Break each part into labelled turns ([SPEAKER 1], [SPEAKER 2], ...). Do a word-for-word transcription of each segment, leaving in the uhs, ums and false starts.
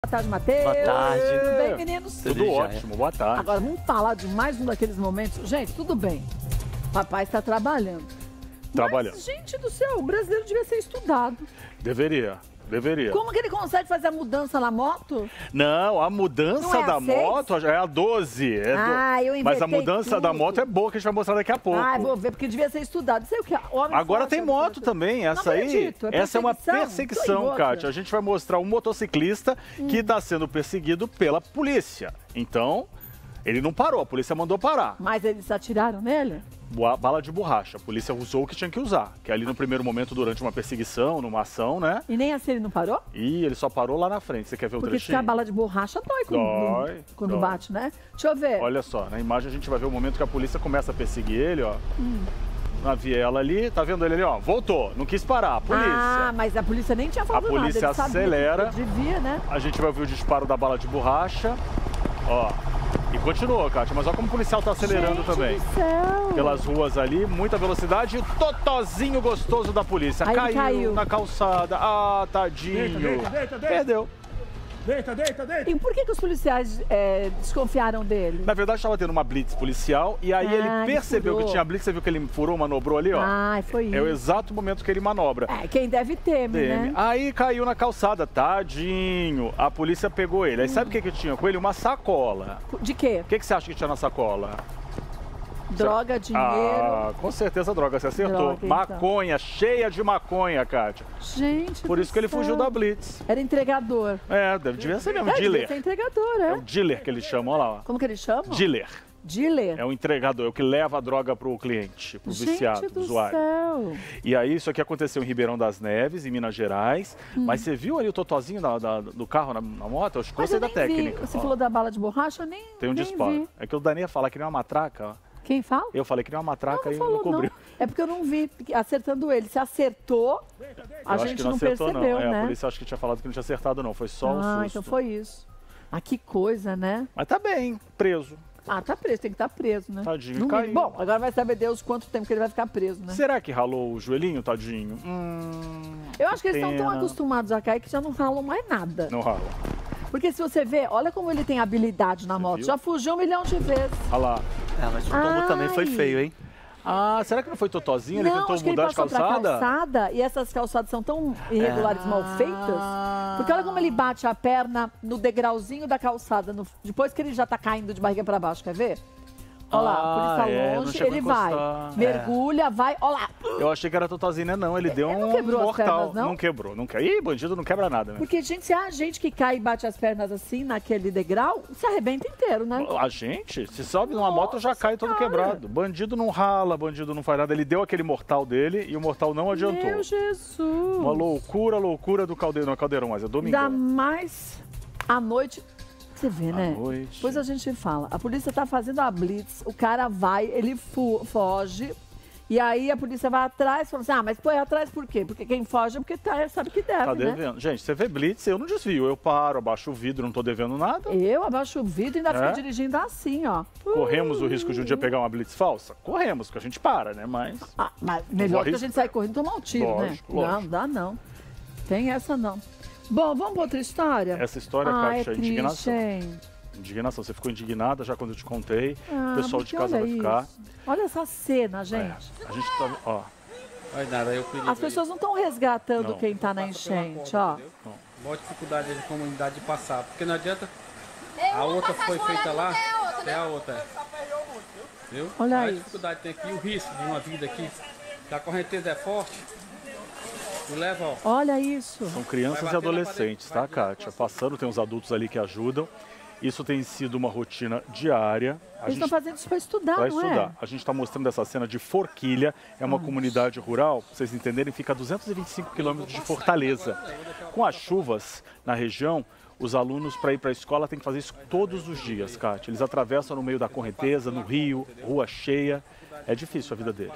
[SPEAKER 1] Boa tarde, Matheus.
[SPEAKER 2] Boa tarde.
[SPEAKER 1] Tudo bem, meninos?
[SPEAKER 2] Tudo ótimo, boa tarde.
[SPEAKER 1] Agora vamos falar de mais um daqueles momentos. Gente, tudo bem. Papai está trabalhando.
[SPEAKER 2] Trabalhando.
[SPEAKER 1] Mas, gente do céu, o brasileiro devia ser estudado.
[SPEAKER 2] Deveria, deveria.
[SPEAKER 1] Como que ele consegue fazer a mudança na moto?
[SPEAKER 2] Não, a mudança
[SPEAKER 1] Não é a
[SPEAKER 2] da
[SPEAKER 1] seis?
[SPEAKER 2] moto é a doze. É
[SPEAKER 1] Ah,
[SPEAKER 2] do...
[SPEAKER 1] eu inventei
[SPEAKER 2] Mas a mudança
[SPEAKER 1] tudo.
[SPEAKER 2] da moto é boa, que a gente vai mostrar daqui a pouco.
[SPEAKER 1] Ah, vou ver, porque devia ser estudado. Sei o que. Homem
[SPEAKER 2] Agora
[SPEAKER 1] forte,
[SPEAKER 2] tem
[SPEAKER 1] homem
[SPEAKER 2] moto
[SPEAKER 1] forte.
[SPEAKER 2] também, essa
[SPEAKER 1] Não
[SPEAKER 2] aí,
[SPEAKER 1] acredito, é
[SPEAKER 2] essa é uma
[SPEAKER 1] perseguição?
[SPEAKER 2] perseguição,
[SPEAKER 1] Tô em outra.
[SPEAKER 2] Kátia. A gente vai mostrar um motociclista
[SPEAKER 1] Hum.
[SPEAKER 2] que está sendo perseguido pela polícia. Então, ele não parou, a polícia mandou parar.
[SPEAKER 1] Mas eles atiraram nele?
[SPEAKER 2] Boa- Bala de borracha, a polícia usou o que tinha que usar. Que é ali no primeiro momento, durante uma perseguição, numa ação, né?
[SPEAKER 1] E nem assim ele não parou?
[SPEAKER 2] E ele só parou lá na frente. Você quer ver o
[SPEAKER 1] Porque se
[SPEAKER 2] trechinho?
[SPEAKER 1] a bala de borracha dói quando,
[SPEAKER 2] Dói,
[SPEAKER 1] quando
[SPEAKER 2] dói.
[SPEAKER 1] bate, né? Deixa eu ver.
[SPEAKER 2] Olha só, na imagem a gente vai ver o momento que a polícia começa a perseguir ele, ó.
[SPEAKER 1] Hum.
[SPEAKER 2] Na viela ali, tá vendo ele ali, ó? Voltou, não quis parar, a polícia.
[SPEAKER 1] Ah, mas a polícia nem tinha falado
[SPEAKER 2] A polícia
[SPEAKER 1] nada. Ele sabia
[SPEAKER 2] acelera.
[SPEAKER 1] que devia, né?
[SPEAKER 2] A gente vai ouvir o disparo da bala de borracha, ó. E continuou, Kátia, mas olha como o policial tá acelerando
[SPEAKER 1] Gente
[SPEAKER 2] também.
[SPEAKER 1] do céu.
[SPEAKER 2] Pelas ruas ali, muita velocidade, e o totozinho gostoso da polícia.
[SPEAKER 1] Aí ele
[SPEAKER 2] Caiu,
[SPEAKER 1] caiu.
[SPEAKER 2] na calçada. Ah, tadinho.
[SPEAKER 3] Deita, deita, deita, deita.
[SPEAKER 2] Perdeu.
[SPEAKER 3] Deita, deita, deita.
[SPEAKER 1] E por que, que os policiais é, desconfiaram dele?
[SPEAKER 2] Na verdade, estava tendo uma blitz policial e aí
[SPEAKER 1] Ah,
[SPEAKER 2] ele
[SPEAKER 1] ele
[SPEAKER 2] percebeu
[SPEAKER 1] furou.
[SPEAKER 2] que tinha blitz. Você viu que ele furou, manobrou ali, ó?
[SPEAKER 1] Ah, foi isso.
[SPEAKER 2] É o exato momento que ele manobra.
[SPEAKER 1] É, quem deve teme,
[SPEAKER 2] Teme.
[SPEAKER 1] né?
[SPEAKER 2] Aí caiu na calçada, tadinho. A polícia pegou ele. Aí sabe o que, que tinha com ele? Uma sacola.
[SPEAKER 1] De quê?
[SPEAKER 2] O que, que você acha que tinha na sacola?
[SPEAKER 1] Droga, dinheiro.
[SPEAKER 2] Ah, com certeza droga, você acertou.
[SPEAKER 1] Droga, então.
[SPEAKER 2] Maconha, cheia de maconha, Kátia.
[SPEAKER 1] Gente
[SPEAKER 2] Por
[SPEAKER 1] do
[SPEAKER 2] isso que ele
[SPEAKER 1] céu.
[SPEAKER 2] fugiu da blitz.
[SPEAKER 1] Era entregador.
[SPEAKER 2] É, deve, devia ser mesmo,
[SPEAKER 1] É, devia
[SPEAKER 2] dealer.
[SPEAKER 1] ser entregador,
[SPEAKER 2] É
[SPEAKER 1] é.
[SPEAKER 2] o dealer que eles chamam, olha lá. ó.
[SPEAKER 1] Como que eles chamam?
[SPEAKER 2] Dealer.
[SPEAKER 1] Dealer.
[SPEAKER 2] É o entregador, é o que leva a droga pro cliente, pro viciado,
[SPEAKER 1] Gente
[SPEAKER 2] pro
[SPEAKER 1] do
[SPEAKER 2] usuário.
[SPEAKER 1] céu.
[SPEAKER 2] E aí, isso aqui aconteceu em Ribeirão das Neves, em Minas Gerais.
[SPEAKER 1] Hum.
[SPEAKER 2] Mas você viu ali o totozinho da- da- do carro na, na moto? Eu acho que
[SPEAKER 1] Mas
[SPEAKER 2] gostei
[SPEAKER 1] eu
[SPEAKER 2] da
[SPEAKER 1] nem
[SPEAKER 2] técnica.
[SPEAKER 1] vi. Você
[SPEAKER 2] Ó,
[SPEAKER 1] falou da bala de borracha, eu nem
[SPEAKER 2] tem um
[SPEAKER 1] nem
[SPEAKER 2] disparo.
[SPEAKER 1] vi.
[SPEAKER 2] É que o Dani ia falar que nem uma matraca, ó.
[SPEAKER 1] Quem fala?
[SPEAKER 2] Eu falei que nem uma matraca
[SPEAKER 1] Não,
[SPEAKER 2] e
[SPEAKER 1] não
[SPEAKER 2] não
[SPEAKER 1] falou,
[SPEAKER 2] cobriu.
[SPEAKER 1] não. É porque eu não vi acertando ele. Se acertou, a
[SPEAKER 2] Eu acho
[SPEAKER 1] gente
[SPEAKER 2] que
[SPEAKER 1] não,
[SPEAKER 2] não acertou,
[SPEAKER 1] percebeu,
[SPEAKER 2] não. É,
[SPEAKER 1] né?
[SPEAKER 2] a polícia acho que tinha falado que não tinha acertado, não. Foi só um
[SPEAKER 1] Ah,
[SPEAKER 2] susto.
[SPEAKER 1] então foi isso. Ah, que coisa, né?
[SPEAKER 2] Mas tá bem, preso.
[SPEAKER 1] Ah, tá preso, tem que estar preso, né?
[SPEAKER 2] Tadinho,
[SPEAKER 1] No
[SPEAKER 2] caiu.
[SPEAKER 1] mínimo. Bom, agora vai saber Deus quanto tempo que ele vai ficar preso, né?
[SPEAKER 2] Será que ralou o joelhinho, tadinho? Hum,
[SPEAKER 1] Eu acho que eles estão tão
[SPEAKER 2] pena.
[SPEAKER 1] acostumados a cair que já não ralam mais nada.
[SPEAKER 2] Não rala.
[SPEAKER 1] Porque se você vê, olha como ele tem habilidade na moto.
[SPEAKER 2] viu?
[SPEAKER 1] Já fugiu um milhão de vezes.
[SPEAKER 2] Olha lá.
[SPEAKER 4] É, mas o tombo também foi
[SPEAKER 1] Ai.
[SPEAKER 4] feio, hein?
[SPEAKER 2] Ah, será que não foi totozinho? Ele
[SPEAKER 1] não,
[SPEAKER 2] tentou
[SPEAKER 1] acho que ele
[SPEAKER 2] mudar de
[SPEAKER 1] passou
[SPEAKER 2] calçada?
[SPEAKER 1] pra calçada e essas calçadas são tão irregulares, mal feitas.
[SPEAKER 2] Ah.
[SPEAKER 1] Porque olha como ele bate a perna no degrauzinho da calçada, no- depois que ele já tá caindo de barriga pra baixo, quer ver? Olha lá, a polícia
[SPEAKER 2] Ah, é, não
[SPEAKER 1] longe,
[SPEAKER 2] chegou a
[SPEAKER 1] ele vai,
[SPEAKER 2] encostar.
[SPEAKER 1] mergulha, vai, olha lá.
[SPEAKER 2] Eu achei que era totozinho, não. Ele deu
[SPEAKER 1] Ele
[SPEAKER 2] um
[SPEAKER 1] não quebrou as
[SPEAKER 2] mortal.
[SPEAKER 1] pernas, não?
[SPEAKER 2] quebrou, não quebrou. Ih, bandido não quebra nada, né?
[SPEAKER 1] Porque, gente, se é a gente que cai e bate as pernas assim, naquele degrau, se arrebenta inteiro, né?
[SPEAKER 2] A gente, se sobe numa moto, já cai todo
[SPEAKER 1] Senhora.
[SPEAKER 2] quebrado. Bandido não rala, bandido não faz nada. Ele deu aquele mortal dele e o mortal não adiantou.
[SPEAKER 1] Meu Jesus.
[SPEAKER 2] Uma loucura, loucura do caldeirão. Não é caldeirão, mas é
[SPEAKER 1] Ainda
[SPEAKER 2] domingão.
[SPEAKER 1] mais à noite. Você vê,
[SPEAKER 2] À
[SPEAKER 1] né?
[SPEAKER 2] noite.
[SPEAKER 1] Depois a gente fala. A polícia tá fazendo a blitz, o cara vai, ele fu- foge. E aí a polícia vai atrás, fala assim, ah, mas foi atrás por quê? Porque quem foge é porque tá, sabe que deve,
[SPEAKER 2] Tá
[SPEAKER 1] né?
[SPEAKER 2] devendo. Gente, você vê blitz, eu não desvio. Eu paro, abaixo o vidro, não tô devendo nada.
[SPEAKER 1] Eu abaixo o vidro e ainda
[SPEAKER 2] É?
[SPEAKER 1] fico dirigindo assim, ó.
[SPEAKER 2] Corremos o risco de um dia pegar uma blitz falsa? Corremos, porque a gente para, né? Mas
[SPEAKER 1] Ah, mas melhor
[SPEAKER 2] corre-
[SPEAKER 1] que a gente sair correndo e tomar um tiro,
[SPEAKER 2] Lógico,
[SPEAKER 1] né?
[SPEAKER 2] lógico.
[SPEAKER 1] Não, dá não. Tem essa não. Bom, vamos pra outra história?
[SPEAKER 2] essa história,
[SPEAKER 1] ah,
[SPEAKER 2] Kátia,
[SPEAKER 1] é
[SPEAKER 2] é
[SPEAKER 1] triste,
[SPEAKER 2] indignação.
[SPEAKER 1] hein?
[SPEAKER 2] Indignação. Você ficou indignada já quando eu te contei.
[SPEAKER 1] Ah,
[SPEAKER 2] o pessoal de
[SPEAKER 1] porque
[SPEAKER 2] casa
[SPEAKER 1] olha
[SPEAKER 2] vai ficar.
[SPEAKER 1] isso. Olha essa cena,
[SPEAKER 2] É,
[SPEAKER 1] gente.
[SPEAKER 2] a gente tá. Ó.
[SPEAKER 4] Olha nada, eu cuido
[SPEAKER 1] As pessoas não estão resgatando
[SPEAKER 2] Não.
[SPEAKER 1] quem tá na enchente, ó.
[SPEAKER 4] Maior dificuldade da comunidade de passar, porque não adianta. A outra foi feita lá, até a outra. Viu?
[SPEAKER 1] Olha
[SPEAKER 4] a
[SPEAKER 1] isso.
[SPEAKER 4] dificuldade tem aqui, o risco de uma vida aqui. Que a correnteza é forte. E leva, ó.
[SPEAKER 1] Olha isso.
[SPEAKER 2] São crianças
[SPEAKER 4] Vai
[SPEAKER 2] e
[SPEAKER 4] bater na
[SPEAKER 2] adolescentes, tá,
[SPEAKER 4] parede, vai
[SPEAKER 2] Kátia? Passando, tem os adultos ali que ajudam. Isso tem sido uma rotina diária. A
[SPEAKER 1] Eles estão
[SPEAKER 2] gente
[SPEAKER 1] fazendo isso para estudar,
[SPEAKER 2] vai
[SPEAKER 1] não
[SPEAKER 2] estudar.
[SPEAKER 1] é?
[SPEAKER 2] A gente está mostrando essa cena de Forquilha. É uma comunidade rural, pra vocês entenderem, fica a duzentos e vinte e cinco quilômetros de Fortaleza. Com as chuvas na região, os alunos, para ir para a escola, têm que fazer isso todos os dias, Kátia. Eles atravessam no meio da correnteza, no rio, rua cheia. É difícil a vida deles.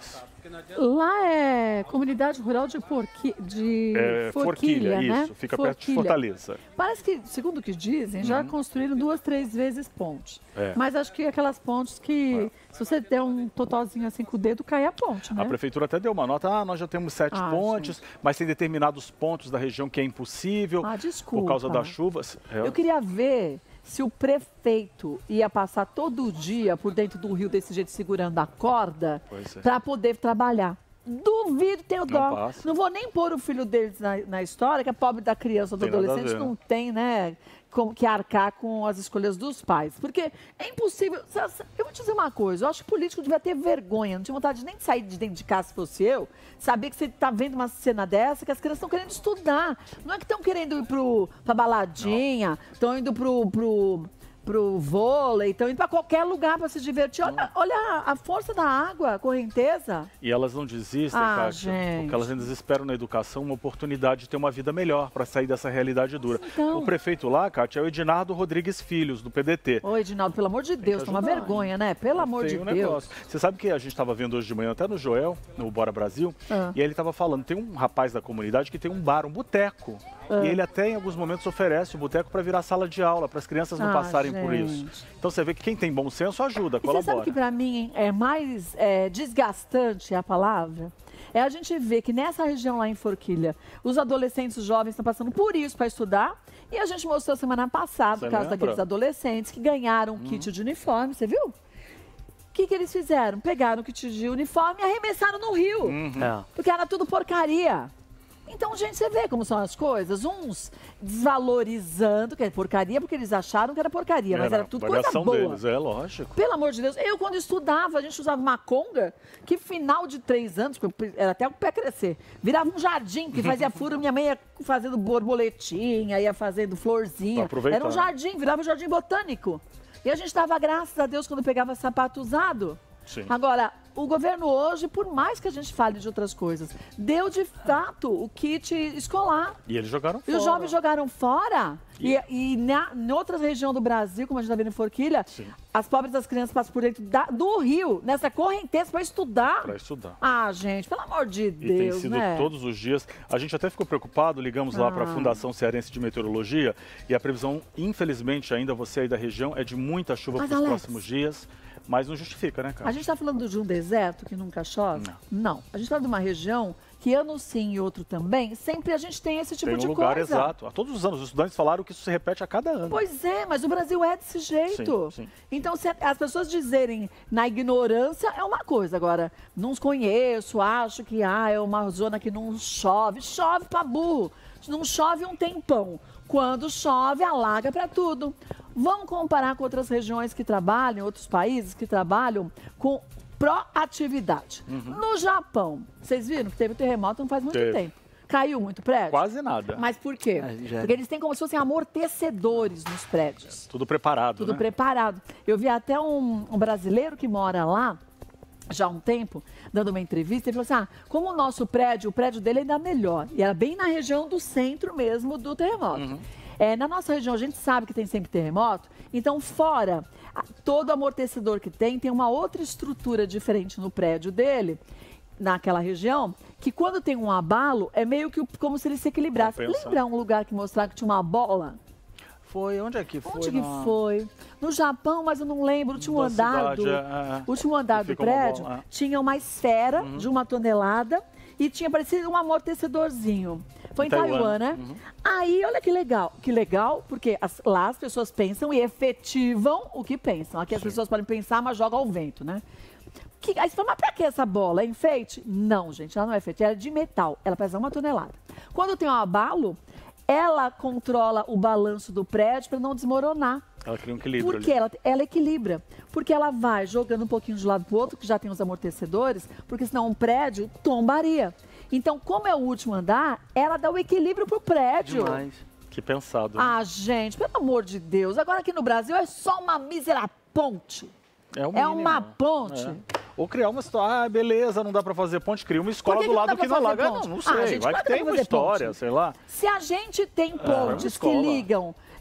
[SPEAKER 1] Lá é comunidade rural de, porqui, de
[SPEAKER 2] é,
[SPEAKER 1] Forquilha,
[SPEAKER 2] Forquilha,
[SPEAKER 1] né?
[SPEAKER 2] isso, fica
[SPEAKER 1] Forquilha.
[SPEAKER 2] perto de Fortaleza.
[SPEAKER 1] Parece que, segundo o que dizem, já
[SPEAKER 2] Uhum.
[SPEAKER 1] construíram duas, três vezes ponte.
[SPEAKER 2] É.
[SPEAKER 1] Mas acho que aquelas pontes que, se você der um totozinho assim com o dedo, cai a ponte, né?
[SPEAKER 2] A prefeitura até deu uma nota, ah, nós já temos sete
[SPEAKER 1] Ah,
[SPEAKER 2] pontes,
[SPEAKER 1] gente.
[SPEAKER 2] mas tem determinados pontos da região que é impossível
[SPEAKER 1] Ah, desculpa.
[SPEAKER 2] por causa das chuvas. É.
[SPEAKER 1] Eu queria ver se o prefeito ia passar todo dia por dentro do rio desse jeito, segurando a corda,
[SPEAKER 2] Pois é.
[SPEAKER 1] para poder trabalhar. Duvido, tenho dó. Não,
[SPEAKER 2] passa.
[SPEAKER 1] não vou nem pôr o filho deles na, na história, que a pobre da criança ou do
[SPEAKER 2] Tem nada a
[SPEAKER 1] adolescente
[SPEAKER 2] ver,
[SPEAKER 1] não tem, né, como que arcar com as escolhas dos pais. Porque é impossível. Eu vou te dizer uma coisa, eu acho que o político devia ter vergonha, não tinha vontade nem de sair de dentro de casa se fosse eu, saber que você está vendo uma cena dessa, que as crianças estão querendo estudar. Não é que estão querendo ir para baladinha, estão indo pro, pro, pro vôlei, estão indo para qualquer lugar para se divertir. Olha, olha a, a força da água, a correnteza.
[SPEAKER 2] E elas não desistem,
[SPEAKER 1] Ah,
[SPEAKER 2] Kátia,
[SPEAKER 1] gente.
[SPEAKER 2] porque elas ainda esperam na educação uma oportunidade de ter uma vida melhor para sair dessa realidade dura.
[SPEAKER 1] Então.
[SPEAKER 2] O prefeito lá, Kátia, é o Edinardo Rodrigues Filhos, do P D T.
[SPEAKER 1] Ô, Edinaldo, pelo amor de Deus,
[SPEAKER 2] que
[SPEAKER 1] toma
[SPEAKER 2] ajudar,
[SPEAKER 1] vergonha, né? Pelo amor de
[SPEAKER 2] Tem um
[SPEAKER 1] Deus.
[SPEAKER 2] negócio. Você sabe que a gente estava vendo hoje de manhã até no Joel, no Bora Brasil,
[SPEAKER 1] Ah.
[SPEAKER 2] e aí ele estava falando, tem um rapaz da comunidade que tem um bar, um boteco.
[SPEAKER 1] Ah.
[SPEAKER 2] E ele até em alguns momentos oferece o boteco para virar sala de aula, para as crianças não
[SPEAKER 1] Ah,
[SPEAKER 2] passarem por isso.
[SPEAKER 1] gente.
[SPEAKER 2] Então você vê que quem tem bom senso ajuda,
[SPEAKER 1] E você sabe
[SPEAKER 2] colabora.
[SPEAKER 1] que para mim é mais é, desgastante a palavra? É a gente ver que nessa região lá em Forquilha, os adolescentes jovens estão passando por isso para estudar. E a gente mostrou semana passada
[SPEAKER 2] Você
[SPEAKER 1] o caso
[SPEAKER 2] lembra?
[SPEAKER 1] daqueles adolescentes que ganharam um kit de uniforme, você viu? O que, que eles fizeram? Pegaram o kit de uniforme e arremessaram no rio.
[SPEAKER 2] Uhum.
[SPEAKER 1] Porque era tudo porcaria. Então, gente, você vê como são as coisas. Uns desvalorizando, que é porcaria, porque eles acharam que era porcaria, mas era tudo coisa
[SPEAKER 2] avaliação
[SPEAKER 1] boa.
[SPEAKER 2] deles, é lógico.
[SPEAKER 1] Pelo amor de Deus, eu quando estudava, a gente usava uma conga, que final de três anos, porque era até o pé crescer, virava um jardim, que fazia furo, minha mãe ia fazendo borboletinha, ia fazendo florzinha.
[SPEAKER 2] Pra aproveitar.
[SPEAKER 1] Era um jardim, virava um jardim botânico. E a gente dava graças a Deus quando pegava sapato usado.
[SPEAKER 2] Sim.
[SPEAKER 1] Agora, o governo hoje, por mais que a gente fale de outras coisas, deu de fato o kit escolar.
[SPEAKER 2] E eles jogaram
[SPEAKER 1] E
[SPEAKER 2] fora.
[SPEAKER 1] os jovens jogaram fora. E, e na, em outra região do Brasil, como a gente está vendo em Forquilha,
[SPEAKER 2] Sim.
[SPEAKER 1] as pobres das crianças passam por dentro da- do rio, nessa correnteza, para estudar.
[SPEAKER 2] Para estudar.
[SPEAKER 1] Ah, gente, pelo amor de
[SPEAKER 2] E tem
[SPEAKER 1] Deus,
[SPEAKER 2] sido
[SPEAKER 1] né?
[SPEAKER 2] todos os dias. A gente até ficou preocupado, ligamos lá para a
[SPEAKER 1] Ah.
[SPEAKER 2] Fundação Cearense de Meteorologia e a previsão, infelizmente, ainda você aí da região, é de muita chuva
[SPEAKER 1] Mas,
[SPEAKER 2] para os
[SPEAKER 1] Alex,
[SPEAKER 2] próximos dias. Mas não justifica, né, cara?
[SPEAKER 1] A gente está falando de um deserto que nunca chove? Não. A gente está de uma região que ano sim e outro também, sempre a gente tem esse tipo
[SPEAKER 2] Tem um
[SPEAKER 1] de
[SPEAKER 2] lugar
[SPEAKER 1] coisa.
[SPEAKER 2] exato. A todos os anos, os estudantes falaram que isso se repete a cada ano.
[SPEAKER 1] Pois é, mas o Brasil é desse jeito.
[SPEAKER 2] Sim, sim.
[SPEAKER 1] Então, se as pessoas dizerem na ignorância, é uma coisa. Agora, não os conheço, acho que ah, é uma zona que não chove. Chove pra burro. Não chove um tempão. Quando chove, alaga para tudo. Vamos comparar com outras regiões que trabalham, outros países que trabalham com proatividade.
[SPEAKER 2] Uhum.
[SPEAKER 1] No Japão, vocês viram que teve terremoto não faz muito
[SPEAKER 2] Teve.
[SPEAKER 1] tempo. Caiu muito prédio?
[SPEAKER 2] Quase nada.
[SPEAKER 1] Mas por quê?
[SPEAKER 5] É, já-
[SPEAKER 1] Porque eles têm como se fossem amortecedores nos prédios.
[SPEAKER 2] Tudo preparado,
[SPEAKER 1] Tudo
[SPEAKER 2] né?
[SPEAKER 1] preparado. Eu vi até um, um brasileiro que mora lá, já há um tempo, dando uma entrevista, ele falou assim, ah, como o nosso prédio, o prédio dele ainda é melhor. E era bem na região do centro mesmo do terremoto.
[SPEAKER 2] Uhum.
[SPEAKER 1] É, na nossa região, a gente sabe que tem sempre terremoto, então fora a- todo amortecedor que tem, tem uma outra estrutura diferente no prédio dele, naquela região, que quando tem um abalo, é meio que o- como se ele se equilibrasse.
[SPEAKER 2] Compensa.
[SPEAKER 1] Lembra um lugar que mostrava que tinha uma bola?
[SPEAKER 2] Foi, onde é que foi?
[SPEAKER 1] Onde que
[SPEAKER 2] na-
[SPEAKER 1] foi? No Japão, mas eu não lembro. O último
[SPEAKER 2] Da
[SPEAKER 1] andar
[SPEAKER 2] cidade,
[SPEAKER 1] do,
[SPEAKER 2] é, é.
[SPEAKER 1] o último andar
[SPEAKER 2] Que
[SPEAKER 1] do
[SPEAKER 2] fica uma
[SPEAKER 1] prédio
[SPEAKER 2] bola, é.
[SPEAKER 1] tinha uma esfera de uma tonelada e tinha parecido um amortecedorzinho. Foi em
[SPEAKER 2] Em Taiwan.
[SPEAKER 1] Taiwan, né? Aí, olha que legal. Que legal, porque as- lá as pessoas pensam e efetivam o que pensam. Aqui as pessoas podem pensar, mas jogam ao vento, né? Que, aí você fala, mas pra que essa bola? É enfeite? Não, gente, ela não é enfeite, ela é de metal. Ela pesa uma tonelada. Quando tem um abalo, ela controla o balanço do prédio para não desmoronar.
[SPEAKER 2] Ela cria um equilíbrio
[SPEAKER 1] Por que
[SPEAKER 2] ali.
[SPEAKER 1] ela, ela equilibra? Porque ela vai jogando um pouquinho de um lado para o outro, que já tem os amortecedores, porque senão um prédio tombaria. Então, como é o último andar, ela dá o equilíbrio pro prédio.
[SPEAKER 5] Demais.
[SPEAKER 2] Que pensado. né?
[SPEAKER 1] Ah, gente, pelo amor de Deus. Agora aqui no Brasil é só uma mísera ponte.
[SPEAKER 2] o
[SPEAKER 1] É
[SPEAKER 2] mínimo.
[SPEAKER 1] uma ponte.
[SPEAKER 2] É. Ou criar uma história, ah, beleza, não dá pra fazer ponte, cria uma escola
[SPEAKER 1] Por que
[SPEAKER 2] do
[SPEAKER 1] que não
[SPEAKER 2] lado
[SPEAKER 1] dá
[SPEAKER 2] que
[SPEAKER 1] pra
[SPEAKER 2] não
[SPEAKER 1] fazer
[SPEAKER 2] alaga.
[SPEAKER 1] ponte?
[SPEAKER 2] Não, não
[SPEAKER 1] Ah,
[SPEAKER 2] sei,
[SPEAKER 1] gente,
[SPEAKER 2] vai
[SPEAKER 1] claro
[SPEAKER 2] que
[SPEAKER 1] que
[SPEAKER 2] tem
[SPEAKER 1] dá
[SPEAKER 2] uma
[SPEAKER 1] pra fazer
[SPEAKER 2] história,
[SPEAKER 1] ponte.
[SPEAKER 2] sei lá.
[SPEAKER 1] Se a gente tem
[SPEAKER 2] uma
[SPEAKER 1] pontes que
[SPEAKER 2] escola.
[SPEAKER 1] ligam é,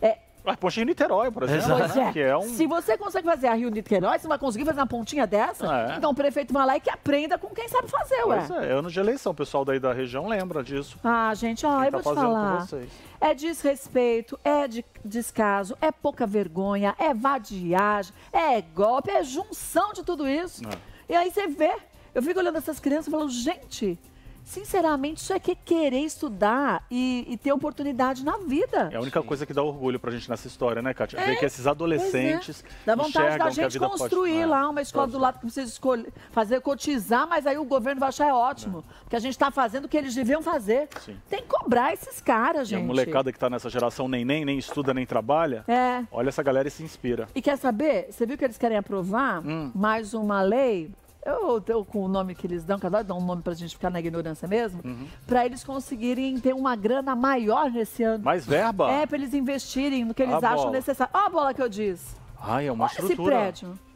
[SPEAKER 2] A ponte em Niterói, por exemplo,
[SPEAKER 1] Pois
[SPEAKER 2] né?
[SPEAKER 1] é.
[SPEAKER 2] Que é um...
[SPEAKER 1] Se você consegue fazer a Rio Niterói, você vai conseguir fazer uma pontinha dessa?
[SPEAKER 2] É.
[SPEAKER 1] Então o prefeito vai lá e que aprenda com quem sabe fazer, ué.
[SPEAKER 2] Pois é, ano de eleição, o pessoal daí da região lembra disso.
[SPEAKER 1] Ah, gente, ó,
[SPEAKER 2] Quem
[SPEAKER 1] eu
[SPEAKER 2] tá
[SPEAKER 1] vou te
[SPEAKER 2] fazendo com
[SPEAKER 1] falar.
[SPEAKER 2] vocês.
[SPEAKER 1] É desrespeito, é de descaso, é pouca vergonha, é vadiagem, é golpe, é junção de tudo isso.
[SPEAKER 2] É.
[SPEAKER 1] E aí você vê, eu fico olhando essas crianças e falo, gente, sinceramente, isso é que querer estudar e, e ter oportunidade na vida.
[SPEAKER 2] É a única coisa que dá orgulho pra gente nessa história, né, Kátia? Ver que esses adolescentes
[SPEAKER 1] Pois é. Dá vontade
[SPEAKER 2] enxergam
[SPEAKER 1] da
[SPEAKER 2] que a
[SPEAKER 1] gente
[SPEAKER 2] vida
[SPEAKER 1] construir
[SPEAKER 2] pode...
[SPEAKER 1] lá uma escola do lado que precisa escolher, fazer cotizar, mas aí o governo vai achar é ótimo. Porque a gente está fazendo o que eles deviam fazer.
[SPEAKER 2] Sim.
[SPEAKER 1] Tem que cobrar esses caras,
[SPEAKER 2] E
[SPEAKER 1] gente.
[SPEAKER 2] a molecada que tá nessa geração nem nem, nem estuda, nem trabalha,
[SPEAKER 1] É.
[SPEAKER 2] olha essa galera e se inspira.
[SPEAKER 1] E quer saber? Você viu que eles querem aprovar
[SPEAKER 2] Hum.
[SPEAKER 1] mais uma lei? Eu, eu, com o nome que eles dão, cada hora dão um nome pra gente ficar na ignorância mesmo,
[SPEAKER 2] Uhum.
[SPEAKER 1] pra eles conseguirem ter uma grana maior nesse ano.
[SPEAKER 2] Mais verba?
[SPEAKER 1] É, pra eles investirem no que eles
[SPEAKER 2] A
[SPEAKER 1] acham
[SPEAKER 2] bola.
[SPEAKER 1] necessário. Olha a bola que eu disse.
[SPEAKER 2] Ai, é uma
[SPEAKER 1] Olha esse
[SPEAKER 2] estrutura.
[SPEAKER 1] prédio. Olha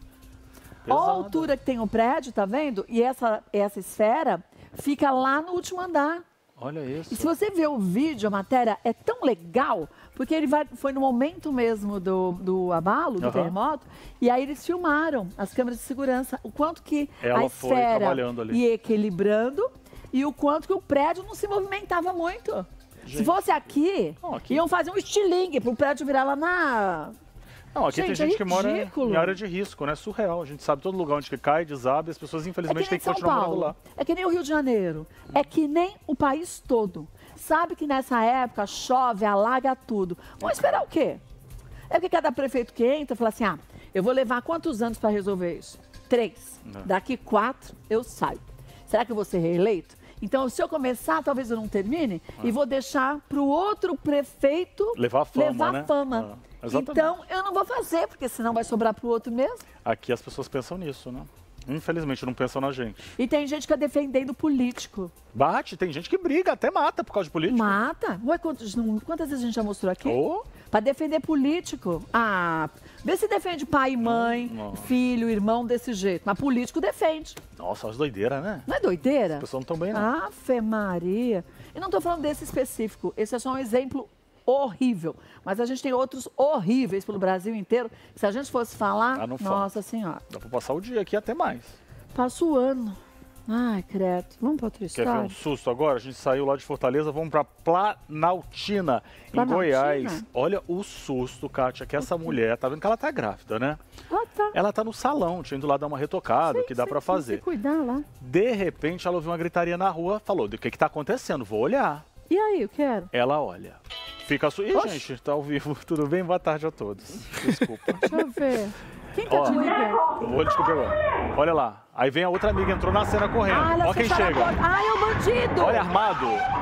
[SPEAKER 1] a
[SPEAKER 2] pesada.
[SPEAKER 1] altura que tem o prédio, tá vendo? E essa, essa esfera fica lá no último andar.
[SPEAKER 2] Olha isso.
[SPEAKER 1] E se você ver o vídeo, a matéria, é tão legal, porque ele vai, foi no momento mesmo do, do abalo, do
[SPEAKER 2] Aham.
[SPEAKER 1] terremoto, e aí eles filmaram as câmeras de segurança, o quanto que
[SPEAKER 2] Ela
[SPEAKER 1] a
[SPEAKER 2] foi
[SPEAKER 1] esfera
[SPEAKER 2] trabalhando ali.
[SPEAKER 1] ia equilibrando e o quanto que o prédio não se movimentava muito. Se
[SPEAKER 2] Gente.
[SPEAKER 1] fosse aqui,
[SPEAKER 2] Não, aqui-
[SPEAKER 1] iam fazer um estilingue para o prédio virar lá na...
[SPEAKER 2] Não, aqui tem
[SPEAKER 1] Gente, é
[SPEAKER 2] gente que mora
[SPEAKER 1] ridículo.
[SPEAKER 2] em área de risco, né? Surreal. A gente sabe todo lugar onde que cai, desaba, e as pessoas
[SPEAKER 1] É
[SPEAKER 2] infelizmente
[SPEAKER 1] que
[SPEAKER 2] têm
[SPEAKER 1] nem
[SPEAKER 2] que
[SPEAKER 1] São
[SPEAKER 2] continuar morando
[SPEAKER 1] Paulo,
[SPEAKER 2] lá.
[SPEAKER 1] é que nem o Rio de Janeiro, é que nem o país todo. Sabe que nessa época chove, alaga tudo. Vamos esperar o quê? É porque cada prefeito que entra fala assim, ah, eu vou levar quantos anos para resolver isso? Três.
[SPEAKER 2] Não.
[SPEAKER 1] Daqui quatro, eu saio. Será que eu vou ser reeleito? Então, se eu começar, talvez eu não termine e vou deixar para o outro prefeito
[SPEAKER 2] Levar a fama,
[SPEAKER 1] levar
[SPEAKER 2] né?
[SPEAKER 1] fama.
[SPEAKER 2] Ah, exatamente.
[SPEAKER 1] Então, eu não vou fazer, porque senão vai sobrar para o outro mesmo.
[SPEAKER 2] Aqui as pessoas pensam nisso, né? Infelizmente não pensam na gente.
[SPEAKER 1] E tem gente que é defendendo político.
[SPEAKER 2] Bate, tem gente que briga, até mata por causa de político.
[SPEAKER 1] Mata. Ué, quantos- não- quantas vezes a gente já mostrou aqui?
[SPEAKER 2] Oh.
[SPEAKER 1] Pra defender político. Ah, vê se defende pai e mãe,
[SPEAKER 2] Não, não.
[SPEAKER 1] filho, irmão desse jeito. Mas político defende.
[SPEAKER 2] Nossa, as doideiras, né?
[SPEAKER 1] Não é doideira?
[SPEAKER 2] As pessoas não estão bem, não.
[SPEAKER 1] Ave Maria. E não tô falando desse específico. Esse é só um exemplo horrível. Mas a gente tem outros horríveis pelo Brasil inteiro. Se a gente fosse falar,
[SPEAKER 2] Ah, não fala.
[SPEAKER 1] nossa senhora.
[SPEAKER 2] Dá pra passar o dia aqui até mais.
[SPEAKER 1] Passa o ano. Ai, credo. Vamos pra outra
[SPEAKER 2] Quer ver
[SPEAKER 1] história?
[SPEAKER 2] um susto agora? A gente saiu lá de Fortaleza, vamos pra Planaltina, em
[SPEAKER 1] Planaltina?
[SPEAKER 2] Goiás. Olha o susto, Kátia, que essa mulher, tá vendo que ela tá grávida, né?
[SPEAKER 1] Ah, tá.
[SPEAKER 2] Ela tá no salão, tinha ido lá dar uma retocada, o que dá
[SPEAKER 1] Sim,
[SPEAKER 2] pra
[SPEAKER 1] sim,
[SPEAKER 2] fazer.
[SPEAKER 1] Se cuidar lá.
[SPEAKER 2] De repente, ela ouviu uma gritaria na rua, falou, do que que tá acontecendo? Vou olhar.
[SPEAKER 1] E aí, eu quero?
[SPEAKER 2] Ela olha. Fica su... Ih,
[SPEAKER 1] Oxe.
[SPEAKER 2] gente, tá ao vivo. Tudo bem? Boa tarde a todos. Desculpa.
[SPEAKER 1] Deixa eu ver. Quem tá
[SPEAKER 2] Ó.
[SPEAKER 1] te ligando?
[SPEAKER 2] Eu vou descobrir agora. Olha lá. Aí vem a outra amiga, entrou na cena correndo.
[SPEAKER 1] Ah, ela
[SPEAKER 2] Ó quem
[SPEAKER 1] fecharam a
[SPEAKER 2] chega.
[SPEAKER 1] porta. Ai, é o bandido!
[SPEAKER 2] Olha, armado.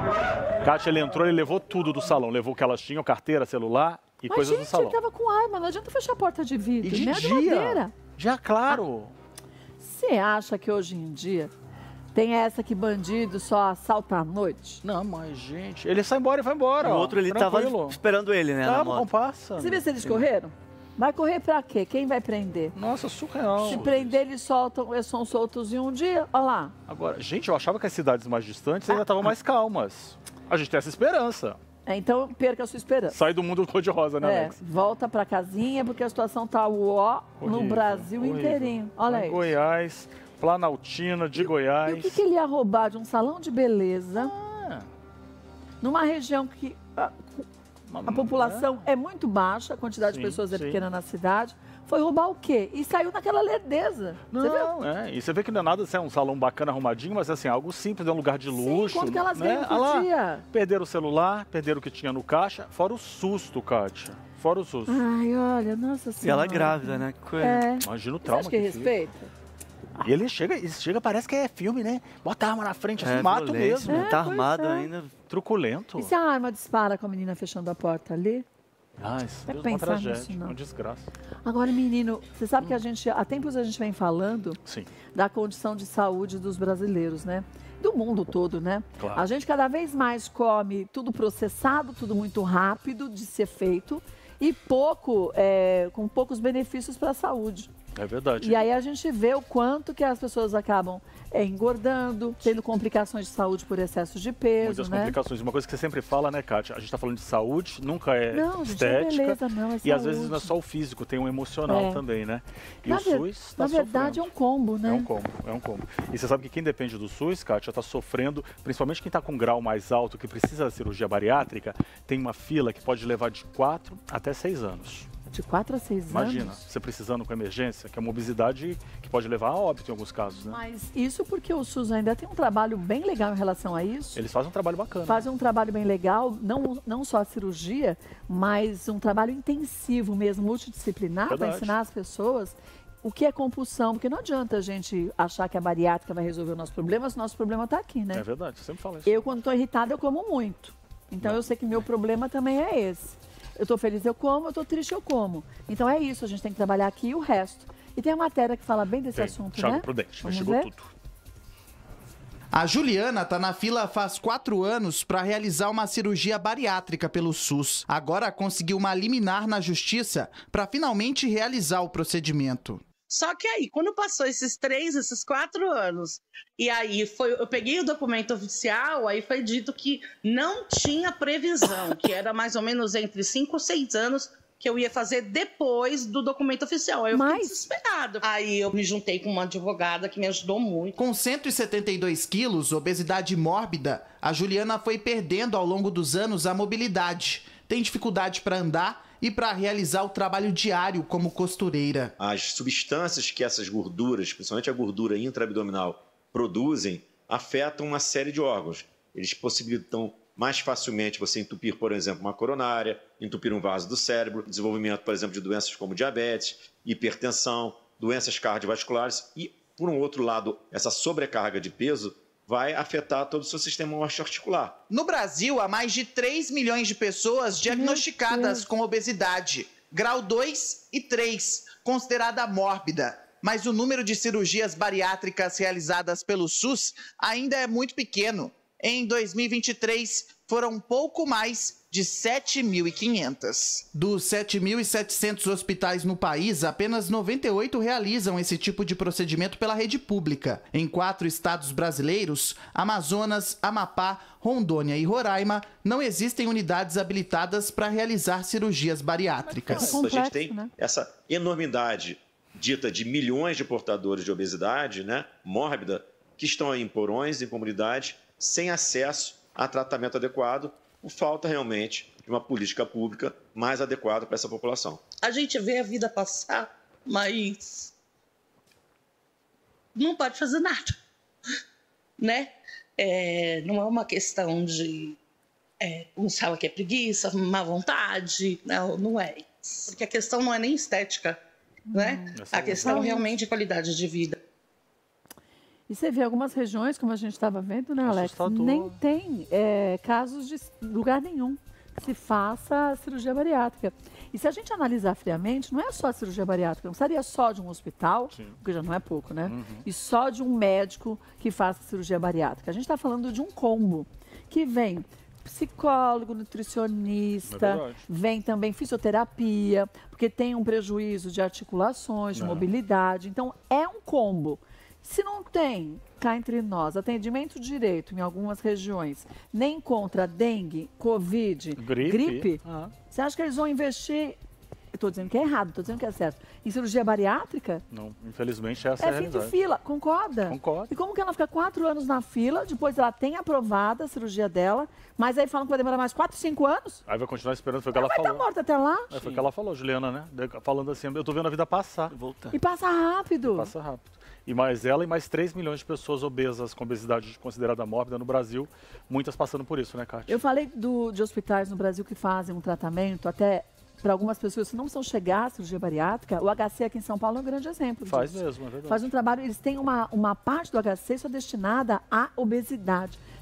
[SPEAKER 2] Kátia, ele entrou e levou tudo do salão. Levou o que elas tinham, carteira, celular e
[SPEAKER 1] Mas,
[SPEAKER 2] coisas
[SPEAKER 1] gente,
[SPEAKER 2] do salão.
[SPEAKER 1] ele tava com arma, não adianta fechar a porta de vidro.
[SPEAKER 2] E de
[SPEAKER 1] nem a
[SPEAKER 2] dia.
[SPEAKER 1] geladeira.
[SPEAKER 2] Já, claro.
[SPEAKER 1] Você acha que hoje em dia tem essa que bandido só assalta à noite?
[SPEAKER 2] Não, mas, gente... Ele sai embora e vai embora.
[SPEAKER 5] O
[SPEAKER 2] ó.
[SPEAKER 5] outro ele
[SPEAKER 2] Tranquilo.
[SPEAKER 5] tava esperando ele, né, na
[SPEAKER 2] Tava
[SPEAKER 5] moto.
[SPEAKER 2] compassa.
[SPEAKER 1] Você vê se eles correram? Vai correr pra quê? Quem vai prender?
[SPEAKER 2] Nossa, surreal.
[SPEAKER 1] Se prender, eles soltam, eles são soltos em um dia. Olha lá.
[SPEAKER 2] Agora, gente, eu achava que as cidades mais distantes ainda estavam mais calmas. A gente tem essa esperança.
[SPEAKER 1] É, então, perca a sua esperança.
[SPEAKER 2] Sai do mundo cor-de-rosa, né,
[SPEAKER 1] É,
[SPEAKER 2] Alex?
[SPEAKER 1] volta pra casinha, porque a situação tá uó no
[SPEAKER 2] Horrível,
[SPEAKER 1] Brasil
[SPEAKER 2] horrível.
[SPEAKER 1] inteirinho. Olha
[SPEAKER 2] Lá em
[SPEAKER 1] aí.
[SPEAKER 2] Goiás, Planaltina, de
[SPEAKER 1] E
[SPEAKER 2] Goiás.
[SPEAKER 1] o que, que ele ia roubar de um salão de beleza
[SPEAKER 2] Ah,
[SPEAKER 1] numa região que a, a população é muito baixa, a quantidade
[SPEAKER 2] Sim,
[SPEAKER 1] de pessoas é
[SPEAKER 2] sim.
[SPEAKER 1] pequena na cidade? Foi roubar o quê? E saiu naquela lerdeza. Você viu?
[SPEAKER 2] Não, é. E você vê que não é nada assim, é um salão bacana, arrumadinho, mas assim, algo simples, é um lugar de luxo.
[SPEAKER 1] Sim, quanto que elas
[SPEAKER 2] né?
[SPEAKER 1] ganham por
[SPEAKER 2] Ah lá,
[SPEAKER 1] dia?
[SPEAKER 2] perderam o celular, perderam o que tinha no caixa, fora o susto, Kátia. Fora o susto.
[SPEAKER 1] Ai, olha, nossa
[SPEAKER 5] E
[SPEAKER 1] senhora.
[SPEAKER 5] ela é grávida, né? Que coisa.
[SPEAKER 1] É.
[SPEAKER 2] Imagina o
[SPEAKER 1] Você
[SPEAKER 2] trauma
[SPEAKER 1] acha que
[SPEAKER 2] que fica.
[SPEAKER 1] respeita?
[SPEAKER 2] E ele chega, ele chega, parece que é filme, né? Bota a arma na frente, assim,
[SPEAKER 5] É,
[SPEAKER 2] mata
[SPEAKER 5] violência,
[SPEAKER 2] mesmo.
[SPEAKER 5] né? Tá
[SPEAKER 1] É, pois
[SPEAKER 5] armado
[SPEAKER 1] é.
[SPEAKER 5] ainda.
[SPEAKER 2] Truculento.
[SPEAKER 1] E se a arma dispara com a menina fechando a porta ali?
[SPEAKER 2] Ah, isso
[SPEAKER 1] Vai
[SPEAKER 2] Deus, uma
[SPEAKER 1] pensar
[SPEAKER 2] tragédia,
[SPEAKER 1] nisso, não.
[SPEAKER 2] uma desgraça.
[SPEAKER 1] Agora, menino, você sabe que a gente, há tempos a gente vem falando
[SPEAKER 2] Sim.
[SPEAKER 1] da condição de saúde dos brasileiros, né? Do mundo todo, né?
[SPEAKER 2] Claro.
[SPEAKER 1] A gente cada vez mais come tudo processado, tudo muito rápido de ser feito e pouco, é, com poucos benefícios para a saúde.
[SPEAKER 2] É verdade.
[SPEAKER 1] E aí a gente vê o quanto que as pessoas acabam é, engordando, tendo complicações de saúde por excesso de peso,
[SPEAKER 2] Muitas
[SPEAKER 1] né?
[SPEAKER 2] complicações. Uma coisa que você sempre fala, né, Kátia? A gente está falando de saúde, nunca é
[SPEAKER 1] não, gente, é
[SPEAKER 2] estética.
[SPEAKER 1] beleza, não, é
[SPEAKER 2] e às
[SPEAKER 1] saúde.
[SPEAKER 2] vezes não é só o físico, tem um emocional
[SPEAKER 1] É.
[SPEAKER 2] também, né? E
[SPEAKER 1] na
[SPEAKER 2] o
[SPEAKER 1] ver,
[SPEAKER 2] SUS está
[SPEAKER 1] Na verdade
[SPEAKER 2] sofrendo.
[SPEAKER 1] é um combo, né?
[SPEAKER 2] É um combo, é um combo. E você sabe que quem depende do SUS, Kátia, está sofrendo, principalmente quem está com grau mais alto, que precisa da cirurgia bariátrica, tem uma fila que pode levar de quatro até seis anos.
[SPEAKER 1] De quatro a seis
[SPEAKER 2] Imagina,
[SPEAKER 1] anos?
[SPEAKER 2] você precisando com emergência, que é uma obesidade que pode levar a óbito em alguns casos, né?
[SPEAKER 1] Mas isso porque o SUS ainda tem um trabalho bem legal em relação a isso.
[SPEAKER 2] Eles fazem um trabalho bacana.
[SPEAKER 1] Fazem um trabalho bem legal, não, não só a cirurgia, mas um trabalho intensivo mesmo, multidisciplinar, para
[SPEAKER 2] Verdade.
[SPEAKER 1] ensinar as pessoas o que é compulsão, porque não adianta a gente achar que a bariátrica vai resolver o nosso problema, se o nosso problema está aqui, né?
[SPEAKER 2] É verdade, sempre fala isso.
[SPEAKER 1] Eu, quando estou irritada, eu como muito. Então,
[SPEAKER 2] Não.
[SPEAKER 1] eu sei que meu problema também é esse. Eu estou feliz, eu como, eu estou triste, eu como. Então, é isso, a gente tem que trabalhar aqui e o resto. E tem a matéria que fala bem desse
[SPEAKER 2] Tem,
[SPEAKER 1] assunto,
[SPEAKER 2] Thiago
[SPEAKER 1] né?
[SPEAKER 2] Prudente,
[SPEAKER 1] Vamos
[SPEAKER 2] investigou
[SPEAKER 1] ver?
[SPEAKER 2] tudo.
[SPEAKER 6] A Juliana está na fila faz quatro anos para realizar uma cirurgia bariátrica pelo SUS. Agora conseguiu uma liminar na justiça para finalmente realizar o procedimento.
[SPEAKER 7] Só que aí, quando passou esses três, esses quatro anos, e aí foi, eu peguei o documento oficial, aí foi dito que não tinha previsão, que era mais ou menos entre cinco ou seis anos que eu ia fazer depois do documento oficial. Aí eu
[SPEAKER 1] Mas...
[SPEAKER 7] fiquei desesperada. Aí eu me juntei com uma advogada que me ajudou muito.
[SPEAKER 6] Com cento e setenta e dois quilos, obesidade mórbida, a Juliana foi perdendo ao longo dos anos a mobilidade. Tem dificuldade para andar e para realizar o trabalho diário como costureira.
[SPEAKER 8] As substâncias que essas gorduras, principalmente a gordura intraabdominal, produzem, afetam uma série de órgãos. Eles possibilitam mais facilmente você entupir, por exemplo, uma coronária, entupir um vaso do cérebro, desenvolvimento, por exemplo, de doenças como diabetes, hipertensão, doenças cardiovasculares e, por um outro lado, essa sobrecarga de peso vai afetar todo o seu sistema osteoarticular.
[SPEAKER 6] No Brasil, há mais de três milhões de pessoas diagnosticadas com obesidade, grau dois e três, considerada mórbida. Mas o número de cirurgias bariátricas realizadas pelo SUS ainda é muito pequeno. Em dois mil e vinte e três, foram um pouco mais de sete mil e quinhentos. Dos sete mil e setecentos hospitais no país, apenas noventa e oito realizam esse tipo de procedimento pela rede pública. Em quatro estados brasileiros, Amazonas, Amapá, Rondônia e Roraima, não existem unidades habilitadas para realizar cirurgias bariátricas.
[SPEAKER 1] É complexo,
[SPEAKER 8] a gente tem
[SPEAKER 1] né?
[SPEAKER 8] essa enormidade dita de milhões de portadores de obesidade, né, mórbida, que estão aí em porões, em comunidades, sem acesso a tratamento adequado, por falta realmente de uma política pública mais adequada para essa população.
[SPEAKER 7] A gente vê a vida passar, mas não pode fazer nada, né? É, não é uma questão de, é, como se fala que é preguiça, má vontade, não, não é isso. Porque a questão não é nem estética, né? A questão realmente é qualidade de vida.
[SPEAKER 1] E você vê algumas regiões, como a gente estava vendo, né, Alex?
[SPEAKER 2] Assustador.
[SPEAKER 1] Nem tem é, casos de lugar nenhum que se faça a cirurgia bariátrica. E se a gente analisar friamente, não é só a cirurgia bariátrica, não seria só de um hospital,
[SPEAKER 2] Sim.
[SPEAKER 1] porque já não é pouco, né?
[SPEAKER 2] Uhum.
[SPEAKER 1] E só de um médico que faça cirurgia bariátrica. A gente está falando de um combo que vem psicólogo,
[SPEAKER 2] É
[SPEAKER 1] nutricionista,
[SPEAKER 2] verdade.
[SPEAKER 1] vem também fisioterapia, porque tem um prejuízo de articulações, de
[SPEAKER 2] É.
[SPEAKER 1] mobilidade. Então, é um combo. Se não tem, cá entre nós, atendimento direito em algumas regiões, nem contra dengue, covid,
[SPEAKER 2] Gripe.
[SPEAKER 1] gripe,
[SPEAKER 2] Ah.
[SPEAKER 1] você acha que eles vão investir, eu estou dizendo que é errado, estou dizendo que é certo, em cirurgia bariátrica?
[SPEAKER 2] Não, infelizmente essa é,
[SPEAKER 1] É
[SPEAKER 2] a
[SPEAKER 1] fim de
[SPEAKER 2] realidade.
[SPEAKER 1] fila, concorda?
[SPEAKER 2] Concordo.
[SPEAKER 1] E como que ela fica quatro anos na fila, depois ela tem aprovada a cirurgia dela, mas aí falam que vai demorar mais quatro, cinco anos?
[SPEAKER 2] Aí vai continuar esperando, foi o que
[SPEAKER 1] Ela
[SPEAKER 2] ela
[SPEAKER 1] vai estar
[SPEAKER 2] falou.
[SPEAKER 1] morta até lá
[SPEAKER 2] É, foi o que ela falou, Juliana, né? De- Falando assim, eu tô vendo a vida passar.
[SPEAKER 5] Voltando.
[SPEAKER 1] e passa rápido.
[SPEAKER 2] Passa rápido. E mais ela e mais três milhões de pessoas obesas com obesidade considerada mórbida no Brasil, muitas passando por isso, né, Kátia?
[SPEAKER 1] Eu falei do, de hospitais no Brasil que fazem um tratamento, até para algumas pessoas que não precisam chegar à cirurgia bariátrica. O H C aqui em São Paulo é um grande exemplo
[SPEAKER 2] Faz
[SPEAKER 1] disso.
[SPEAKER 2] mesmo, é verdade.
[SPEAKER 1] Faz um trabalho, eles têm uma, uma parte do H C só destinada à obesidade.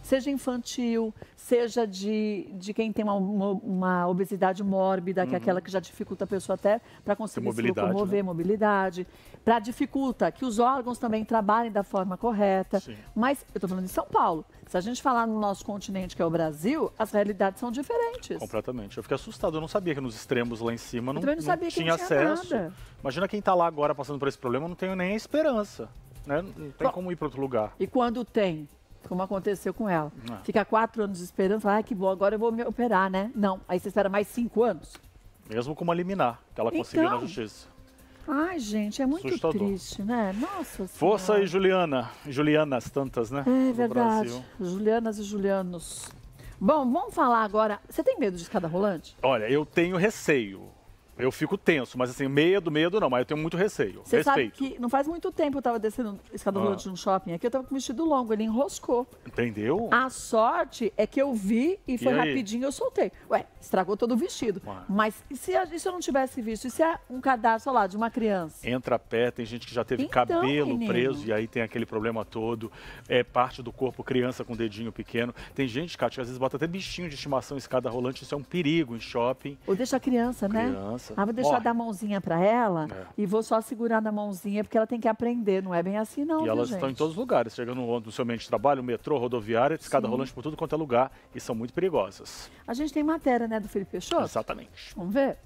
[SPEAKER 1] seja infantil, seja de, de quem tem uma, uma, uma obesidade mórbida, que é
[SPEAKER 2] Uhum.
[SPEAKER 1] aquela que já dificulta a pessoa até para conseguir se
[SPEAKER 2] mobilidade,
[SPEAKER 1] locomover,
[SPEAKER 2] né?
[SPEAKER 1] mobilidade, para dificulta que os órgãos também trabalhem da forma correta.
[SPEAKER 2] Sim.
[SPEAKER 1] Mas eu estou falando de São Paulo. Se a gente falar no nosso continente, que é o Brasil, as realidades são diferentes.
[SPEAKER 2] Completamente. Eu fiquei assustado, eu não sabia que nos extremos lá em cima não,
[SPEAKER 1] também não sabia que
[SPEAKER 2] tinha
[SPEAKER 1] não tinha
[SPEAKER 2] acesso.
[SPEAKER 1] nada.
[SPEAKER 2] Imagina quem está lá agora passando por esse problema, não tenho nem a esperança. Né? Não tem
[SPEAKER 1] Bom,
[SPEAKER 2] como ir para outro lugar.
[SPEAKER 1] E quando tem, como aconteceu com ela,
[SPEAKER 2] Ah.
[SPEAKER 1] fica quatro anos esperando, fala, ah, que bom, agora eu vou me operar, né? Não, aí você espera mais cinco anos.
[SPEAKER 2] Mesmo com uma liminar que ela conseguiu
[SPEAKER 1] Então,
[SPEAKER 2] na justiça.
[SPEAKER 1] Ai, gente, é muito
[SPEAKER 2] Assustador.
[SPEAKER 1] triste, né? Nossa
[SPEAKER 2] Força
[SPEAKER 1] Senhora.
[SPEAKER 2] aí, Juliana. Julianas, tantas, né?
[SPEAKER 1] É
[SPEAKER 2] no
[SPEAKER 1] verdade.
[SPEAKER 2] Brasil.
[SPEAKER 1] Julianas e Julianos. Bom, vamos falar agora. Você tem medo de escada rolante?
[SPEAKER 2] Olha, eu tenho receio. Eu fico tenso, mas assim, medo, medo não, mas eu tenho muito receio.
[SPEAKER 1] Você sabe
[SPEAKER 2] Respeito.
[SPEAKER 1] que não faz muito tempo eu estava descendo escada
[SPEAKER 2] Ah.
[SPEAKER 1] rolante num shopping aqui, eu estava com um vestido longo, ele enroscou.
[SPEAKER 2] Entendeu?
[SPEAKER 1] A sorte é que eu vi e foi
[SPEAKER 2] E aí?
[SPEAKER 1] rapidinho eu soltei. Ué, estragou todo o vestido.
[SPEAKER 2] Ué.
[SPEAKER 1] Mas e se, a- e se eu não tivesse visto? E se é um cadastro lá de uma criança?
[SPEAKER 2] Entra pé, tem gente que já teve
[SPEAKER 1] Então,
[SPEAKER 2] cabelo
[SPEAKER 1] menino.
[SPEAKER 2] preso e aí tem aquele problema todo. É parte do corpo, criança com dedinho pequeno. Tem gente, Kátia, que às vezes bota até bichinho de estimação em escada rolante, isso é um perigo em shopping.
[SPEAKER 1] Ou deixa a criança, né?
[SPEAKER 2] Criança.
[SPEAKER 1] Ah, vou deixar
[SPEAKER 2] Morre.
[SPEAKER 1] dar a mãozinha para ela
[SPEAKER 2] É.
[SPEAKER 1] e vou só segurar na mãozinha porque ela tem que aprender. Não é bem assim, não.
[SPEAKER 2] E
[SPEAKER 1] viu,
[SPEAKER 2] elas
[SPEAKER 1] gente?
[SPEAKER 2] estão em todos os lugares, chegando no, no seu ambiente de trabalho, metrô, rodoviária, escada
[SPEAKER 1] Sim.
[SPEAKER 2] rolante por tudo quanto é lugar e são muito perigosas.
[SPEAKER 1] A gente tem matéria, né, do Felipe Peixoto?
[SPEAKER 2] Exatamente.
[SPEAKER 1] Vamos ver?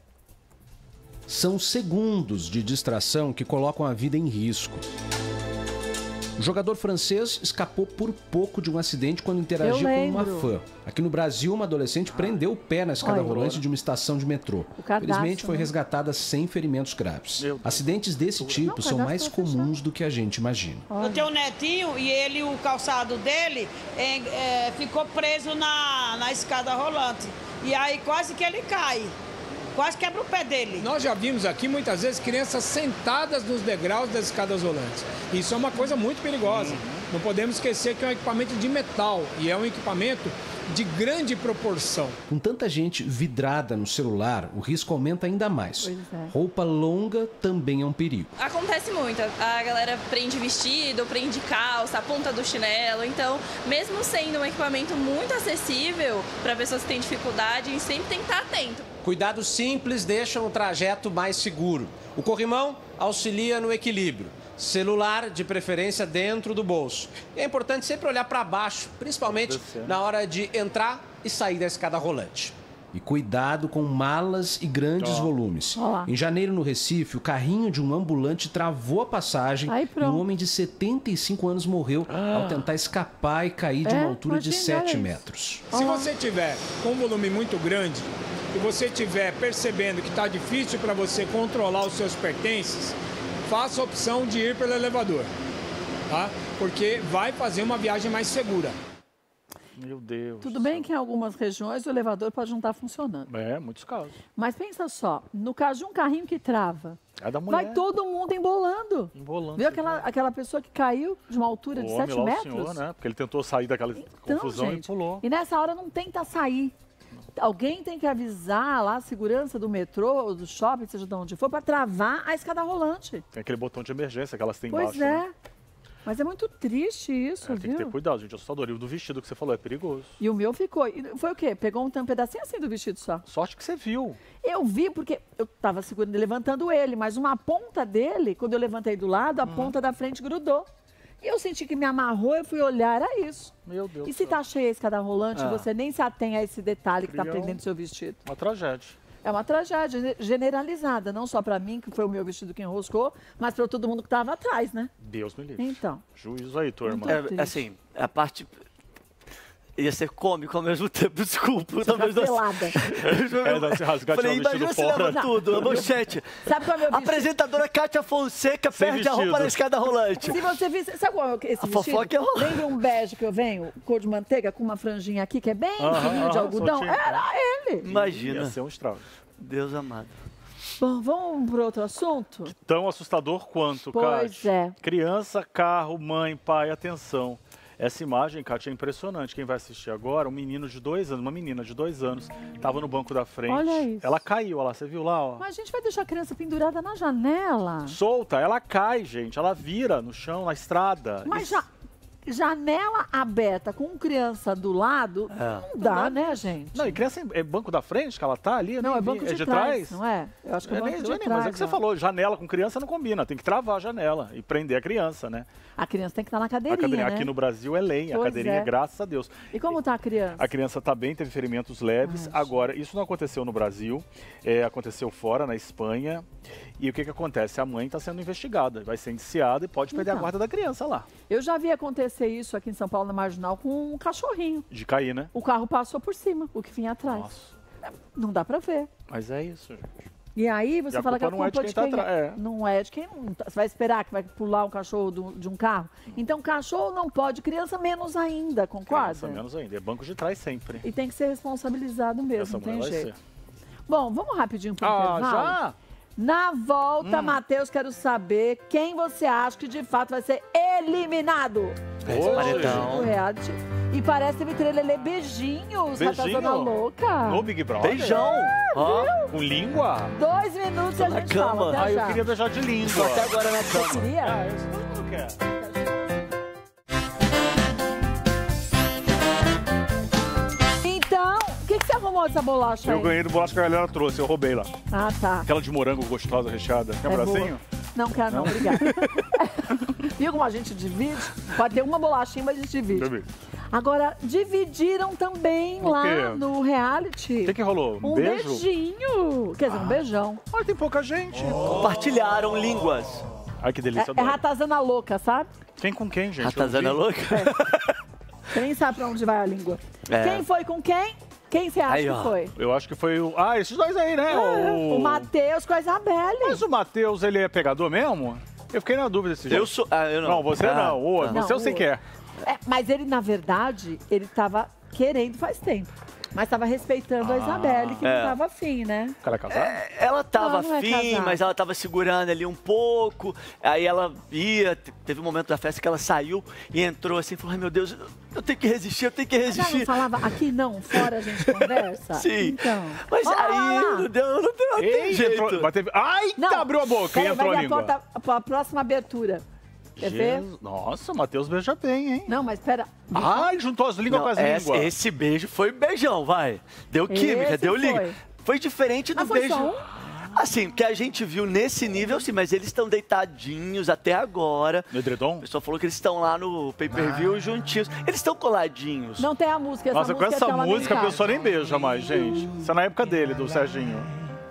[SPEAKER 9] São segundos de distração que colocam a vida em risco. O jogador francês escapou por pouco de um acidente quando interagia
[SPEAKER 1] Eu
[SPEAKER 9] com uma
[SPEAKER 1] lembro.
[SPEAKER 9] fã. Aqui no Brasil, uma adolescente prendeu o pé na escada
[SPEAKER 1] Olha.
[SPEAKER 9] rolante de uma estação de metrô.
[SPEAKER 1] O cadastro,
[SPEAKER 9] Felizmente, foi
[SPEAKER 1] né?
[SPEAKER 9] resgatada sem ferimentos graves.
[SPEAKER 2] Meu Deus.
[SPEAKER 9] Acidentes desse tipo
[SPEAKER 1] Não,
[SPEAKER 9] são
[SPEAKER 1] cadastro
[SPEAKER 9] mais
[SPEAKER 1] tá fechado.
[SPEAKER 9] comuns do que a gente imagina.
[SPEAKER 10] Eu tenho um netinho e ele, o calçado dele, é, é, ficou preso na, na escada rolante. E aí quase que ele cai. Quase quebra o pé dele.
[SPEAKER 3] Nós já vimos aqui muitas vezes crianças sentadas nos degraus das escadas rolantes. Isso é uma coisa muito perigosa. Não podemos esquecer que é um equipamento de metal e é um equipamento de grande proporção.
[SPEAKER 9] Com tanta gente vidrada no celular, o risco aumenta ainda mais.
[SPEAKER 1] Pois é.
[SPEAKER 9] Roupa longa também é um perigo.
[SPEAKER 11] Acontece muito. A galera prende vestido, prende calça, a ponta do chinelo. Então, mesmo sendo um equipamento muito acessível para pessoas que têm dificuldade, a gente sempre tem que estar atento.
[SPEAKER 12] Cuidados simples deixam o trajeto mais seguro. O corrimão auxilia no equilíbrio. Celular, de preferência, dentro do bolso. E é importante sempre olhar para baixo, principalmente na hora de entrar e sair da escada rolante.
[SPEAKER 9] E cuidado com malas e grandes
[SPEAKER 2] Ó.
[SPEAKER 9] volumes.
[SPEAKER 1] Ó.
[SPEAKER 9] Em janeiro, no Recife, o carrinho de um ambulante travou a passagem
[SPEAKER 1] Aí,
[SPEAKER 9] e
[SPEAKER 1] pronto.
[SPEAKER 9] um homem de setenta e cinco anos morreu ao tentar escapar e cair de
[SPEAKER 1] É,
[SPEAKER 9] uma altura de
[SPEAKER 1] imagina
[SPEAKER 9] sete
[SPEAKER 1] isso.
[SPEAKER 9] metros.
[SPEAKER 3] Se você tiver com um volume muito grande e você estiver percebendo que está difícil para você controlar os seus pertences, faça a opção de ir pelo elevador, tá? Porque vai fazer uma viagem mais segura.
[SPEAKER 2] Meu Deus.
[SPEAKER 1] Tudo bem que em algumas regiões o elevador pode não estar funcionando.
[SPEAKER 2] É, muitos casos.
[SPEAKER 1] Mas pensa só, no caso de um carrinho que trava,
[SPEAKER 2] É da mulher.
[SPEAKER 1] vai todo mundo embolando.
[SPEAKER 2] Embolando.
[SPEAKER 1] Viu aquela, aquela pessoa que caiu de uma altura
[SPEAKER 2] O
[SPEAKER 1] de
[SPEAKER 2] homem
[SPEAKER 1] sete
[SPEAKER 2] lá, o
[SPEAKER 1] metros?
[SPEAKER 2] senhor, né? Porque ele tentou sair daquela
[SPEAKER 1] Então,
[SPEAKER 2] confusão
[SPEAKER 1] gente,
[SPEAKER 2] e pulou.
[SPEAKER 1] E nessa hora não tenta sair. Alguém tem que avisar lá a segurança do metrô, ou do shopping, seja de onde for, para travar a escada rolante.
[SPEAKER 2] Tem aquele botão de emergência que elas têm
[SPEAKER 1] Pois
[SPEAKER 2] embaixo.
[SPEAKER 1] é.
[SPEAKER 2] Né?
[SPEAKER 1] Mas é muito triste isso,
[SPEAKER 2] É, tem
[SPEAKER 1] viu?
[SPEAKER 2] que ter cuidado, gente. Assustador. E o do vestido que você falou é perigoso.
[SPEAKER 1] E o meu ficou. E foi o quê? Pegou um, um pedacinho assim do vestido só.
[SPEAKER 2] Sorte que você viu.
[SPEAKER 1] Eu vi porque eu estava segurando e levantando ele, mas uma ponta dele, quando eu levantei do lado, a
[SPEAKER 2] Uhum.
[SPEAKER 1] ponta da frente grudou. E eu senti que me amarrou, eu fui olhar, era isso.
[SPEAKER 2] Meu Deus
[SPEAKER 1] E
[SPEAKER 2] do
[SPEAKER 1] se
[SPEAKER 2] céu.
[SPEAKER 1] tá cheia a escada rolante,
[SPEAKER 2] Ah.
[SPEAKER 1] você nem se atém a esse detalhe que está
[SPEAKER 2] Criou
[SPEAKER 1] prendendo seu vestido.
[SPEAKER 2] Uma tragédia.
[SPEAKER 1] É uma tragédia generalizada, não só para mim, que foi o meu vestido que enroscou, mas para todo mundo que estava atrás, né?
[SPEAKER 2] Deus me livre.
[SPEAKER 1] Então.
[SPEAKER 2] Juízo aí, turma.
[SPEAKER 1] Muito
[SPEAKER 5] É,
[SPEAKER 1] triste.
[SPEAKER 5] assim, a parte... Ia ser cômico ao mesmo tempo, desculpa. talvez não-
[SPEAKER 1] Pelada.
[SPEAKER 2] É, dá se rasgar,
[SPEAKER 5] Falei,
[SPEAKER 2] tirar o
[SPEAKER 5] imagina
[SPEAKER 2] vestido
[SPEAKER 5] se leva
[SPEAKER 2] fora.
[SPEAKER 5] tudo, a manchete.
[SPEAKER 1] Sabe qual é o meu vestido?
[SPEAKER 5] Apresentadora Kátia Fonseca
[SPEAKER 2] Sem
[SPEAKER 5] perde a roupa
[SPEAKER 2] vestido.
[SPEAKER 5] na escada rolante.
[SPEAKER 1] Se você visse, sabe qual é esse
[SPEAKER 5] A
[SPEAKER 1] vestido?
[SPEAKER 5] fofoca é rolar.
[SPEAKER 1] Lembra um bege que eu venho, cor de manteiga, com uma franjinha aqui, que é bem
[SPEAKER 2] Aham,
[SPEAKER 1] fininho de
[SPEAKER 2] aham,
[SPEAKER 1] algodão?
[SPEAKER 2] soltinho.
[SPEAKER 1] Era ele.
[SPEAKER 5] Imagina.
[SPEAKER 2] Ia ser um estrago.
[SPEAKER 5] Deus amado.
[SPEAKER 1] Bom, vamos para outro assunto?
[SPEAKER 2] Tão assustador quanto,
[SPEAKER 1] Pois
[SPEAKER 2] Kátia.
[SPEAKER 1] é.
[SPEAKER 2] Criança, carro, mãe, pai, atenção. Essa imagem, Kátia, é impressionante. Quem vai assistir agora, um menino de dois anos, uma menina de dois anos, estava no banco da frente.
[SPEAKER 1] Olha isso.
[SPEAKER 2] Ela caiu, olha lá, você viu lá, ó.
[SPEAKER 1] Mas a gente vai deixar a criança pendurada na janela.
[SPEAKER 2] Solta, ela cai, gente. Ela vira no chão, na estrada.
[SPEAKER 1] Mas
[SPEAKER 2] Isso-
[SPEAKER 1] já... janela aberta com criança do lado,
[SPEAKER 2] É.
[SPEAKER 1] não dá, né, gente?
[SPEAKER 2] Não, e criança é banco da frente que ela tá ali? Eu
[SPEAKER 1] Não,
[SPEAKER 2] nem
[SPEAKER 1] é banco
[SPEAKER 2] vi.
[SPEAKER 1] de,
[SPEAKER 2] é de
[SPEAKER 1] trás,
[SPEAKER 2] trás,
[SPEAKER 1] não é? Eu acho que é
[SPEAKER 2] É,
[SPEAKER 1] banco
[SPEAKER 2] nem-
[SPEAKER 1] de
[SPEAKER 2] nem-
[SPEAKER 1] trás.
[SPEAKER 2] mas é que você
[SPEAKER 1] ó.
[SPEAKER 2] falou, janela com criança não combina, tem que travar a janela e prender a criança, né?
[SPEAKER 1] A criança tem que estar na
[SPEAKER 2] A
[SPEAKER 1] cadeirinha,
[SPEAKER 2] cadeirinha
[SPEAKER 1] né?
[SPEAKER 2] aqui no Brasil é lei, a
[SPEAKER 1] Pois
[SPEAKER 2] cadeirinha,
[SPEAKER 1] é.
[SPEAKER 2] graças a Deus.
[SPEAKER 1] E como tá a criança?
[SPEAKER 2] A criança está bem, teve ferimentos leves. Agora, isso não aconteceu no Brasil, é, aconteceu fora, na Espanha. E o que, que acontece? A mãe está sendo investigada, vai ser indiciada e pode perder
[SPEAKER 1] Então.
[SPEAKER 2] a guarda da criança lá.
[SPEAKER 1] Eu já vi acontecer isso aqui em São Paulo, na Marginal, com um cachorrinho.
[SPEAKER 2] De cair, né?
[SPEAKER 1] O carro passou por cima, o que vinha atrás. É, Não dá pra ver.
[SPEAKER 2] Mas é isso, gente.
[SPEAKER 1] E aí você
[SPEAKER 2] E a
[SPEAKER 1] fala que a
[SPEAKER 2] culpa não é
[SPEAKER 1] culpa
[SPEAKER 2] de
[SPEAKER 1] de
[SPEAKER 2] quem
[SPEAKER 1] quem,
[SPEAKER 2] tá atra- é.
[SPEAKER 1] Não é de quem não tá- Você vai esperar que vai pular um cachorro do- de um carro? Então, cachorro não pode, criança menos ainda, concorda?
[SPEAKER 2] Criança menos ainda, é banco de trás sempre.
[SPEAKER 1] E tem que ser responsabilizado mesmo,
[SPEAKER 2] Essa
[SPEAKER 1] não tem
[SPEAKER 2] mulher vai
[SPEAKER 1] jeito.
[SPEAKER 2] ser.
[SPEAKER 1] Bom, vamos rapidinho pro
[SPEAKER 2] Ah,
[SPEAKER 1] intervalo?
[SPEAKER 2] já?
[SPEAKER 1] Na volta,
[SPEAKER 2] Hum.
[SPEAKER 1] Matheus, quero saber quem você acha que de fato vai ser eliminado.
[SPEAKER 5] Esse paredão.
[SPEAKER 1] Do reality. E parece que teve trelelê beijinhos,
[SPEAKER 2] Beijinho?
[SPEAKER 1] Ratazana Louca.
[SPEAKER 2] No Big Brother?
[SPEAKER 5] Beijão. Ó.
[SPEAKER 2] Com língua?
[SPEAKER 1] Dois minutos e a
[SPEAKER 5] na
[SPEAKER 1] gente
[SPEAKER 5] cama.
[SPEAKER 1] fala. Até
[SPEAKER 2] Ah, eu
[SPEAKER 1] já.
[SPEAKER 2] queria beijar de língua.
[SPEAKER 5] Tô até agora na
[SPEAKER 1] Você
[SPEAKER 5] cama.
[SPEAKER 1] queria?
[SPEAKER 2] Ah, isso todo mundo quer.
[SPEAKER 1] Então, o que, que você arrumou dessa bolacha aí?
[SPEAKER 2] Eu ganhei do bolacha que a galera trouxe, eu roubei lá.
[SPEAKER 1] Ah, tá.
[SPEAKER 2] Aquela de morango gostosa, recheada. Quer um
[SPEAKER 1] É boa.
[SPEAKER 2] bracinho?
[SPEAKER 1] Não quero não, obrigada. Viu como a gente divide? Pode ter uma bolachinha, mas a gente divide.
[SPEAKER 2] Bebê.
[SPEAKER 1] Agora, dividiram também
[SPEAKER 2] O
[SPEAKER 1] lá
[SPEAKER 2] quê?
[SPEAKER 1] no reality.
[SPEAKER 2] O que, que rolou? Um,
[SPEAKER 1] Um
[SPEAKER 2] beijo?
[SPEAKER 1] beijinho. Quer dizer, um beijão.
[SPEAKER 2] Olha, tem pouca gente.
[SPEAKER 5] Compartilharam línguas.
[SPEAKER 2] Ai, que delícia.
[SPEAKER 1] É, é
[SPEAKER 2] adoro.
[SPEAKER 1] ratazana louca, sabe?
[SPEAKER 2] Quem com quem, gente?
[SPEAKER 5] Ratazana
[SPEAKER 2] Eu não vi.
[SPEAKER 5] louca?
[SPEAKER 1] Você nem sabe pra onde vai a língua.
[SPEAKER 5] É.
[SPEAKER 1] Quem foi com quem? Quem você acha
[SPEAKER 5] Aí,
[SPEAKER 1] que
[SPEAKER 5] ó.
[SPEAKER 1] foi?
[SPEAKER 2] Eu acho que foi o... Ah, esses dois aí, né?
[SPEAKER 1] O, o Matheus com a Isabelle.
[SPEAKER 2] Mas o Matheus, ele é pegador mesmo? Eu fiquei na dúvida desse jeito.
[SPEAKER 5] Eu sou. Ah, eu não.
[SPEAKER 2] Não, você
[SPEAKER 5] Ah,
[SPEAKER 2] não. Ô,
[SPEAKER 5] tá.
[SPEAKER 2] você eu
[SPEAKER 1] Não,
[SPEAKER 2] sei
[SPEAKER 1] o-
[SPEAKER 2] que é.
[SPEAKER 1] É, mas ele, na verdade, ele tava querendo faz tempo. Mas tava respeitando a
[SPEAKER 2] Ah,
[SPEAKER 1] Isabelle, que
[SPEAKER 5] é.
[SPEAKER 1] não tava afim, né?
[SPEAKER 2] O cara é casado?
[SPEAKER 5] É, ela tava
[SPEAKER 1] Não, não é
[SPEAKER 5] afim,
[SPEAKER 1] casado.
[SPEAKER 5] mas ela tava segurando ali um pouco. Aí ela ia, te- teve um momento da festa que ela saiu e entrou assim, falou: ai meu Deus, eu tenho que resistir, eu tenho que
[SPEAKER 1] Ela não
[SPEAKER 5] resistir.
[SPEAKER 1] falava, aqui não, fora a gente conversa?
[SPEAKER 5] Sim.
[SPEAKER 1] Então.
[SPEAKER 5] Mas
[SPEAKER 1] Olha
[SPEAKER 5] aí
[SPEAKER 1] lá.
[SPEAKER 5] não deu, não deu, não tem
[SPEAKER 2] Ei,
[SPEAKER 5] jeito.
[SPEAKER 2] entrou, mas teve... Ai,
[SPEAKER 1] Não,
[SPEAKER 2] abriu a boca e
[SPEAKER 1] peraí,
[SPEAKER 2] entrou
[SPEAKER 1] vai
[SPEAKER 2] a
[SPEAKER 1] ver
[SPEAKER 2] língua.
[SPEAKER 1] A, porta- a próxima abertura. Quer ver?
[SPEAKER 2] Jesus. Nossa, o Matheus beija bem, hein?
[SPEAKER 1] Não, mas pera.
[SPEAKER 2] Ai, juntou as línguas
[SPEAKER 5] Não,
[SPEAKER 2] com as
[SPEAKER 5] esse,
[SPEAKER 2] línguas.
[SPEAKER 5] esse beijo foi beijão, vai. Deu química,
[SPEAKER 1] Esse
[SPEAKER 5] deu liga.
[SPEAKER 1] foi.
[SPEAKER 5] Foi diferente do
[SPEAKER 1] Ah, foi
[SPEAKER 5] beijo.
[SPEAKER 1] só um?
[SPEAKER 5] Assim, que a gente viu nesse nível, sim, mas eles estão deitadinhos até agora.
[SPEAKER 2] No edredom?
[SPEAKER 5] O pessoal falou que eles estão lá no pay-per-view
[SPEAKER 2] Ah.
[SPEAKER 5] juntinhos. Eles estão coladinhos.
[SPEAKER 1] Não tem a música, essa
[SPEAKER 2] Nossa, com
[SPEAKER 1] música
[SPEAKER 2] essa
[SPEAKER 1] é tela
[SPEAKER 2] música a
[SPEAKER 1] delicada.
[SPEAKER 2] pessoa nem beija mais, gente. Isso é na época dele, do Serginho.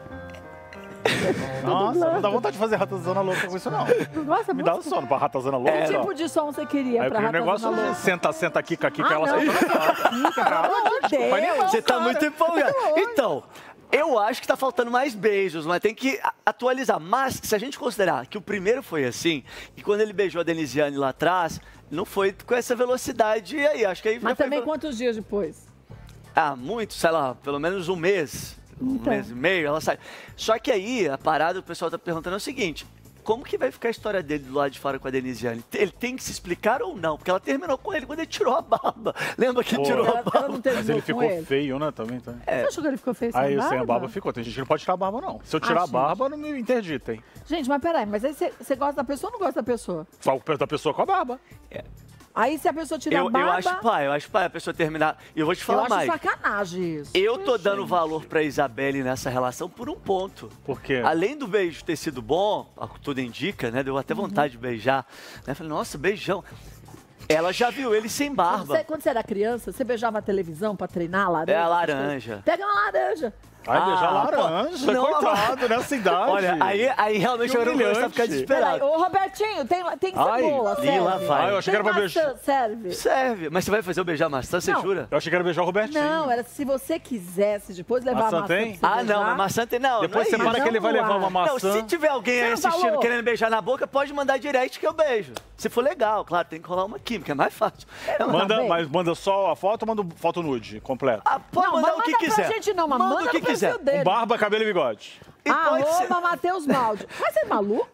[SPEAKER 2] Nossa, não dá vontade de fazer ratazana louca com isso, não.
[SPEAKER 1] Não gosta
[SPEAKER 2] Me dá um
[SPEAKER 1] música?
[SPEAKER 2] sono pra ratazana louca.
[SPEAKER 1] Que
[SPEAKER 2] ó.
[SPEAKER 1] tipo de som você queria
[SPEAKER 2] Aí
[SPEAKER 1] pra
[SPEAKER 2] aquele negócio
[SPEAKER 1] Ratazana
[SPEAKER 2] de
[SPEAKER 1] Louca?
[SPEAKER 2] senta, senta, quica, quica,
[SPEAKER 1] Ah,
[SPEAKER 2] ela
[SPEAKER 1] não.
[SPEAKER 2] solta.
[SPEAKER 1] Pelo amor de Deus.
[SPEAKER 2] Vai nem não,
[SPEAKER 5] Você tá
[SPEAKER 2] cara.
[SPEAKER 5] muito empolgado. Então, eu acho que tá faltando mais beijos, mas tem que a- atualizar. Mas se a gente considerar que o primeiro foi assim, e quando ele beijou a Denisiane lá atrás, não foi com essa velocidade. E aí, acho que aí já
[SPEAKER 1] Mas
[SPEAKER 5] foi
[SPEAKER 1] também
[SPEAKER 5] velo-
[SPEAKER 1] quantos dias depois?
[SPEAKER 5] Ah, muito, sei lá, pelo menos um mês. Um
[SPEAKER 1] Então.
[SPEAKER 5] mês e meio, ela sai. Só que aí, a parada, o pessoal tá perguntando é o seguinte: como que vai ficar a história dele do lado de fora com a Denisiane? Ele tem que se explicar ou não? Porque ela terminou com ele quando ele tirou a barba. Lembra que
[SPEAKER 2] Pô,
[SPEAKER 5] tirou a
[SPEAKER 1] Ela,
[SPEAKER 5] barba?
[SPEAKER 1] ela não terminou
[SPEAKER 2] Mas ele
[SPEAKER 1] com
[SPEAKER 2] ficou
[SPEAKER 1] ele?
[SPEAKER 2] feio, né? Também, também.
[SPEAKER 1] Você achou que ele ficou feio sem
[SPEAKER 2] Aí
[SPEAKER 1] barba?
[SPEAKER 2] sem a barba ficou. Tem gente que não pode tirar a barba, não. Se eu tirar
[SPEAKER 1] Ah,
[SPEAKER 2] a barba, não me interditem.
[SPEAKER 1] Gente, mas peraí, mas aí você você gosta da pessoa ou não gosta da pessoa?
[SPEAKER 2] Só perto da pessoa com a barba.
[SPEAKER 1] Aí se a pessoa tirar
[SPEAKER 5] Eu,
[SPEAKER 1] a barba...
[SPEAKER 5] eu acho pai, eu acho pai a pessoa terminar. E eu vou te
[SPEAKER 1] eu
[SPEAKER 5] falar
[SPEAKER 1] acho
[SPEAKER 5] mais.
[SPEAKER 1] sacanagem isso.
[SPEAKER 5] Eu tô dando valor pra Isabelle nessa relação por um ponto.
[SPEAKER 2] Por quê?
[SPEAKER 5] Além do beijo ter sido bom, ao que tudo indica, né? Deu até
[SPEAKER 1] Uhum.
[SPEAKER 5] vontade de beijar. Né? Falei, nossa, beijão. Ela já viu ele sem barba.
[SPEAKER 1] Você, quando você era criança, você beijava a televisão pra treinar a laranja?
[SPEAKER 5] É a
[SPEAKER 1] essas
[SPEAKER 5] laranja.
[SPEAKER 1] coisas? Pega uma laranja.
[SPEAKER 2] Ai, beijar
[SPEAKER 5] Ah, pô,
[SPEAKER 2] laranja.
[SPEAKER 5] não,
[SPEAKER 2] Coitado, nessa idade.
[SPEAKER 5] Olha, aí, aí realmente
[SPEAKER 2] Que
[SPEAKER 5] eu não vou
[SPEAKER 2] humilhante.
[SPEAKER 5] ficar
[SPEAKER 1] Peraí,
[SPEAKER 5] desesperado.
[SPEAKER 1] ô Robertinho, tem, tem
[SPEAKER 2] Ai,
[SPEAKER 1] cebola,
[SPEAKER 5] ih,
[SPEAKER 1] serve?
[SPEAKER 5] lá vai.
[SPEAKER 2] Ah, eu achei que
[SPEAKER 1] Tem
[SPEAKER 2] era pra
[SPEAKER 1] maçã,
[SPEAKER 2] beijar.
[SPEAKER 1] serve?
[SPEAKER 5] Serve. Mas você vai fazer eu beijar maçã, você
[SPEAKER 1] Não.
[SPEAKER 5] jura?
[SPEAKER 2] Eu achei que era beijar o Robertinho.
[SPEAKER 1] Não, era se você quisesse depois levar
[SPEAKER 2] Maçã
[SPEAKER 1] a maçã
[SPEAKER 2] tem?
[SPEAKER 1] pra você
[SPEAKER 5] Ah, não,
[SPEAKER 1] beijar.
[SPEAKER 5] mas maçã tem. Não,
[SPEAKER 2] Depois
[SPEAKER 5] não é
[SPEAKER 2] você para
[SPEAKER 5] isso.
[SPEAKER 2] que ele vai
[SPEAKER 1] Não,
[SPEAKER 2] levar uma
[SPEAKER 1] uai.
[SPEAKER 2] maçã.
[SPEAKER 5] Não, se tiver alguém aí
[SPEAKER 1] Você não
[SPEAKER 5] assistindo
[SPEAKER 1] falou?
[SPEAKER 5] querendo beijar na boca, pode mandar direct que eu beijo. Se for legal, claro, tem que rolar uma química, é mais fácil.
[SPEAKER 1] Não,
[SPEAKER 2] Manda,
[SPEAKER 1] tá bem.
[SPEAKER 2] mas manda só a foto ou manda foto nude, completa?
[SPEAKER 5] Ah, pode
[SPEAKER 1] Não,
[SPEAKER 5] mandar
[SPEAKER 1] mas
[SPEAKER 5] o que
[SPEAKER 1] manda pra
[SPEAKER 5] quiser.
[SPEAKER 1] gente não, mas manda
[SPEAKER 5] o que
[SPEAKER 1] no perfil
[SPEAKER 5] quiser.
[SPEAKER 1] dele.
[SPEAKER 2] Barba, cabelo e bigode.
[SPEAKER 5] E pode ser-
[SPEAKER 1] Arroba Matheus Baldi. Mas você é maluco?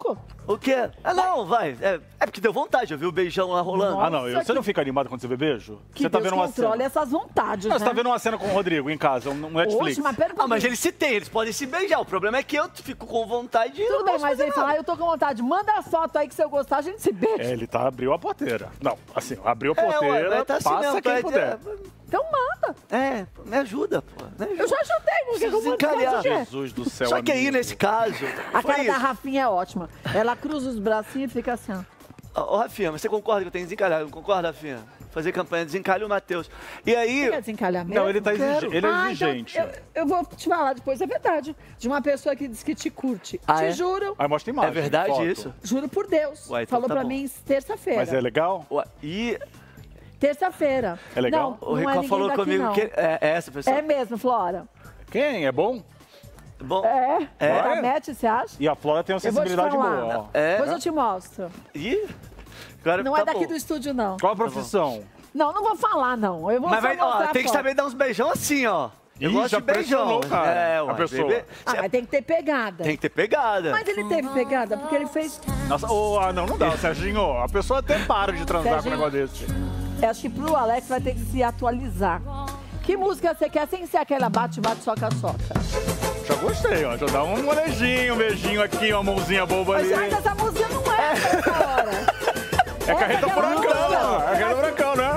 [SPEAKER 5] O quê? Ah, não, vai. É, é porque deu vontade, eu vi o beijão lá rolando.
[SPEAKER 2] Ah, não. eu- Você
[SPEAKER 1] que-
[SPEAKER 2] não fica animado quando você vê beijo?
[SPEAKER 1] Que
[SPEAKER 2] Você tá
[SPEAKER 1] Deus
[SPEAKER 2] vendo uma
[SPEAKER 1] controle
[SPEAKER 2] cena.
[SPEAKER 1] essas vontades,
[SPEAKER 2] Não, você
[SPEAKER 1] né?
[SPEAKER 2] tá vendo uma cena com o Rodrigo em casa, um um Netflix.
[SPEAKER 1] Oxe, mas pera um
[SPEAKER 5] Ah, mas
[SPEAKER 1] pouquinho.
[SPEAKER 5] eles se têm, eles podem se beijar. O problema é que eu fico com vontade e
[SPEAKER 1] Tudo
[SPEAKER 5] não
[SPEAKER 1] bem,
[SPEAKER 5] posso
[SPEAKER 1] mas
[SPEAKER 5] fazer
[SPEAKER 1] ele fala,
[SPEAKER 5] nada.
[SPEAKER 1] ah, eu tô com vontade. Manda a foto aí que se eu gostar, a gente se beija.
[SPEAKER 2] É, ele tá, abriu a porteira. Não, assim, abriu a
[SPEAKER 5] É, ué,
[SPEAKER 2] porteira,
[SPEAKER 5] vai tá assim
[SPEAKER 2] passa
[SPEAKER 5] mesmo,
[SPEAKER 2] quem
[SPEAKER 5] vai-
[SPEAKER 2] puder.
[SPEAKER 1] Então manda.
[SPEAKER 5] É, me ajuda, pô. Me ajuda.
[SPEAKER 1] Eu já ajudei, porque
[SPEAKER 5] Preciso
[SPEAKER 1] eu vou
[SPEAKER 5] desencalhar.
[SPEAKER 2] Jesus do céu,
[SPEAKER 5] Só que aí,
[SPEAKER 2] amigo.
[SPEAKER 5] nesse caso,
[SPEAKER 1] A
[SPEAKER 5] foi
[SPEAKER 1] cara da
[SPEAKER 5] isso.
[SPEAKER 1] Rafinha é ótima. Ela cruza os bracinhos e fica assim, ó.
[SPEAKER 5] Ô, Rafinha, mas você concorda que eu tenho que desencalhar? Não concorda, Rafinha? Fazer campanha, desencalha o Matheus. E aí...
[SPEAKER 1] Você quer desencalhar mesmo?
[SPEAKER 2] Não, ele tá exige-
[SPEAKER 5] Quero.
[SPEAKER 2] ele é
[SPEAKER 1] Ah, então
[SPEAKER 2] exigente.
[SPEAKER 1] eu, eu vou te falar depois, é verdade. De uma pessoa que diz que te curte.
[SPEAKER 5] Ah,
[SPEAKER 1] te
[SPEAKER 5] é?
[SPEAKER 1] juro,
[SPEAKER 2] Aí mostra imagem.
[SPEAKER 5] É verdade
[SPEAKER 2] foto.
[SPEAKER 5] isso?
[SPEAKER 1] juro por Deus.
[SPEAKER 5] Ué, então
[SPEAKER 1] Falou
[SPEAKER 5] tá
[SPEAKER 1] pra
[SPEAKER 5] bom.
[SPEAKER 1] mim terça-feira.
[SPEAKER 2] Mas é legal?
[SPEAKER 5] Ué, e
[SPEAKER 1] Terça-feira.
[SPEAKER 2] É legal?
[SPEAKER 1] Não,
[SPEAKER 5] o
[SPEAKER 1] não é
[SPEAKER 5] Rico
[SPEAKER 1] ninguém
[SPEAKER 5] falou
[SPEAKER 1] daqui,
[SPEAKER 5] comigo
[SPEAKER 1] não.
[SPEAKER 5] que é, é essa pessoa.
[SPEAKER 1] É mesmo, Flora.
[SPEAKER 2] Quem? É bom?
[SPEAKER 5] Bom,
[SPEAKER 1] É.
[SPEAKER 5] É?
[SPEAKER 1] É. Mete, você acha?
[SPEAKER 2] E a Flora tem uma
[SPEAKER 1] Eu vou te
[SPEAKER 2] sensibilidade
[SPEAKER 1] falar.
[SPEAKER 2] boa. ó.
[SPEAKER 5] é.
[SPEAKER 1] Depois eu te mostro.
[SPEAKER 5] Ih, agora
[SPEAKER 1] Não
[SPEAKER 5] tá
[SPEAKER 1] é daqui
[SPEAKER 5] bom.
[SPEAKER 1] do estúdio, não.
[SPEAKER 2] Qual a profissão?
[SPEAKER 1] Não, não vou falar, não. Eu vou
[SPEAKER 5] Mas
[SPEAKER 1] só
[SPEAKER 5] vai, ó,
[SPEAKER 1] mostrar a
[SPEAKER 5] tem que
[SPEAKER 1] foto.
[SPEAKER 5] saber dar uns beijão assim, ó. Eu
[SPEAKER 2] Ih,
[SPEAKER 5] gosto
[SPEAKER 2] já
[SPEAKER 5] de beijão.
[SPEAKER 2] pressionou, cara,
[SPEAKER 5] é,
[SPEAKER 2] a
[SPEAKER 5] ué,
[SPEAKER 2] pessoa.
[SPEAKER 5] bebê-
[SPEAKER 1] Ah, mas tem que ter pegada.
[SPEAKER 5] Tem que ter pegada.
[SPEAKER 1] Mas ele teve pegada, porque ele fez...
[SPEAKER 2] Nossa, oh, ah, não, não dá, Serginho. A pessoa até para de transar
[SPEAKER 1] Serginho.
[SPEAKER 2] com um negócio desse.
[SPEAKER 1] Eu acho que pro Alex vai ter que se atualizar. Que música você quer sem ser aquela bate-bate, soca-soca?
[SPEAKER 2] Já gostei, ó. Já dá um molejinho, um beijinho aqui, uma mãozinha boba
[SPEAKER 1] Mas,
[SPEAKER 2] ali.
[SPEAKER 1] mas essa música não é essa hora.
[SPEAKER 2] É carreta
[SPEAKER 1] Essa que é a
[SPEAKER 2] furacão,
[SPEAKER 1] música.
[SPEAKER 2] ó. É carreta furacão, né?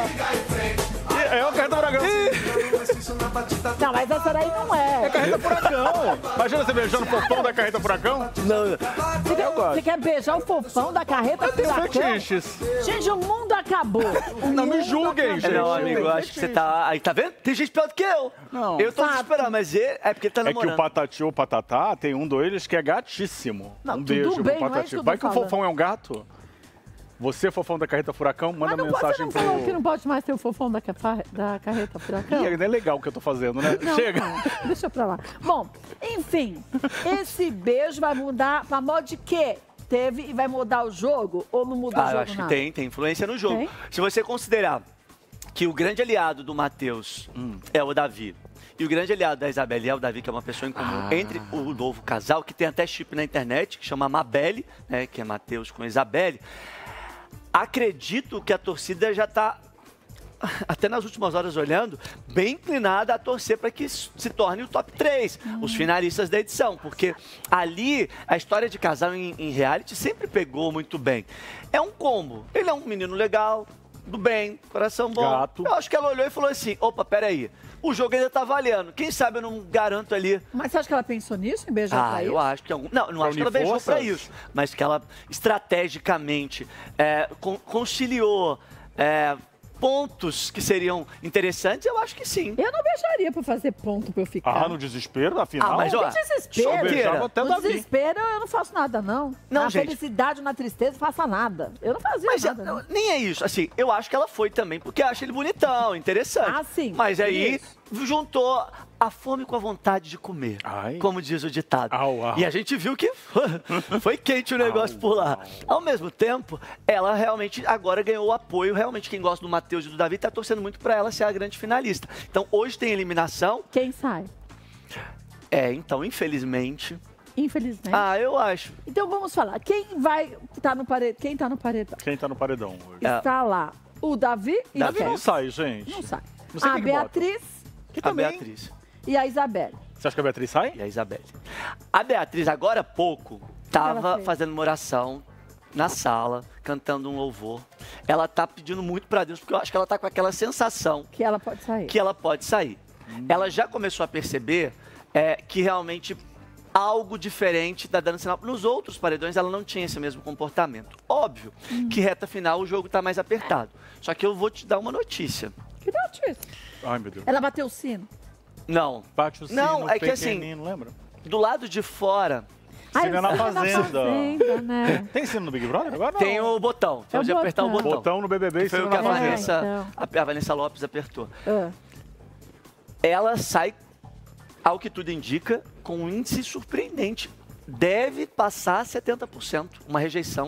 [SPEAKER 5] É.
[SPEAKER 2] É o carreta furacão.
[SPEAKER 1] Não, mas essa daí não é.
[SPEAKER 2] É carreta furacão. Imagina você beijando o fofão da carreta furacão.
[SPEAKER 5] Não,
[SPEAKER 1] Você quer, você quer beijar o fofão da carreta
[SPEAKER 2] Tem
[SPEAKER 1] furacão?
[SPEAKER 2] fetiches.
[SPEAKER 1] Gente, o mundo acabou. O
[SPEAKER 2] Não me
[SPEAKER 1] mundo
[SPEAKER 2] julguem,
[SPEAKER 1] acabou.
[SPEAKER 2] gente.
[SPEAKER 5] não, amigo, eu acho que você tá... Aí, tá vendo? Tem gente pior do que eu.
[SPEAKER 2] Não.
[SPEAKER 5] Eu tô
[SPEAKER 1] Fato.
[SPEAKER 5] desesperando, mas ele... É porque ele tá
[SPEAKER 2] É que
[SPEAKER 5] namorando.
[SPEAKER 2] o Patati ou o Patatá tem um deles que é gatíssimo.
[SPEAKER 1] Não,
[SPEAKER 2] um
[SPEAKER 1] tudo
[SPEAKER 2] beijo
[SPEAKER 1] bem,
[SPEAKER 2] pro
[SPEAKER 1] não é
[SPEAKER 2] Patati.
[SPEAKER 1] isso que eu tô
[SPEAKER 2] Vai que o
[SPEAKER 1] falando.
[SPEAKER 2] fofão é um gato. Você, fofão da carreta furacão, manda
[SPEAKER 1] Mas não pode, você
[SPEAKER 2] mensagem
[SPEAKER 1] não
[SPEAKER 2] pro...
[SPEAKER 1] falou que não pode mais ter o fofão da, capa- da carreta furacão?
[SPEAKER 2] Ih, não é legal o que eu tô fazendo, né?
[SPEAKER 1] Não,
[SPEAKER 2] Chega.
[SPEAKER 1] não, deixa pra lá. Bom, enfim, esse beijo vai mudar pra modo de quê? Teve e vai mudar o jogo ou não muda o
[SPEAKER 5] Ah,
[SPEAKER 1] jogo
[SPEAKER 5] eu acho que
[SPEAKER 1] nada?
[SPEAKER 5] tem, tem influência no jogo.
[SPEAKER 1] Tem?
[SPEAKER 5] Se você considerar que o grande aliado do Matheus
[SPEAKER 2] Hum.
[SPEAKER 5] é o Davi, e o grande aliado da Isabelle é o Davi, que é uma pessoa em comum
[SPEAKER 2] Ah.
[SPEAKER 5] entre o novo casal, que tem até chip na internet, que chama Mabelle, né, que é Matheus com Isabelle, acredito que a torcida já está, até nas últimas horas olhando, bem inclinada a torcer para que isso se torne o top três, os finalistas da edição, porque ali a história de casal em, em reality sempre pegou muito bem. É um combo, ele é um menino legal, do bem, coração bom.
[SPEAKER 2] Gato.
[SPEAKER 5] Eu acho que ela olhou e falou assim, opa, peraí, o jogo ainda tá valendo, quem sabe eu não garanto ali...
[SPEAKER 1] Mas você acha que ela pensou nisso, em beijar
[SPEAKER 5] Ah,
[SPEAKER 1] pra
[SPEAKER 5] eu
[SPEAKER 1] isso?
[SPEAKER 5] acho que algum... Não, não
[SPEAKER 2] Pra
[SPEAKER 5] acho que ela
[SPEAKER 2] unir
[SPEAKER 5] beijou pra
[SPEAKER 2] forças?
[SPEAKER 5] isso. Mas que ela estrategicamente é, con- conciliou é, pontos que seriam interessantes, eu acho que sim.
[SPEAKER 1] Eu não beijaria pra fazer ponto pra eu ficar.
[SPEAKER 2] Ah, no desespero, afinal.
[SPEAKER 5] Ah, mas ó,
[SPEAKER 1] Que desespero.
[SPEAKER 2] Eu beijava até
[SPEAKER 1] No
[SPEAKER 2] Davi.
[SPEAKER 1] desespero eu não faço nada, não.
[SPEAKER 5] Não,
[SPEAKER 1] na
[SPEAKER 5] gente.
[SPEAKER 1] felicidade, na tristeza, faça nada. Eu não fazia
[SPEAKER 5] Mas
[SPEAKER 1] nada.
[SPEAKER 5] é,
[SPEAKER 1] não.
[SPEAKER 5] nem é isso. Assim, eu acho que ela foi também porque acha ele bonitão, interessante.
[SPEAKER 1] Ah, sim.
[SPEAKER 5] Mas aí
[SPEAKER 1] Isso.
[SPEAKER 5] juntou a fome com a vontade de comer,
[SPEAKER 2] Ai.
[SPEAKER 5] como diz o ditado.
[SPEAKER 2] Au, au.
[SPEAKER 5] E a gente viu que foi quente o negócio por lá. Ao mesmo tempo, ela realmente agora ganhou o apoio. Realmente, quem gosta do Matheus e do Davi tá torcendo muito pra ela ser a grande finalista. Então, hoje tem eliminação.
[SPEAKER 1] Quem sai?
[SPEAKER 5] É, então, infelizmente.
[SPEAKER 1] Infelizmente.
[SPEAKER 5] Ah, eu acho.
[SPEAKER 1] Então vamos falar. Quem vai tá no paredão? Quem tá no paredão?
[SPEAKER 2] Quem tá no paredão hoje?
[SPEAKER 5] É.
[SPEAKER 1] Está lá o Davi e
[SPEAKER 2] Davi
[SPEAKER 1] quem?
[SPEAKER 2] não sai, gente.
[SPEAKER 1] Não sai.
[SPEAKER 2] Não sei
[SPEAKER 1] A
[SPEAKER 2] quem que bota.
[SPEAKER 1] Beatriz
[SPEAKER 2] Que
[SPEAKER 5] A
[SPEAKER 2] também.
[SPEAKER 5] Beatriz.
[SPEAKER 1] e a Isabelle.
[SPEAKER 2] Você acha que a Beatriz sai?
[SPEAKER 5] E a Isabelle. A Beatriz, agora há pouco,
[SPEAKER 1] ela
[SPEAKER 5] tava
[SPEAKER 1] fez?
[SPEAKER 5] fazendo uma oração na sala, cantando um louvor. Ela tá pedindo muito pra Deus, porque eu acho que ela tá com aquela sensação
[SPEAKER 1] Que ela pode sair.
[SPEAKER 5] que ela pode sair. Ela já começou a perceber é, que realmente algo diferente tá dando sinal. Nos outros paredões ela não tinha esse mesmo comportamento. Óbvio que reta final o jogo tá mais apertado. Só que eu vou te dar uma notícia.
[SPEAKER 1] Que notícia?
[SPEAKER 2] Ai, meu Deus.
[SPEAKER 1] Ela bateu o sino.
[SPEAKER 5] Não,
[SPEAKER 2] Bate o sino
[SPEAKER 5] Não, é que assim-
[SPEAKER 2] pequenino, lembra?
[SPEAKER 5] do lado de fora
[SPEAKER 2] Sino é na
[SPEAKER 1] o sino
[SPEAKER 2] fazenda.
[SPEAKER 1] fazenda, né?
[SPEAKER 2] Tem sino no Big Brother agora? Não.
[SPEAKER 5] tem o botão. Você
[SPEAKER 1] É o
[SPEAKER 5] pode apertar o
[SPEAKER 1] botão.
[SPEAKER 5] botão.
[SPEAKER 2] Botão no B B B e
[SPEAKER 5] Foi
[SPEAKER 2] sino
[SPEAKER 5] o que
[SPEAKER 2] na
[SPEAKER 5] a
[SPEAKER 1] É,
[SPEAKER 2] fazenda.
[SPEAKER 5] Vanessa,
[SPEAKER 1] então.
[SPEAKER 5] a Vanessa Lopes apertou.
[SPEAKER 1] Ah.
[SPEAKER 5] Ela sai, ao que tudo indica, com um índice surpreendente. Deve passar setenta por cento. Uma rejeição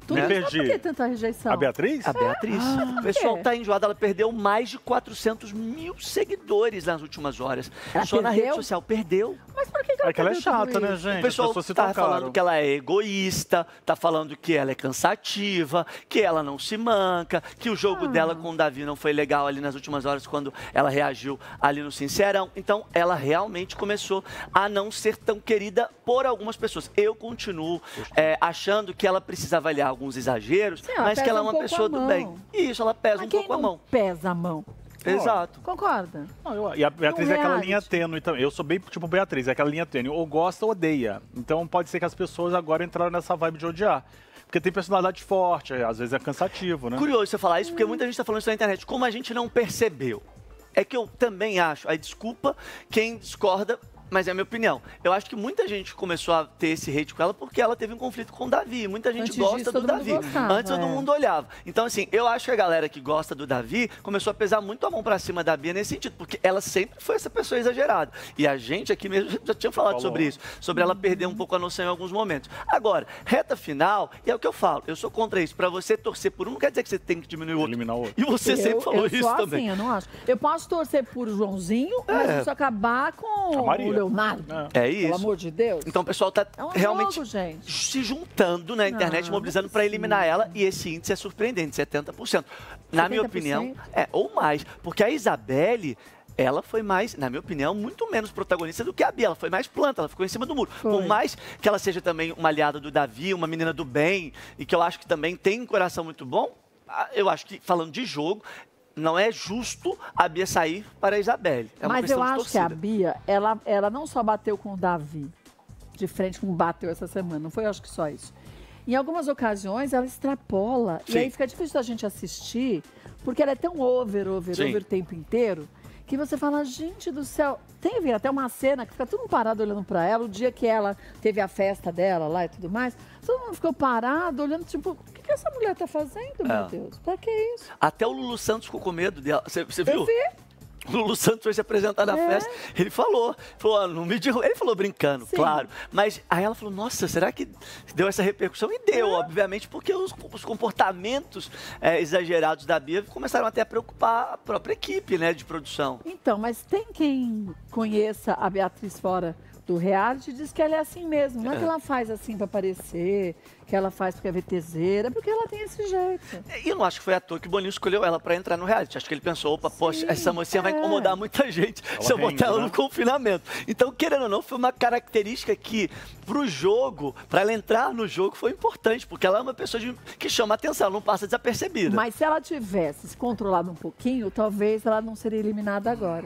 [SPEAKER 1] Tudo
[SPEAKER 2] Me
[SPEAKER 1] isso, mas
[SPEAKER 2] perdi.
[SPEAKER 1] por que tanta rejeição?
[SPEAKER 2] A Beatriz?
[SPEAKER 5] A Beatriz.
[SPEAKER 1] Ah,
[SPEAKER 5] o pessoal
[SPEAKER 1] por quê?
[SPEAKER 5] tá enjoado. Ela perdeu mais de quatrocentos mil seguidores nas últimas horas.
[SPEAKER 1] Ela
[SPEAKER 5] Só na
[SPEAKER 1] perdeu?
[SPEAKER 5] rede social. Perdeu.
[SPEAKER 1] Mas por que, que ela
[SPEAKER 2] É que ela é
[SPEAKER 1] perdeu tudo
[SPEAKER 2] chata, né,
[SPEAKER 1] isso?
[SPEAKER 2] gente?
[SPEAKER 5] O pessoal
[SPEAKER 2] As pessoas se
[SPEAKER 5] tá
[SPEAKER 2] tocaram.
[SPEAKER 5] falando que ela é egoísta, tá falando que ela é cansativa, que ela não se manca, que o jogo
[SPEAKER 1] Ah.
[SPEAKER 5] dela com o Davi não foi legal ali nas últimas horas quando ela reagiu ali no Sincerão. Então, ela realmente começou a não ser tão querida por algumas pessoas. Eu continuo é, achando que ela precisa avaliar alguns exageros,
[SPEAKER 1] Sim, ela
[SPEAKER 5] mas que
[SPEAKER 1] pesa
[SPEAKER 5] ela é
[SPEAKER 1] um
[SPEAKER 5] uma
[SPEAKER 1] pouco
[SPEAKER 5] pessoa
[SPEAKER 1] a
[SPEAKER 5] do
[SPEAKER 1] mão.
[SPEAKER 5] bem. Isso, ela pesa
[SPEAKER 1] Mas
[SPEAKER 5] um
[SPEAKER 1] quem
[SPEAKER 5] pouco a
[SPEAKER 1] não
[SPEAKER 5] mão.
[SPEAKER 1] pesa a mão?
[SPEAKER 5] Exato.
[SPEAKER 1] Concorda?
[SPEAKER 2] Não, eu- e a Beatriz
[SPEAKER 1] No
[SPEAKER 2] é aquela
[SPEAKER 1] reality.
[SPEAKER 2] linha tênue também. Eu sou bem tipo Beatriz, é aquela linha tênue. Ou gosta ou odeia. Então pode ser que as pessoas agora entraram nessa vibe de odiar. Porque tem personalidade forte, às vezes é cansativo, né?
[SPEAKER 5] Curioso você falar isso, porque muita gente está falando isso na internet. Como a gente não percebeu? É que eu também acho, aí desculpa quem discorda, mas é a minha opinião. Eu acho que muita gente começou a ter esse hate com ela porque ela teve um conflito com o Davi. Muita gente
[SPEAKER 1] Antes
[SPEAKER 5] gosta
[SPEAKER 1] disso,
[SPEAKER 5] do
[SPEAKER 1] todo mundo
[SPEAKER 5] Davi.
[SPEAKER 1] gostava,
[SPEAKER 5] Antes todo
[SPEAKER 1] é.
[SPEAKER 5] mundo olhava. Então, assim, eu acho que a galera que gosta do Davi começou a pesar muito a mão pra cima da Bia nesse sentido, porque ela sempre foi essa pessoa exagerada. E a gente aqui mesmo já tinha falado
[SPEAKER 2] Falou.
[SPEAKER 5] sobre isso, sobre ela perder um pouco a noção em alguns momentos. Agora, reta final, e é o que eu falo, eu sou contra isso. Pra você torcer por um, não quer dizer que você tem que diminuir o outro.
[SPEAKER 2] Eliminar o outro.
[SPEAKER 5] E você
[SPEAKER 1] eu,
[SPEAKER 5] sempre falou
[SPEAKER 1] eu
[SPEAKER 5] isso
[SPEAKER 1] sou
[SPEAKER 5] também.
[SPEAKER 1] assim, eu não acho. Eu posso torcer por Joãozinho, mas
[SPEAKER 5] É.
[SPEAKER 1] isso acabar com
[SPEAKER 2] A Maria.
[SPEAKER 1] o Leonardo.
[SPEAKER 2] É.
[SPEAKER 5] É isso.
[SPEAKER 1] Pelo amor de Deus.
[SPEAKER 5] Então o pessoal tá
[SPEAKER 1] É um
[SPEAKER 5] realmente
[SPEAKER 1] jogo, gente.
[SPEAKER 5] se juntando na internet,
[SPEAKER 1] Não,
[SPEAKER 5] mobilizando
[SPEAKER 1] não é
[SPEAKER 5] para eliminar
[SPEAKER 1] possível.
[SPEAKER 5] ela, e esse índice é surpreendente, setenta por cento. Na minha
[SPEAKER 1] setenta por cento?
[SPEAKER 5] opinião, é, ou mais, porque a Isabelle, ela foi mais, na minha opinião, muito menos protagonista do que a Bia. Ela foi mais planta, ela ficou em cima do muro.
[SPEAKER 1] Foi.
[SPEAKER 5] Por mais que ela seja também uma aliada do Davi, uma menina do bem, e que eu acho que também tem um coração muito bom, ah, eu acho que, falando de jogo, não é justo a Bia sair para a Isabelle. É uma
[SPEAKER 1] Mas eu
[SPEAKER 5] questão de
[SPEAKER 1] acho que a
[SPEAKER 5] torcida.
[SPEAKER 1] Bia, ela, ela não só bateu com o Davi, de frente como bateu essa semana, não foi, eu acho que só isso. Em algumas ocasiões, ela extrapola.
[SPEAKER 5] Sim.
[SPEAKER 1] E aí fica difícil da gente assistir, porque ela é tão over, over,
[SPEAKER 5] Sim.
[SPEAKER 1] over o tempo inteiro, que você fala, gente do céu. Tem até uma cena que fica todo mundo parado olhando pra ela, o dia que ela teve a festa dela lá e tudo mais, todo mundo ficou parado, olhando, tipo, o que, que essa mulher tá fazendo, meu
[SPEAKER 5] É.
[SPEAKER 1] Deus? Pra que isso?
[SPEAKER 5] Até o Lulu Santos ficou com medo dela. Você você viu?
[SPEAKER 1] Eu vi.
[SPEAKER 5] O Lulu Santos foi se apresentar na
[SPEAKER 1] É.
[SPEAKER 5] festa, ele falou, falou, ó, não me derruba. Ele falou brincando,
[SPEAKER 1] Sim.
[SPEAKER 5] claro. Mas aí ela falou, nossa, será que deu essa repercussão? E deu, obviamente, porque os, os comportamentos é, exagerados da Bia começaram até a preocupar a própria equipe, né, de produção.
[SPEAKER 1] Então, mas tem quem conheça a Beatriz fora do reality e diz que ela é assim mesmo. Não é,
[SPEAKER 5] É.
[SPEAKER 1] que ela faz assim pra aparecer, que ela faz porque é VTZera, é porque ela tem esse jeito.
[SPEAKER 5] E eu não acho que foi à toa que o Boninho escolheu ela pra entrar no reality. Acho que ele pensou, opa, poxa, essa mocinha vai
[SPEAKER 1] é.
[SPEAKER 5] incomodar muita gente se eu
[SPEAKER 2] rende,
[SPEAKER 5] botar ela
[SPEAKER 2] né?
[SPEAKER 5] no confinamento. Então, querendo ou não, foi uma característica que, pro jogo, pra ela entrar no jogo, foi importante, porque ela é uma pessoa de- que chama atenção, ela não passa desapercebida.
[SPEAKER 1] Mas se ela tivesse se controlado um pouquinho, talvez ela não seria eliminada agora.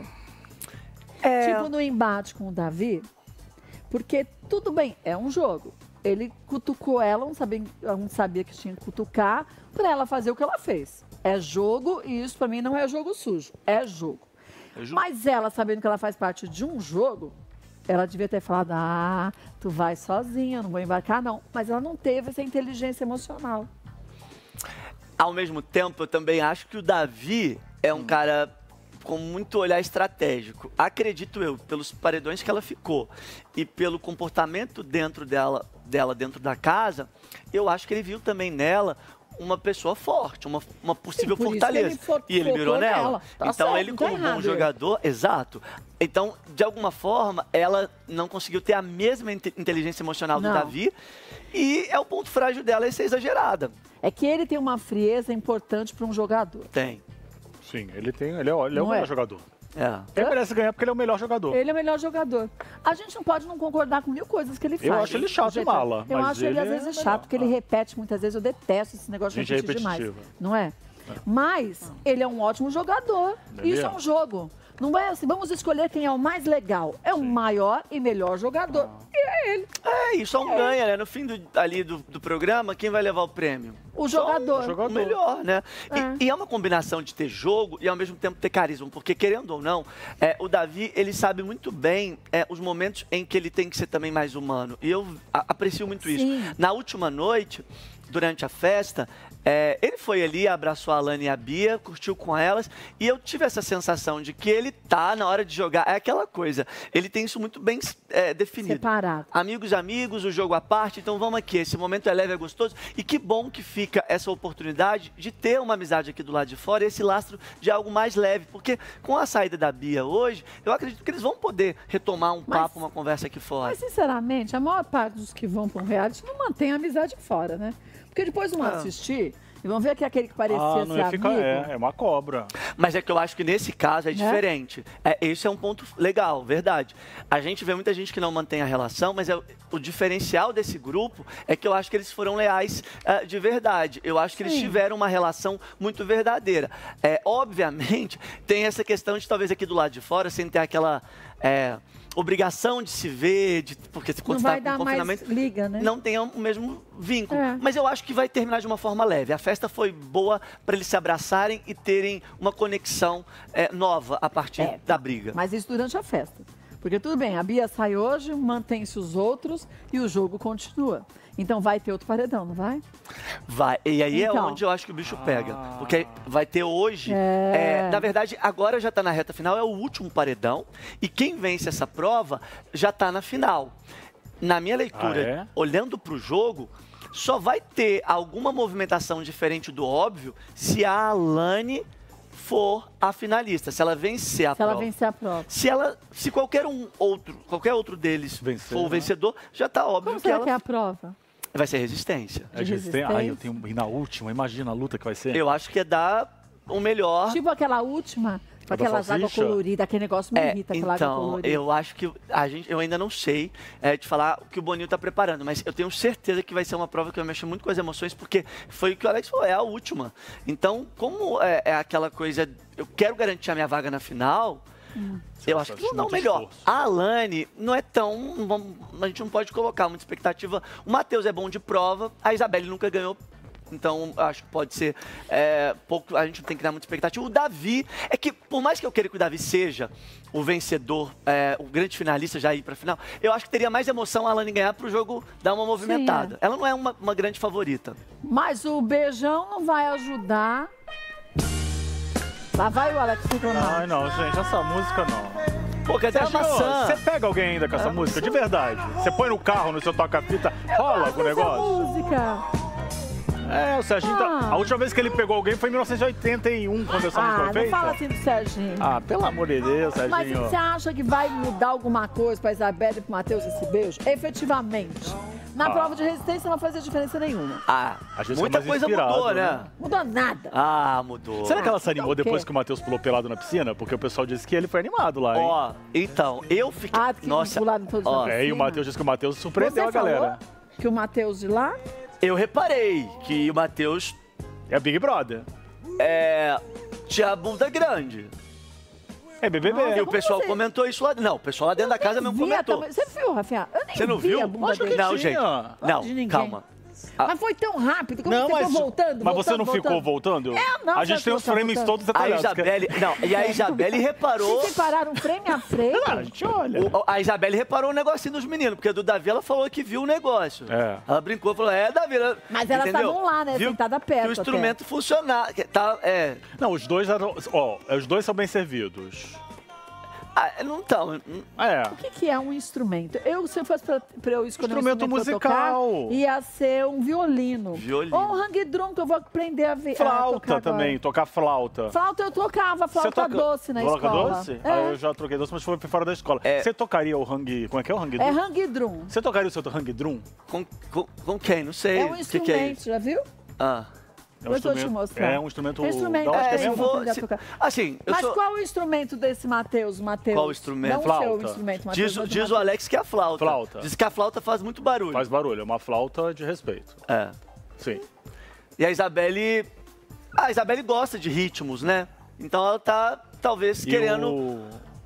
[SPEAKER 5] É.
[SPEAKER 1] Tipo no embate com o Davi, porque tudo bem, é um jogo. Ele cutucou ela, não sabia, não sabia que tinha que cutucar, pra ela fazer o que ela fez. É jogo e isso pra mim não é jogo sujo, é jogo.
[SPEAKER 5] É jogo.
[SPEAKER 1] Mas ela, sabendo que ela faz parte de um jogo, ela devia ter falado, ah, tu vai sozinha, eu não vou embarcar não. Mas ela não teve essa inteligência emocional.
[SPEAKER 5] Ao mesmo tempo, eu também acho que o Davi é um cara com muito olhar estratégico. Acredito eu, pelos paredões que ela ficou e pelo comportamento dentro dela, dela dentro da casa, eu acho que ele viu também nela uma pessoa forte, uma, uma possível
[SPEAKER 1] Sim, por isso que
[SPEAKER 5] fortaleza.
[SPEAKER 1] ele fo-
[SPEAKER 5] E ele mirou
[SPEAKER 1] focou
[SPEAKER 5] nela.
[SPEAKER 1] nela. Tá
[SPEAKER 5] Então
[SPEAKER 1] certo,
[SPEAKER 5] ele,
[SPEAKER 1] não tá
[SPEAKER 5] como bom
[SPEAKER 1] errado.
[SPEAKER 5] jogador, exato. Então, de alguma forma, ela não conseguiu ter a mesma inte- inteligência emocional do
[SPEAKER 1] Não.
[SPEAKER 5] Davi. E é o ponto frágil dela é ser exagerada.
[SPEAKER 1] É que ele tem uma frieza importante para um jogador.
[SPEAKER 5] Tem.
[SPEAKER 2] Sim, ele tem, ele é, o- ele é o
[SPEAKER 1] Não
[SPEAKER 2] melhor
[SPEAKER 1] é?
[SPEAKER 2] jogador.
[SPEAKER 5] É.
[SPEAKER 2] Ele merece ganhar porque ele é o melhor jogador.
[SPEAKER 1] Ele é o melhor jogador. A gente não pode não concordar com mil coisas que ele faz.
[SPEAKER 2] Eu acho ele chato e
[SPEAKER 1] Gente,
[SPEAKER 2] mala,
[SPEAKER 1] Eu
[SPEAKER 2] mas
[SPEAKER 1] acho ele,
[SPEAKER 2] ele
[SPEAKER 1] às
[SPEAKER 2] é
[SPEAKER 1] vezes
[SPEAKER 2] melhor.
[SPEAKER 1] chato, porque ele
[SPEAKER 2] Ah.
[SPEAKER 1] repete muitas vezes. Eu detesto esse negócio de
[SPEAKER 2] Gente, é
[SPEAKER 1] repetir demais.
[SPEAKER 2] repetitivo.
[SPEAKER 1] Não é? Mas ele é um ótimo jogador.
[SPEAKER 2] Ele
[SPEAKER 1] Isso é
[SPEAKER 2] é.
[SPEAKER 1] um jogo. Não é assim, vamos escolher quem é o mais legal. É o maior e melhor jogador. E é ele.
[SPEAKER 5] É, isso é um ganha, né? No fim do, ali do, do programa, quem vai levar o prêmio?
[SPEAKER 1] O
[SPEAKER 5] Só
[SPEAKER 1] jogador.
[SPEAKER 5] O,
[SPEAKER 2] O jogador.
[SPEAKER 5] melhor, né? E
[SPEAKER 1] É.
[SPEAKER 5] e é uma combinação de ter jogo e ao mesmo tempo ter carisma, porque querendo ou não, é, o Davi, ele sabe muito bem é, os momentos em que ele tem que ser também mais humano. E eu a- aprecio muito isso.
[SPEAKER 1] Sim.
[SPEAKER 5] Na última noite, durante a festa, é, ele foi ali, abraçou a Alane e a Bia, curtiu com elas, e eu tive essa sensação de que ele tá na hora de jogar, é aquela coisa, ele tem isso muito bem é, definido.
[SPEAKER 1] Separado.
[SPEAKER 5] Amigos, amigos, o jogo à parte, então vamos aqui, esse momento é leve, é gostoso, e que bom que fica essa oportunidade de ter uma amizade aqui do lado de fora, esse lastro de algo mais leve, porque com a saída da Bia hoje, eu acredito que eles vão poder retomar um
[SPEAKER 1] Mas-
[SPEAKER 5] papo, uma conversa aqui fora.
[SPEAKER 1] Mas, sinceramente, a maior parte dos que vão para um reality não mantém a amizade fora, né? Porque depois vão
[SPEAKER 5] Ah.
[SPEAKER 1] assistir e vão ver que aquele que parecia
[SPEAKER 2] Ah, não
[SPEAKER 1] ser
[SPEAKER 2] ia ficar,
[SPEAKER 1] amigo...
[SPEAKER 2] é, é uma cobra.
[SPEAKER 5] Mas é que eu acho que nesse caso é
[SPEAKER 1] Né?
[SPEAKER 5] diferente. É, esse é um ponto legal, verdade. A gente vê muita gente que não mantém a relação, mas é, o- o diferencial desse grupo é que eu acho que eles foram leais ah, de verdade. Eu acho que eles
[SPEAKER 1] Sim.
[SPEAKER 5] tiveram uma relação muito verdadeira. É, obviamente, tem essa questão de talvez aqui do lado de fora, sem ter aquela... é, obrigação de se ver, de, porque quando
[SPEAKER 1] Não
[SPEAKER 5] está
[SPEAKER 1] vai
[SPEAKER 5] com
[SPEAKER 1] dar mais
[SPEAKER 5] confinamento,
[SPEAKER 1] liga, né?
[SPEAKER 5] não tenha o mesmo vínculo.
[SPEAKER 1] É.
[SPEAKER 5] Mas eu acho que vai terminar de uma forma leve. A festa foi boa para eles se abraçarem e terem uma conexão é, nova a partir
[SPEAKER 1] É.
[SPEAKER 5] da briga.
[SPEAKER 1] Mas isso durante a festa. Porque tudo bem, a Bia sai hoje, mantém-se os outros e o jogo continua. Então vai ter outro paredão, não vai?
[SPEAKER 5] Vai. E aí é
[SPEAKER 1] Então.
[SPEAKER 5] onde eu acho que o bicho pega. Porque vai ter hoje.
[SPEAKER 1] É.
[SPEAKER 5] é, na verdade, agora já está na reta final, é o último paredão. E quem vence essa prova já está na final. Na minha leitura,
[SPEAKER 2] Ah, é?
[SPEAKER 5] olhando para o jogo, só vai ter alguma movimentação diferente do óbvio se a Alane for a finalista, se ela vencer a
[SPEAKER 1] Se ela
[SPEAKER 5] prova.
[SPEAKER 1] vencer a prova.
[SPEAKER 5] Se ela, se qualquer um outro, qualquer outro deles
[SPEAKER 2] Vencer,
[SPEAKER 5] for o
[SPEAKER 2] né?
[SPEAKER 5] vencedor, já está óbvio
[SPEAKER 1] Como
[SPEAKER 5] que
[SPEAKER 1] será
[SPEAKER 5] ela
[SPEAKER 1] que é a prova?
[SPEAKER 5] vai ser resistência.
[SPEAKER 2] É de resistência. Ai, eu tenho. E na última, imagina a luta que vai ser.
[SPEAKER 5] Eu acho que é dar o melhor.
[SPEAKER 1] Tipo aquela última, com
[SPEAKER 2] A da
[SPEAKER 1] aquelas águas
[SPEAKER 2] salsicha?
[SPEAKER 1] coloridas, aquele negócio me
[SPEAKER 5] É,
[SPEAKER 1] irrita, aquela água
[SPEAKER 5] então,
[SPEAKER 1] colorida.
[SPEAKER 5] eu acho que a gente, eu ainda não sei é, de falar o que o Boninho está preparando, mas eu tenho certeza que vai ser uma prova que vai mexer muito com as emoções, porque foi o que o Alex falou, é a última. Então, como é, é aquela coisa, eu quero garantir a minha vaga na final,
[SPEAKER 1] Hum.
[SPEAKER 5] eu acho que
[SPEAKER 2] faz
[SPEAKER 5] não,
[SPEAKER 2] muito
[SPEAKER 5] melhor.
[SPEAKER 2] esforço.
[SPEAKER 5] A Alane não é tão, não vamos- a gente não pode colocar muita expectativa. O Matheus é bom de prova, a Isabelle nunca ganhou. Então, acho que pode ser é, pouco. A gente não tem que dar muita expectativa. O Davi, é que por mais que eu queira que o Davi seja o vencedor, é, o grande finalista já ir para a final, eu acho que teria mais emoção a Alane ganhar para o jogo dar uma movimentada.
[SPEAKER 1] é.
[SPEAKER 5] Ela não é uma, uma grande favorita.
[SPEAKER 1] Mas o beijão não vai ajudar. Lá vai o Alex reclamar.
[SPEAKER 2] Ai, não, gente, essa música não.
[SPEAKER 5] Pô, cadê a
[SPEAKER 2] Serginho,
[SPEAKER 5] maçã?
[SPEAKER 2] Você pega alguém ainda com essa música, de verdade. Você põe no carro, no seu toca-fita, rola com o
[SPEAKER 1] Essa
[SPEAKER 2] negócio.
[SPEAKER 1] música.
[SPEAKER 2] É, o Serginho, tá...
[SPEAKER 1] Ah.
[SPEAKER 2] a última vez que ele pegou alguém foi em mil novecentos e oitenta e um, quando essa música
[SPEAKER 1] Ah,
[SPEAKER 2] foi
[SPEAKER 1] não
[SPEAKER 2] feita.
[SPEAKER 1] fala assim do Serginho.
[SPEAKER 2] Ah, pelo amor de Deus,
[SPEAKER 1] Mas
[SPEAKER 2] Serginho.
[SPEAKER 1] você acha que vai mudar alguma coisa pra Isabelle e pro Matheus esse beijo? Efetivamente. Na
[SPEAKER 2] Ah.
[SPEAKER 1] prova de resistência não vai fazer diferença nenhuma.
[SPEAKER 5] Ah,
[SPEAKER 2] A gente
[SPEAKER 5] muita
[SPEAKER 2] fica mais
[SPEAKER 5] coisa
[SPEAKER 2] inspirado,
[SPEAKER 5] mudou, né?
[SPEAKER 2] né?
[SPEAKER 1] Mudou nada.
[SPEAKER 5] Ah, mudou.
[SPEAKER 2] Será que ela se
[SPEAKER 1] Ah,
[SPEAKER 2] animou
[SPEAKER 1] o quê?
[SPEAKER 2] depois que o Matheus pulou pelado na piscina? Porque o pessoal disse que ele foi animado lá, hein?
[SPEAKER 5] Ó, então, eu fiquei...
[SPEAKER 1] Ah, que
[SPEAKER 5] Nossa,
[SPEAKER 1] pularam todos
[SPEAKER 5] ó,
[SPEAKER 1] na
[SPEAKER 2] É, e o
[SPEAKER 1] piscina.
[SPEAKER 2] Matheus disse que o Matheus surpreendeu
[SPEAKER 1] Você
[SPEAKER 2] a galera.
[SPEAKER 1] falou que o Matheus de lá...
[SPEAKER 5] eu reparei que o Matheus
[SPEAKER 2] É Big Brother.
[SPEAKER 5] é, tinha a bunda grande.
[SPEAKER 2] É B B B.
[SPEAKER 1] Nossa,
[SPEAKER 5] E o
[SPEAKER 1] como
[SPEAKER 5] pessoal
[SPEAKER 1] você-
[SPEAKER 5] comentou isso lá. Não, o pessoal lá dentro da casa mesmo
[SPEAKER 1] Vi a
[SPEAKER 5] comentou.
[SPEAKER 1] tamanho- Você viu, Rafinha? Eu nem
[SPEAKER 5] Você não
[SPEAKER 1] vi
[SPEAKER 5] viu?
[SPEAKER 1] a bunda
[SPEAKER 2] Lógico que
[SPEAKER 1] dele.
[SPEAKER 5] Não,
[SPEAKER 2] tinha.
[SPEAKER 5] gente. Não,
[SPEAKER 1] de ninguém.
[SPEAKER 5] calma. Ah.
[SPEAKER 1] Mas foi tão rápido, como
[SPEAKER 2] Não,
[SPEAKER 1] você
[SPEAKER 2] mas,
[SPEAKER 1] ficou voltando,
[SPEAKER 2] mas você
[SPEAKER 1] voltando,
[SPEAKER 2] não ficou voltando?
[SPEAKER 1] É, não,
[SPEAKER 2] A gente
[SPEAKER 1] você
[SPEAKER 2] tem os
[SPEAKER 1] ficou
[SPEAKER 2] frames
[SPEAKER 1] voltando.
[SPEAKER 2] todos
[SPEAKER 5] A
[SPEAKER 2] detalhados.
[SPEAKER 5] Isabelle... Não, e a Isabelle reparou...
[SPEAKER 1] Vocês separaram frame a frame?
[SPEAKER 2] Ah, a gente olha.
[SPEAKER 5] o- a Isabelle reparou o negocinho dos meninos, porque a do Davi ela falou que viu o negócio.
[SPEAKER 2] É.
[SPEAKER 5] Ela brincou, falou, é, Davi... ela-
[SPEAKER 1] Mas elas
[SPEAKER 5] entendeu?
[SPEAKER 1] estavam lá, né,
[SPEAKER 5] Viu
[SPEAKER 1] sentada perto
[SPEAKER 5] que o instrumento funcionar. que Tá, é...
[SPEAKER 2] Não, os dois eram. Ó, os dois são bem servidos.
[SPEAKER 5] Ah, não estão...
[SPEAKER 2] É.
[SPEAKER 1] O que, que é um instrumento? Eu, se eu fosse pra, pra eu escolher
[SPEAKER 2] Instrumento
[SPEAKER 1] um instrumento pra
[SPEAKER 2] musical.
[SPEAKER 1] tocar, ia ser um violino.
[SPEAKER 5] Violino.
[SPEAKER 1] Ou um hang drum, que eu vou aprender a ver. a
[SPEAKER 2] Flauta
[SPEAKER 1] tocar
[SPEAKER 2] também,
[SPEAKER 1] agora.
[SPEAKER 2] tocar flauta.
[SPEAKER 1] Flauta eu tocava, flauta
[SPEAKER 2] toca-
[SPEAKER 1] doce na
[SPEAKER 2] Flauta
[SPEAKER 1] escola.
[SPEAKER 2] doce?
[SPEAKER 1] É,
[SPEAKER 2] Ah, eu já troquei doce, mas foi fora da escola.
[SPEAKER 5] É.
[SPEAKER 2] Você tocaria o hang. Como é que é o hang
[SPEAKER 1] é
[SPEAKER 2] drum?
[SPEAKER 1] hang drum.
[SPEAKER 2] Você tocaria o seu hang drum?
[SPEAKER 5] Com, com, com quem? Não sei.
[SPEAKER 1] É um
[SPEAKER 5] o que,
[SPEAKER 1] instrumento,
[SPEAKER 5] que é isso.
[SPEAKER 1] já viu?
[SPEAKER 5] Ah.
[SPEAKER 2] É um
[SPEAKER 1] Eu vou te
[SPEAKER 2] instrumento-
[SPEAKER 1] mostrar.
[SPEAKER 2] É um instrumento.
[SPEAKER 1] É instrumento,
[SPEAKER 2] da onde
[SPEAKER 1] é,
[SPEAKER 2] que
[SPEAKER 5] É, se
[SPEAKER 1] eu
[SPEAKER 2] mesmo?
[SPEAKER 1] vou
[SPEAKER 5] for,
[SPEAKER 1] aprender a
[SPEAKER 5] se-
[SPEAKER 1] tocar.
[SPEAKER 5] assim, eu
[SPEAKER 1] Mas
[SPEAKER 5] sou...
[SPEAKER 1] qual o instrumento desse Matheus, Matheus?
[SPEAKER 5] Qual o instrumento?
[SPEAKER 1] Não o
[SPEAKER 2] Flauta.
[SPEAKER 1] seu instrumento, Matheus.
[SPEAKER 5] Diz,
[SPEAKER 1] mas o
[SPEAKER 5] diz o
[SPEAKER 1] Matheus.
[SPEAKER 5] Alex que é a flauta.
[SPEAKER 2] Flauta.
[SPEAKER 5] Diz que a flauta faz muito barulho.
[SPEAKER 2] Faz barulho, é uma flauta de respeito.
[SPEAKER 5] É.
[SPEAKER 2] Sim.
[SPEAKER 5] E a Isabelle... A Isabelle gosta de ritmos, né? Então ela tá, talvez,
[SPEAKER 2] E
[SPEAKER 5] querendo
[SPEAKER 2] o-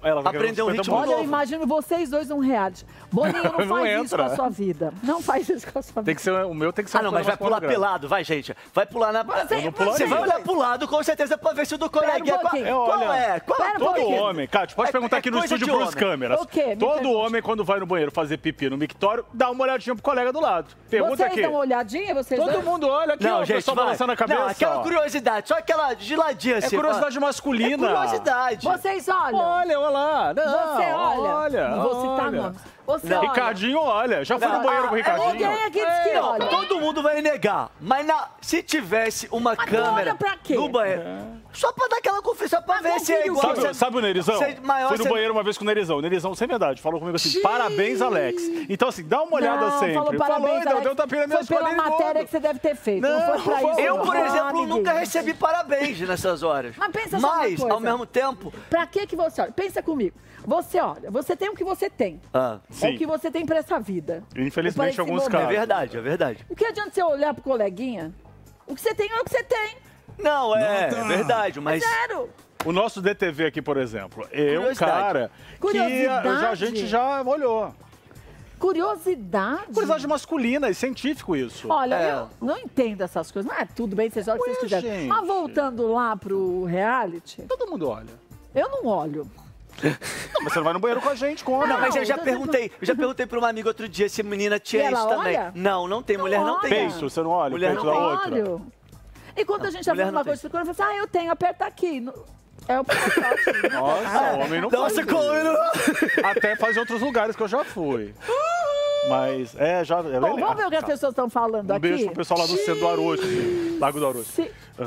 [SPEAKER 2] Ela vai
[SPEAKER 5] aprender um ritmo
[SPEAKER 1] Olha, eu
[SPEAKER 5] novo.
[SPEAKER 1] imagino vocês dois num reality. Boninho, não,
[SPEAKER 2] Não
[SPEAKER 1] faz isso
[SPEAKER 2] entra.
[SPEAKER 1] com a sua vida. Não faz isso com a sua vida.
[SPEAKER 2] Tem que ser, o meu tem que ser
[SPEAKER 5] Ah, não, mas vai pular pelado, vai, gente. Vai pular na...
[SPEAKER 1] Você-
[SPEAKER 2] Eu não pulo
[SPEAKER 5] Você
[SPEAKER 2] nem.
[SPEAKER 5] vai olhar pro lado, com certeza, pra ver se o do coleguinha...
[SPEAKER 1] um
[SPEAKER 5] qual,
[SPEAKER 1] pouquinho.
[SPEAKER 5] qual
[SPEAKER 2] Olha,
[SPEAKER 5] é? Qual
[SPEAKER 1] Pera um
[SPEAKER 2] Todo
[SPEAKER 1] pouquinho.
[SPEAKER 2] homem, Cátia, pode
[SPEAKER 5] É-
[SPEAKER 2] perguntar
[SPEAKER 5] é
[SPEAKER 2] aqui no
[SPEAKER 5] coisa
[SPEAKER 2] estúdio
[SPEAKER 5] de
[SPEAKER 2] pros
[SPEAKER 5] homem.
[SPEAKER 2] câmeras.
[SPEAKER 1] O quê? Me
[SPEAKER 2] Todo
[SPEAKER 1] pergunta.
[SPEAKER 2] homem, quando vai no banheiro fazer pipi no mictório, dá uma olhadinha pro colega do lado. Pergunta
[SPEAKER 1] Vocês
[SPEAKER 2] aqui.
[SPEAKER 1] dão uma olhadinha, vocês
[SPEAKER 2] Todo
[SPEAKER 1] dois?
[SPEAKER 2] mundo olha aqui, ó,
[SPEAKER 5] Não,
[SPEAKER 2] o
[SPEAKER 5] gente,
[SPEAKER 2] pessoal
[SPEAKER 5] vai.
[SPEAKER 2] balançando a cabeça.
[SPEAKER 5] Não, aquela
[SPEAKER 2] ó.
[SPEAKER 5] curiosidade, só aquela geladinha
[SPEAKER 2] É
[SPEAKER 5] assim.
[SPEAKER 2] curiosidade masculina.
[SPEAKER 5] É curiosidade.
[SPEAKER 1] Vocês olham.
[SPEAKER 2] Olha, olha lá. Não,
[SPEAKER 1] Você olha.
[SPEAKER 2] olha,
[SPEAKER 1] Não vou citar
[SPEAKER 2] olha.
[SPEAKER 1] nomes. Você
[SPEAKER 5] Não.
[SPEAKER 1] olha.
[SPEAKER 2] Ricardinho, olha. Já fui
[SPEAKER 5] Não,
[SPEAKER 2] no banheiro com o
[SPEAKER 5] ah,
[SPEAKER 2] Ricardinho.
[SPEAKER 1] Ninguém aqui diz que
[SPEAKER 5] Não,
[SPEAKER 1] olha.
[SPEAKER 5] todo mundo vai negar. Mas na- se tivesse uma
[SPEAKER 1] Mas
[SPEAKER 5] câmera
[SPEAKER 1] olha pra quê?
[SPEAKER 5] no banheiro, só pra dar aquela conferência, só pra ver se é
[SPEAKER 1] confere o
[SPEAKER 5] igual.
[SPEAKER 2] Sabe,
[SPEAKER 5] você-
[SPEAKER 2] sabe o Nerizão?
[SPEAKER 5] você é maior,
[SPEAKER 2] Fui no
[SPEAKER 5] você-
[SPEAKER 2] banheiro uma vez com o Nerizão. O Nerizão, sem verdade, falou comigo assim, parabéns, Alex. Então, assim, dá uma olhada
[SPEAKER 1] Não,
[SPEAKER 2] sempre.
[SPEAKER 1] falou parabéns,
[SPEAKER 2] deu,
[SPEAKER 1] Alex.
[SPEAKER 2] deu um tapinha na minha
[SPEAKER 1] Foi pela
[SPEAKER 2] escola, ele
[SPEAKER 1] matéria
[SPEAKER 2] gordo.
[SPEAKER 1] que você deve ter feito. Não,
[SPEAKER 2] Não,
[SPEAKER 1] foi pra isso.
[SPEAKER 5] Eu,
[SPEAKER 1] não.
[SPEAKER 5] por
[SPEAKER 1] Ah,
[SPEAKER 5] exemplo,
[SPEAKER 1] amiguinho.
[SPEAKER 5] nunca recebi parabéns nessas horas.
[SPEAKER 1] Mas pensa só uma
[SPEAKER 5] Mas,
[SPEAKER 1] coisa.
[SPEAKER 5] ao mesmo tempo...
[SPEAKER 1] Pra que que você olha? Pensa comigo. Você olha, você tem o que você tem.
[SPEAKER 5] Ah,
[SPEAKER 1] É
[SPEAKER 2] Sim.
[SPEAKER 1] o que você tem pra essa vida.
[SPEAKER 2] Infelizmente,
[SPEAKER 1] Para
[SPEAKER 2] em alguns
[SPEAKER 1] esse
[SPEAKER 5] é
[SPEAKER 2] casos.
[SPEAKER 5] verdade, é verdade.
[SPEAKER 1] O que adianta você olhar pro coleguinha? O que você tem é o que você tem.
[SPEAKER 5] Não, é, é verdade, mas...
[SPEAKER 1] Zero.
[SPEAKER 2] O nosso D T V aqui, por exemplo, é um
[SPEAKER 5] Curiosidade.
[SPEAKER 2] cara que
[SPEAKER 1] Curiosidade.
[SPEAKER 2] a, a gente já olhou.
[SPEAKER 1] Curiosidade.
[SPEAKER 2] Curiosidade masculina e científico isso.
[SPEAKER 1] Olha,
[SPEAKER 5] É.
[SPEAKER 1] eu não entendo essas coisas. Não é tudo bem, vocês olham o que
[SPEAKER 2] Ué,
[SPEAKER 1] vocês quiserem.
[SPEAKER 2] gente.
[SPEAKER 1] Mas voltando lá pro reality,
[SPEAKER 2] Todo mundo olha.
[SPEAKER 1] eu não olho.
[SPEAKER 2] Não, mas você não vai no banheiro com a gente, como?
[SPEAKER 5] Não, mas eu já
[SPEAKER 1] Não,
[SPEAKER 5] perguntei, eu já perguntei pra uma amiga outro dia se menina tinha
[SPEAKER 1] E ela
[SPEAKER 5] isso também.
[SPEAKER 1] olha?
[SPEAKER 5] Não, não tem,
[SPEAKER 1] Não
[SPEAKER 5] mulher não tem.
[SPEAKER 1] olha.
[SPEAKER 2] Peito, você não olha
[SPEAKER 5] Mulher
[SPEAKER 2] o peito
[SPEAKER 5] não
[SPEAKER 2] da
[SPEAKER 5] tem.
[SPEAKER 2] outra?
[SPEAKER 1] Olho. E quando a gente já
[SPEAKER 5] mulher
[SPEAKER 1] faz
[SPEAKER 5] não
[SPEAKER 1] uma
[SPEAKER 5] tem.
[SPEAKER 1] coisa, quando eu falo assim, ah, eu tenho, aperta aqui. No- É o pacote.
[SPEAKER 2] Nossa, homem não
[SPEAKER 5] Nossa,
[SPEAKER 2] faz
[SPEAKER 5] como
[SPEAKER 2] isso.
[SPEAKER 5] eu não...
[SPEAKER 2] Até faz em outros lugares que eu já fui. Mas, é, já... É
[SPEAKER 1] Bom, vamos ver o que as pessoas estão falando
[SPEAKER 2] Um
[SPEAKER 1] aqui.
[SPEAKER 2] beijo pro pessoal lá do centro do Arocho, Lago do Arocho.
[SPEAKER 1] Se...
[SPEAKER 2] Ah.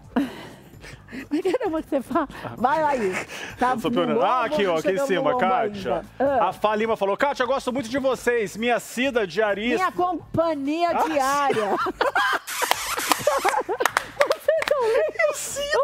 [SPEAKER 1] Mas caramba, que você fala. Vai aí. Tá
[SPEAKER 2] Eu sou
[SPEAKER 1] no
[SPEAKER 2] pioneiro.
[SPEAKER 1] lombo,
[SPEAKER 2] Ah, aqui, ó,
[SPEAKER 1] não
[SPEAKER 2] aqui em
[SPEAKER 1] chegamos no
[SPEAKER 2] cima,
[SPEAKER 1] lombo
[SPEAKER 2] Kátia.
[SPEAKER 1] ainda. Ah.
[SPEAKER 2] A Fá Lima falou, Kátia, eu gosto muito de vocês, minha Cida diarista.
[SPEAKER 1] Minha companhia diária. Você não lembra?
[SPEAKER 2] Eu Cida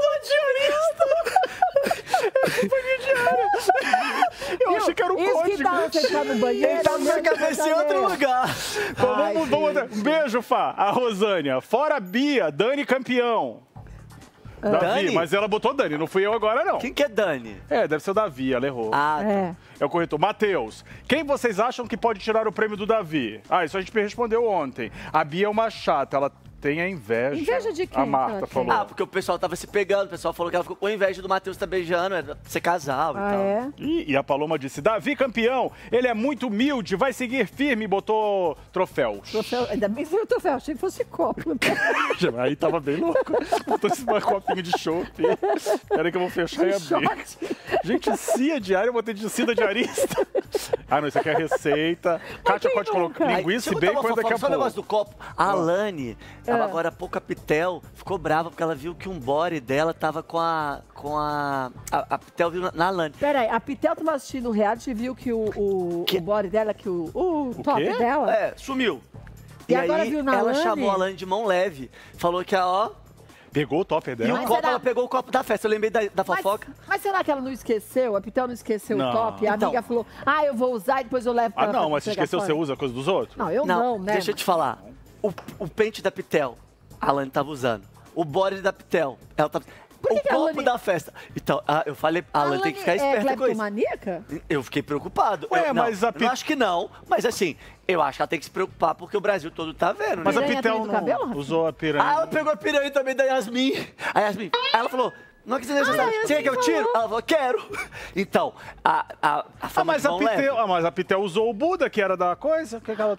[SPEAKER 2] diarista. É companhia diária. Eu achei que era o
[SPEAKER 1] Isso
[SPEAKER 2] código.
[SPEAKER 1] que dá você ficar no banheiro.
[SPEAKER 5] Ele tá na minha cabeça em outro lugar.
[SPEAKER 2] Bom,
[SPEAKER 1] Ai,
[SPEAKER 2] vamos, vamos, um beijo, Fá. A Rosânia. Fora a Bia, Dani campeão. Davi,
[SPEAKER 5] Dani?
[SPEAKER 2] mas ela botou Dani, não fui eu agora, não.
[SPEAKER 5] Quem que é Dani?
[SPEAKER 2] É, deve ser o Davi, ela errou.
[SPEAKER 5] Ah,
[SPEAKER 1] É.
[SPEAKER 2] É o corretor. Matheus, quem vocês acham que pode tirar o prêmio do Davi? Ah, isso a gente respondeu ontem. A Bia é uma chata, ela tem a inveja.
[SPEAKER 1] Inveja de quem
[SPEAKER 2] A
[SPEAKER 1] que
[SPEAKER 2] Marta
[SPEAKER 1] ela
[SPEAKER 2] falou.
[SPEAKER 5] Ah, porque o pessoal tava se pegando, o pessoal falou que ela ficou com inveja do Matheus tá beijando, era pra ser casal e
[SPEAKER 1] Ah,
[SPEAKER 5] tal.
[SPEAKER 1] é?
[SPEAKER 2] E, e a Paloma disse, Davi campeão, ele é muito humilde, vai seguir firme, botou troféus.
[SPEAKER 1] Troféu, ainda bem que foi o troféu, achei que fosse copo.
[SPEAKER 2] Aí tava bem louco. Botou esse copinho de chopp. Peraí que eu vou fechar e abrir. Gente, cia diária, eu botei de cida diarista. Ah, não, isso aqui é receita. Kátia pode colocar
[SPEAKER 5] Aí,
[SPEAKER 2] linguiça
[SPEAKER 5] deixa
[SPEAKER 2] e
[SPEAKER 5] eu botar
[SPEAKER 2] bacon
[SPEAKER 5] uma
[SPEAKER 2] daqui a
[SPEAKER 5] fofoca, só o negócio
[SPEAKER 2] pouco.
[SPEAKER 5] do copo. A Alane, ela
[SPEAKER 1] Ah.
[SPEAKER 5] agora há pouco a Pitel ficou brava porque ela viu que um body dela tava com a. com a. A, a Pitel viu na, na Alane.
[SPEAKER 1] Peraí, a Pitel tava assistindo o reality e viu que o, o,
[SPEAKER 5] Que-
[SPEAKER 1] o body dela, que o, o,
[SPEAKER 2] O
[SPEAKER 1] top
[SPEAKER 2] quê?
[SPEAKER 1] dela...
[SPEAKER 5] É, sumiu.
[SPEAKER 1] E
[SPEAKER 5] E,
[SPEAKER 1] agora
[SPEAKER 5] aí
[SPEAKER 1] viu na
[SPEAKER 5] ela
[SPEAKER 1] Alane?
[SPEAKER 5] chamou a Alane de mão leve. Falou que a ó.
[SPEAKER 2] Pegou o topper
[SPEAKER 5] E
[SPEAKER 2] dela?
[SPEAKER 5] o
[SPEAKER 1] Mas
[SPEAKER 5] copo,
[SPEAKER 1] será-
[SPEAKER 5] ela pegou o copo da festa. Eu lembrei da, da
[SPEAKER 1] Mas,
[SPEAKER 5] fofoca.
[SPEAKER 1] mas será que ela não esqueceu? A Pitel não esqueceu
[SPEAKER 2] Não.
[SPEAKER 1] o top? A
[SPEAKER 5] Então.
[SPEAKER 1] amiga falou, ah, eu vou usar e depois eu levo pra
[SPEAKER 2] Ah,
[SPEAKER 1] ela
[SPEAKER 2] não,
[SPEAKER 1] pra
[SPEAKER 2] mas se
[SPEAKER 1] pegar
[SPEAKER 2] esqueceu,
[SPEAKER 1] fora.
[SPEAKER 2] você usa a coisa dos outros?
[SPEAKER 1] Não, eu não, né?
[SPEAKER 5] Deixa eu te falar. O, o pente da Pitel, a Alane tava usando. O body da Pitel, ela tava...
[SPEAKER 1] Por que
[SPEAKER 5] o
[SPEAKER 1] que a
[SPEAKER 5] copo
[SPEAKER 1] Alane-
[SPEAKER 5] da festa. Então, ah, eu falei, a Alane tem que ficar
[SPEAKER 1] é
[SPEAKER 5] esperta com isso.
[SPEAKER 1] cleptomaníaca?
[SPEAKER 5] Eu fiquei preocupado.
[SPEAKER 2] Ué,
[SPEAKER 5] eu, não,
[SPEAKER 2] mas a
[SPEAKER 5] eu
[SPEAKER 2] Pit-
[SPEAKER 5] não acho que não, mas assim, eu acho que ela tem que se preocupar porque o Brasil todo tá vendo,
[SPEAKER 2] Mas
[SPEAKER 5] né?
[SPEAKER 2] a
[SPEAKER 1] Piranha
[SPEAKER 2] Pitel
[SPEAKER 1] também do
[SPEAKER 2] não
[SPEAKER 1] cabelo, Rafa?
[SPEAKER 2] usou a piranha.
[SPEAKER 5] Ah, ela pegou a piranha também da Yasmin. A Yasmin, aí ela falou, não é que você necessário. Você quer que eu tiro? Ela falou, quero. Então, a, a, a
[SPEAKER 2] Ah,
[SPEAKER 5] fama
[SPEAKER 2] mas
[SPEAKER 5] de
[SPEAKER 2] a,
[SPEAKER 5] mão
[SPEAKER 2] Pitel,
[SPEAKER 5] leve.
[SPEAKER 2] ah, mas a Pitel usou o Buda, que era da coisa. O que que ela...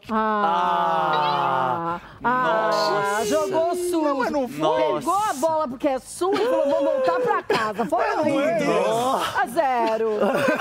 [SPEAKER 1] Ah, ah,
[SPEAKER 5] Nossa.
[SPEAKER 1] jogou sujo.
[SPEAKER 2] mas não foi.
[SPEAKER 1] Pegou a bola porque é sua e falou, vou voltar pra casa. Foi horrível. A zero.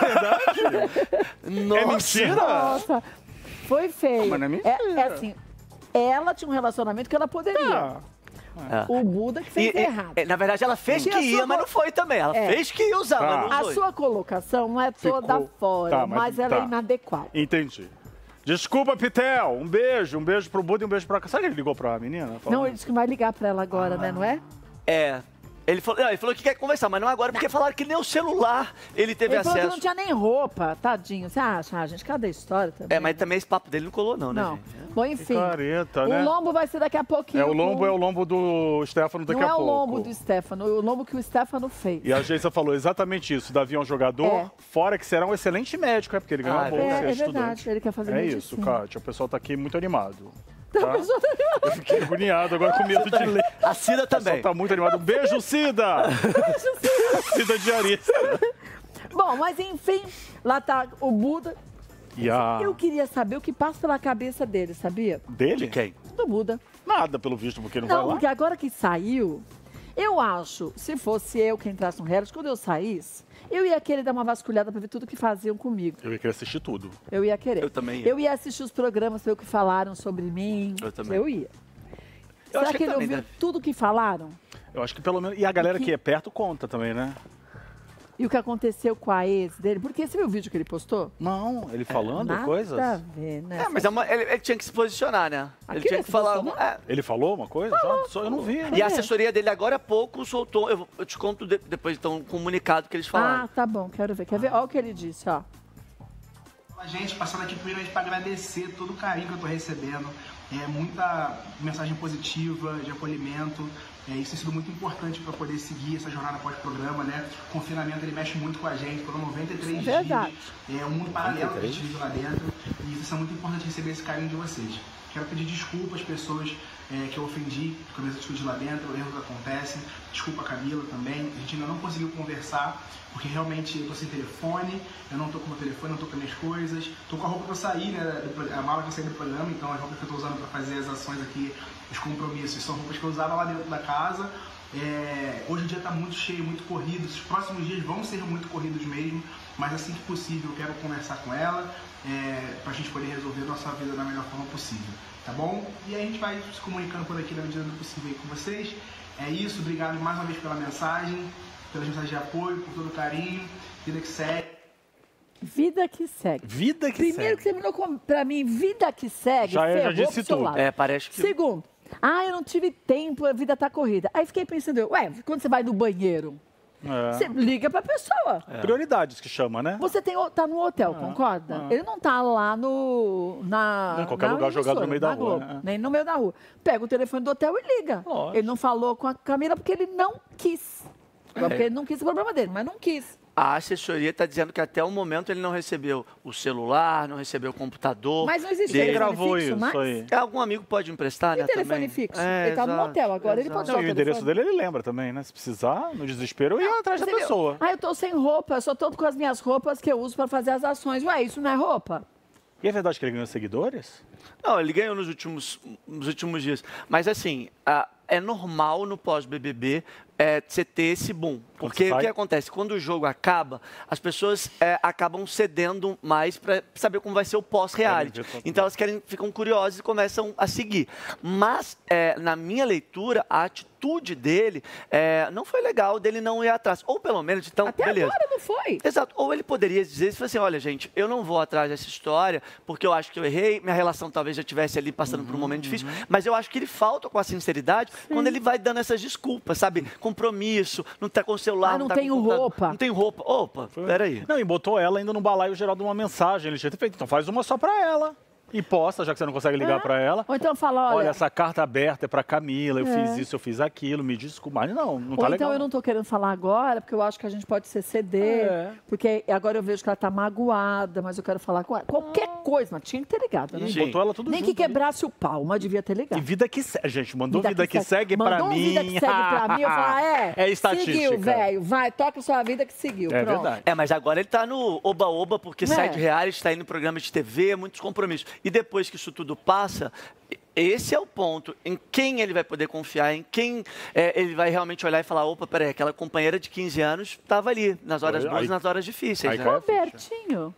[SPEAKER 2] É mentira?
[SPEAKER 1] Nossa, foi feio.
[SPEAKER 2] Mas não é mentira.
[SPEAKER 1] É, é assim, ela tinha um relacionamento que ela poderia.
[SPEAKER 2] Ah,
[SPEAKER 5] É.
[SPEAKER 1] O Buda que
[SPEAKER 5] E,
[SPEAKER 1] fez
[SPEAKER 5] e,
[SPEAKER 1] errado.
[SPEAKER 5] e, na verdade, ela fez
[SPEAKER 1] E
[SPEAKER 5] que
[SPEAKER 1] a
[SPEAKER 5] ia,
[SPEAKER 1] sua
[SPEAKER 5] mas
[SPEAKER 1] co-
[SPEAKER 5] não foi também. Ela
[SPEAKER 1] É.
[SPEAKER 5] fez que ia usar,
[SPEAKER 2] Tá.
[SPEAKER 5] mas não
[SPEAKER 1] A
[SPEAKER 5] usou.
[SPEAKER 1] sua colocação não é toda
[SPEAKER 2] Ficou-
[SPEAKER 1] fora,
[SPEAKER 2] tá,
[SPEAKER 1] mas,
[SPEAKER 2] mas
[SPEAKER 1] ela é
[SPEAKER 2] tá.
[SPEAKER 1] inadequada.
[SPEAKER 2] entendi. Desculpa, Pitel. Um beijo. Um beijo pro Buda e um beijo pra... Será que ele ligou pra menina? Falando-
[SPEAKER 1] Não, ele disse que vai ligar pra ela agora, né? Não é?
[SPEAKER 5] É. Ele falou, não, ele falou que quer conversar, mas não agora, porque falaram que nem o celular ele teve
[SPEAKER 1] ele
[SPEAKER 5] acesso.
[SPEAKER 1] Ele falou que não tinha nem roupa, tadinho. Você acha, ah, gente, cada história também.
[SPEAKER 5] É, mas também esse papo dele não colou não, né,
[SPEAKER 1] não.
[SPEAKER 5] gente?
[SPEAKER 1] Bom, enfim,
[SPEAKER 2] Careta,
[SPEAKER 1] o
[SPEAKER 2] né?
[SPEAKER 1] lombo vai ser daqui a pouquinho.
[SPEAKER 2] É, o lombo
[SPEAKER 1] com...
[SPEAKER 2] é o lombo do Stefano daqui
[SPEAKER 1] não
[SPEAKER 2] a pouco.
[SPEAKER 1] Não é o lombo do Stefano, é o lombo que o Stefano fez.
[SPEAKER 2] E a Geisa falou exatamente isso. O Davi é um jogador,
[SPEAKER 1] é.
[SPEAKER 2] fora que será um excelente médico, é porque ele ganhou
[SPEAKER 1] ah,
[SPEAKER 2] a bolsa,
[SPEAKER 1] é,
[SPEAKER 2] é,
[SPEAKER 1] é
[SPEAKER 2] estudante.
[SPEAKER 1] verdade, ele quer fazer
[SPEAKER 2] É
[SPEAKER 1] medicina.
[SPEAKER 2] isso, Kátia. O pessoal tá aqui muito animado. Tá? Eu fiquei agoniado agora com medo de ler.
[SPEAKER 5] A Cida também.
[SPEAKER 2] O pessoal tá muito animado. Um beijo, Cida!
[SPEAKER 1] Beijo, Cida!
[SPEAKER 2] Cida diarista.
[SPEAKER 1] Bom, mas enfim, lá tá o Buda.
[SPEAKER 2] A...
[SPEAKER 1] Eu queria saber o que passa pela cabeça dele, sabia?
[SPEAKER 2] Dele?
[SPEAKER 5] De quem?
[SPEAKER 1] Do Buda.
[SPEAKER 2] Nada, pelo visto, porque não,
[SPEAKER 1] não
[SPEAKER 2] vai lá.
[SPEAKER 1] Não, porque agora que saiu, eu acho, se fosse eu quem entrasse no reality, quando eu saísse, eu ia querer dar uma vasculhada pra ver tudo que faziam comigo.
[SPEAKER 2] Eu ia querer assistir tudo.
[SPEAKER 1] Eu ia querer.
[SPEAKER 5] Eu também ia.
[SPEAKER 1] Eu ia assistir os programas, ver o que falaram sobre mim.
[SPEAKER 5] Eu também.
[SPEAKER 1] Eu ia.
[SPEAKER 5] Eu
[SPEAKER 1] Será
[SPEAKER 5] acho
[SPEAKER 1] que,
[SPEAKER 5] que
[SPEAKER 1] ele
[SPEAKER 5] também
[SPEAKER 1] ouviu
[SPEAKER 5] deve.
[SPEAKER 1] tudo que falaram?
[SPEAKER 2] Eu acho que pelo menos... E a galera
[SPEAKER 1] que...
[SPEAKER 2] que é perto conta também, né?
[SPEAKER 1] E o que aconteceu com a ex dele? Porque você viu o vídeo que ele postou?
[SPEAKER 2] Não, ele falando
[SPEAKER 1] é, nada
[SPEAKER 2] coisas?
[SPEAKER 1] A ver, né?
[SPEAKER 5] É, mas é uma, ele, ele tinha que se posicionar, né?
[SPEAKER 1] Aqui
[SPEAKER 5] ele tinha
[SPEAKER 1] ele
[SPEAKER 5] que
[SPEAKER 1] se
[SPEAKER 5] falar.
[SPEAKER 1] posicionou?
[SPEAKER 5] É.
[SPEAKER 2] Ele falou uma coisa?
[SPEAKER 1] Falou.
[SPEAKER 2] Só, eu não vi.
[SPEAKER 5] E a assessoria dele agora há pouco soltou, eu, eu te conto de, depois, então, um comunicado que eles falaram.
[SPEAKER 1] Ah, tá bom, quero ver. Quer ver? Olha o que ele disse, ó.
[SPEAKER 13] A gente passando aqui primeiramente para agradecer todo o carinho que eu tô recebendo. É muita mensagem positiva, de acolhimento. É, isso tem sido muito importante para poder seguir essa jornada pós-programa, né? O confinamento ele mexe muito com a gente, foram noventa e três
[SPEAKER 1] é
[SPEAKER 13] dias.
[SPEAKER 1] Verdade.
[SPEAKER 13] É um mundo paralelo que a gente vive lá dentro. E isso é muito importante receber esse carinho de vocês. Quero pedir desculpas às pessoas é, que eu ofendi com minhas atitudes lá dentro, erros acontecem. Desculpa a Camila também. A gente ainda não conseguiu conversar, porque realmente eu tô sem telefone, eu não tô com meu telefone, não tô com minhas coisas. Tô com a roupa que eu saí, né? A mala que eu saí do programa, então as roupas que eu tô usando para fazer as ações aqui, os compromissos, são roupas que eu usava lá dentro da casa. É, hoje o dia está muito cheio, muito corrido. Os próximos dias vão ser muito corridos mesmo, mas assim que possível eu quero conversar com ela é, para a gente poder resolver a nossa vida da melhor forma possível, tá bom? E aí a gente vai se comunicando por aqui na medida do possível aí com vocês. É isso, obrigado mais uma vez pela mensagem, pela mensagem de apoio, por todo o carinho. Vida que segue.
[SPEAKER 1] Vida que segue.
[SPEAKER 2] Vida que
[SPEAKER 1] Primeiro
[SPEAKER 2] segue.
[SPEAKER 1] que você terminou com, pra mim, vida que segue,
[SPEAKER 2] Já,
[SPEAKER 1] ferrou
[SPEAKER 2] já disse
[SPEAKER 1] pro seu
[SPEAKER 2] tudo.
[SPEAKER 1] lado.
[SPEAKER 5] É, parece que...
[SPEAKER 1] Segundo, ah, eu não tive tempo, a vida tá corrida. Aí fiquei pensando, eu, ué, quando você vai no banheiro,
[SPEAKER 2] É.
[SPEAKER 1] você liga pra pessoa.
[SPEAKER 2] É. Prioridades que chama, né?
[SPEAKER 1] Você tem, tá no hotel, concorda?
[SPEAKER 2] é.
[SPEAKER 1] Ele não tá lá no... Na,
[SPEAKER 2] Em qualquer
[SPEAKER 1] na
[SPEAKER 2] lugar jogado no
[SPEAKER 1] emissora,
[SPEAKER 2] meio da
[SPEAKER 1] na
[SPEAKER 2] rua,
[SPEAKER 1] Globo,
[SPEAKER 2] né?
[SPEAKER 1] nem no meio da rua. Pega o telefone do hotel e liga.
[SPEAKER 2] Lógico.
[SPEAKER 1] Ele não falou com a Camila porque ele não quis.
[SPEAKER 5] É.
[SPEAKER 1] Porque ele não quis o problema dele, mas não quis.
[SPEAKER 5] A assessoria está dizendo que até o momento ele não recebeu o celular, não recebeu o computador.
[SPEAKER 1] Mas não existe
[SPEAKER 5] dele.
[SPEAKER 2] Quem
[SPEAKER 1] telefone
[SPEAKER 2] gravou
[SPEAKER 1] fixo
[SPEAKER 2] isso
[SPEAKER 1] mais?
[SPEAKER 2] aí?
[SPEAKER 5] É, algum amigo pode emprestar,
[SPEAKER 1] E
[SPEAKER 5] né?
[SPEAKER 1] telefone
[SPEAKER 5] também.
[SPEAKER 1] fixo?
[SPEAKER 5] É,
[SPEAKER 1] Ele tá no
[SPEAKER 5] exato,
[SPEAKER 1] motel agora, ele pode
[SPEAKER 5] exato.
[SPEAKER 1] usar
[SPEAKER 2] Não, e o endereço dele ele lembra também, né? Se precisar, no desespero, eu ia atrás da
[SPEAKER 1] Você viu?
[SPEAKER 2] pessoa.
[SPEAKER 1] Ah, eu tô sem roupa, eu só tô com as minhas roupas que eu uso pra fazer as ações. Ué, isso não é roupa?
[SPEAKER 2] E é verdade que ele ganhou seguidores?
[SPEAKER 5] Não, ele ganhou nos últimos, nos últimos dias. Mas assim, a, é normal no pós-B B B é, você ter esse boom. Porque o que acontece? Quando o jogo acaba, as pessoas é, acabam cedendo mais para saber como vai ser o pós-reality. Então elas querem, ficam curiosas e começam a seguir. Mas, é, na minha leitura, a atitude dele é, não foi legal, dele não ir atrás. Ou pelo menos, então,
[SPEAKER 1] Até
[SPEAKER 5] beleza.
[SPEAKER 1] agora não foi.
[SPEAKER 5] Exato. Ou ele poderia dizer assim, olha, gente, eu não vou atrás dessa história, porque eu acho que eu errei, minha relação talvez já estivesse ali passando
[SPEAKER 2] Uhum,
[SPEAKER 5] por um momento difícil, mas eu acho que ele falta com a sinceridade Sim. quando ele vai dando essas desculpas, sabe? Compromisso, não tá com o celular,
[SPEAKER 1] ah, não,
[SPEAKER 5] não tá
[SPEAKER 1] tenho
[SPEAKER 5] com
[SPEAKER 1] roupa.
[SPEAKER 5] Não tem roupa. Opa, peraí.
[SPEAKER 2] Não, e botou ela ainda no balaio geral de uma mensagem. Ele tinha feito, então faz uma só pra ela. E posta, já que você não consegue ligar
[SPEAKER 1] é.
[SPEAKER 2] pra ela.
[SPEAKER 1] Ou então fala, olha...
[SPEAKER 2] Olha, essa carta aberta é pra Camila, eu
[SPEAKER 1] É.
[SPEAKER 2] fiz isso, eu fiz aquilo, me desculpa. Mas não, não tá
[SPEAKER 1] Ou então
[SPEAKER 2] legal.
[SPEAKER 1] eu não tô querendo falar agora, porque eu acho que a gente pode se ceder.
[SPEAKER 2] É.
[SPEAKER 1] Porque agora eu vejo que ela tá magoada, mas eu quero falar com ela. Qualquer coisa, mas tinha que ter ligado, né?
[SPEAKER 2] Sim. Botou ela tudo
[SPEAKER 1] Nem
[SPEAKER 2] junto
[SPEAKER 1] que quebrasse o pau, mas devia ter ligado.
[SPEAKER 2] E vida que segue, gente, mandou vida, vida que, que segue, segue
[SPEAKER 1] mandou
[SPEAKER 2] pra
[SPEAKER 1] um
[SPEAKER 2] mim.
[SPEAKER 1] Vida que segue pra mim, eu falar, é,
[SPEAKER 2] é estatística.
[SPEAKER 1] Seguiu, velho, vai, toca a sua vida que seguiu,
[SPEAKER 2] é
[SPEAKER 1] pronto.
[SPEAKER 2] Verdade.
[SPEAKER 5] É, mas agora ele tá no oba-oba, porque
[SPEAKER 1] É.
[SPEAKER 5] sai de reality, está indo em programa de T V, muitos compromissos. E depois que isso tudo passa, esse é o ponto. Em quem ele vai poder confiar, em quem é, ele vai realmente olhar e falar, opa, peraí, aquela companheira de quinze anos estava ali, nas horas
[SPEAKER 2] Aí-
[SPEAKER 5] boas e nas horas difíceis.
[SPEAKER 2] aí
[SPEAKER 5] Né?
[SPEAKER 2] cai a
[SPEAKER 1] Robertinho,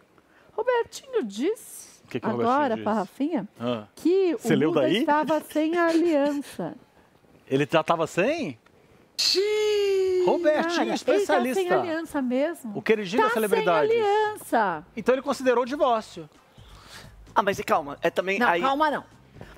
[SPEAKER 1] Robertinho disse
[SPEAKER 2] Que que o
[SPEAKER 1] agora
[SPEAKER 2] Robertinho
[SPEAKER 1] pra
[SPEAKER 2] disse?
[SPEAKER 1] Rafinha
[SPEAKER 2] Ah.
[SPEAKER 1] que
[SPEAKER 2] Você
[SPEAKER 1] o
[SPEAKER 2] leu
[SPEAKER 1] Buda
[SPEAKER 2] daí?
[SPEAKER 1] estava sem aliança.
[SPEAKER 2] Ele já tava sem? Robertinho,
[SPEAKER 1] Cara,
[SPEAKER 2] especialista.
[SPEAKER 1] Ele tá sem aliança mesmo.
[SPEAKER 2] O queridinho
[SPEAKER 1] tá
[SPEAKER 2] da celebridade.
[SPEAKER 1] sem aliança.
[SPEAKER 2] Então ele considerou o divórcio.
[SPEAKER 5] Ah, mas e calma, é também...
[SPEAKER 1] Não,
[SPEAKER 5] aí...
[SPEAKER 1] calma não.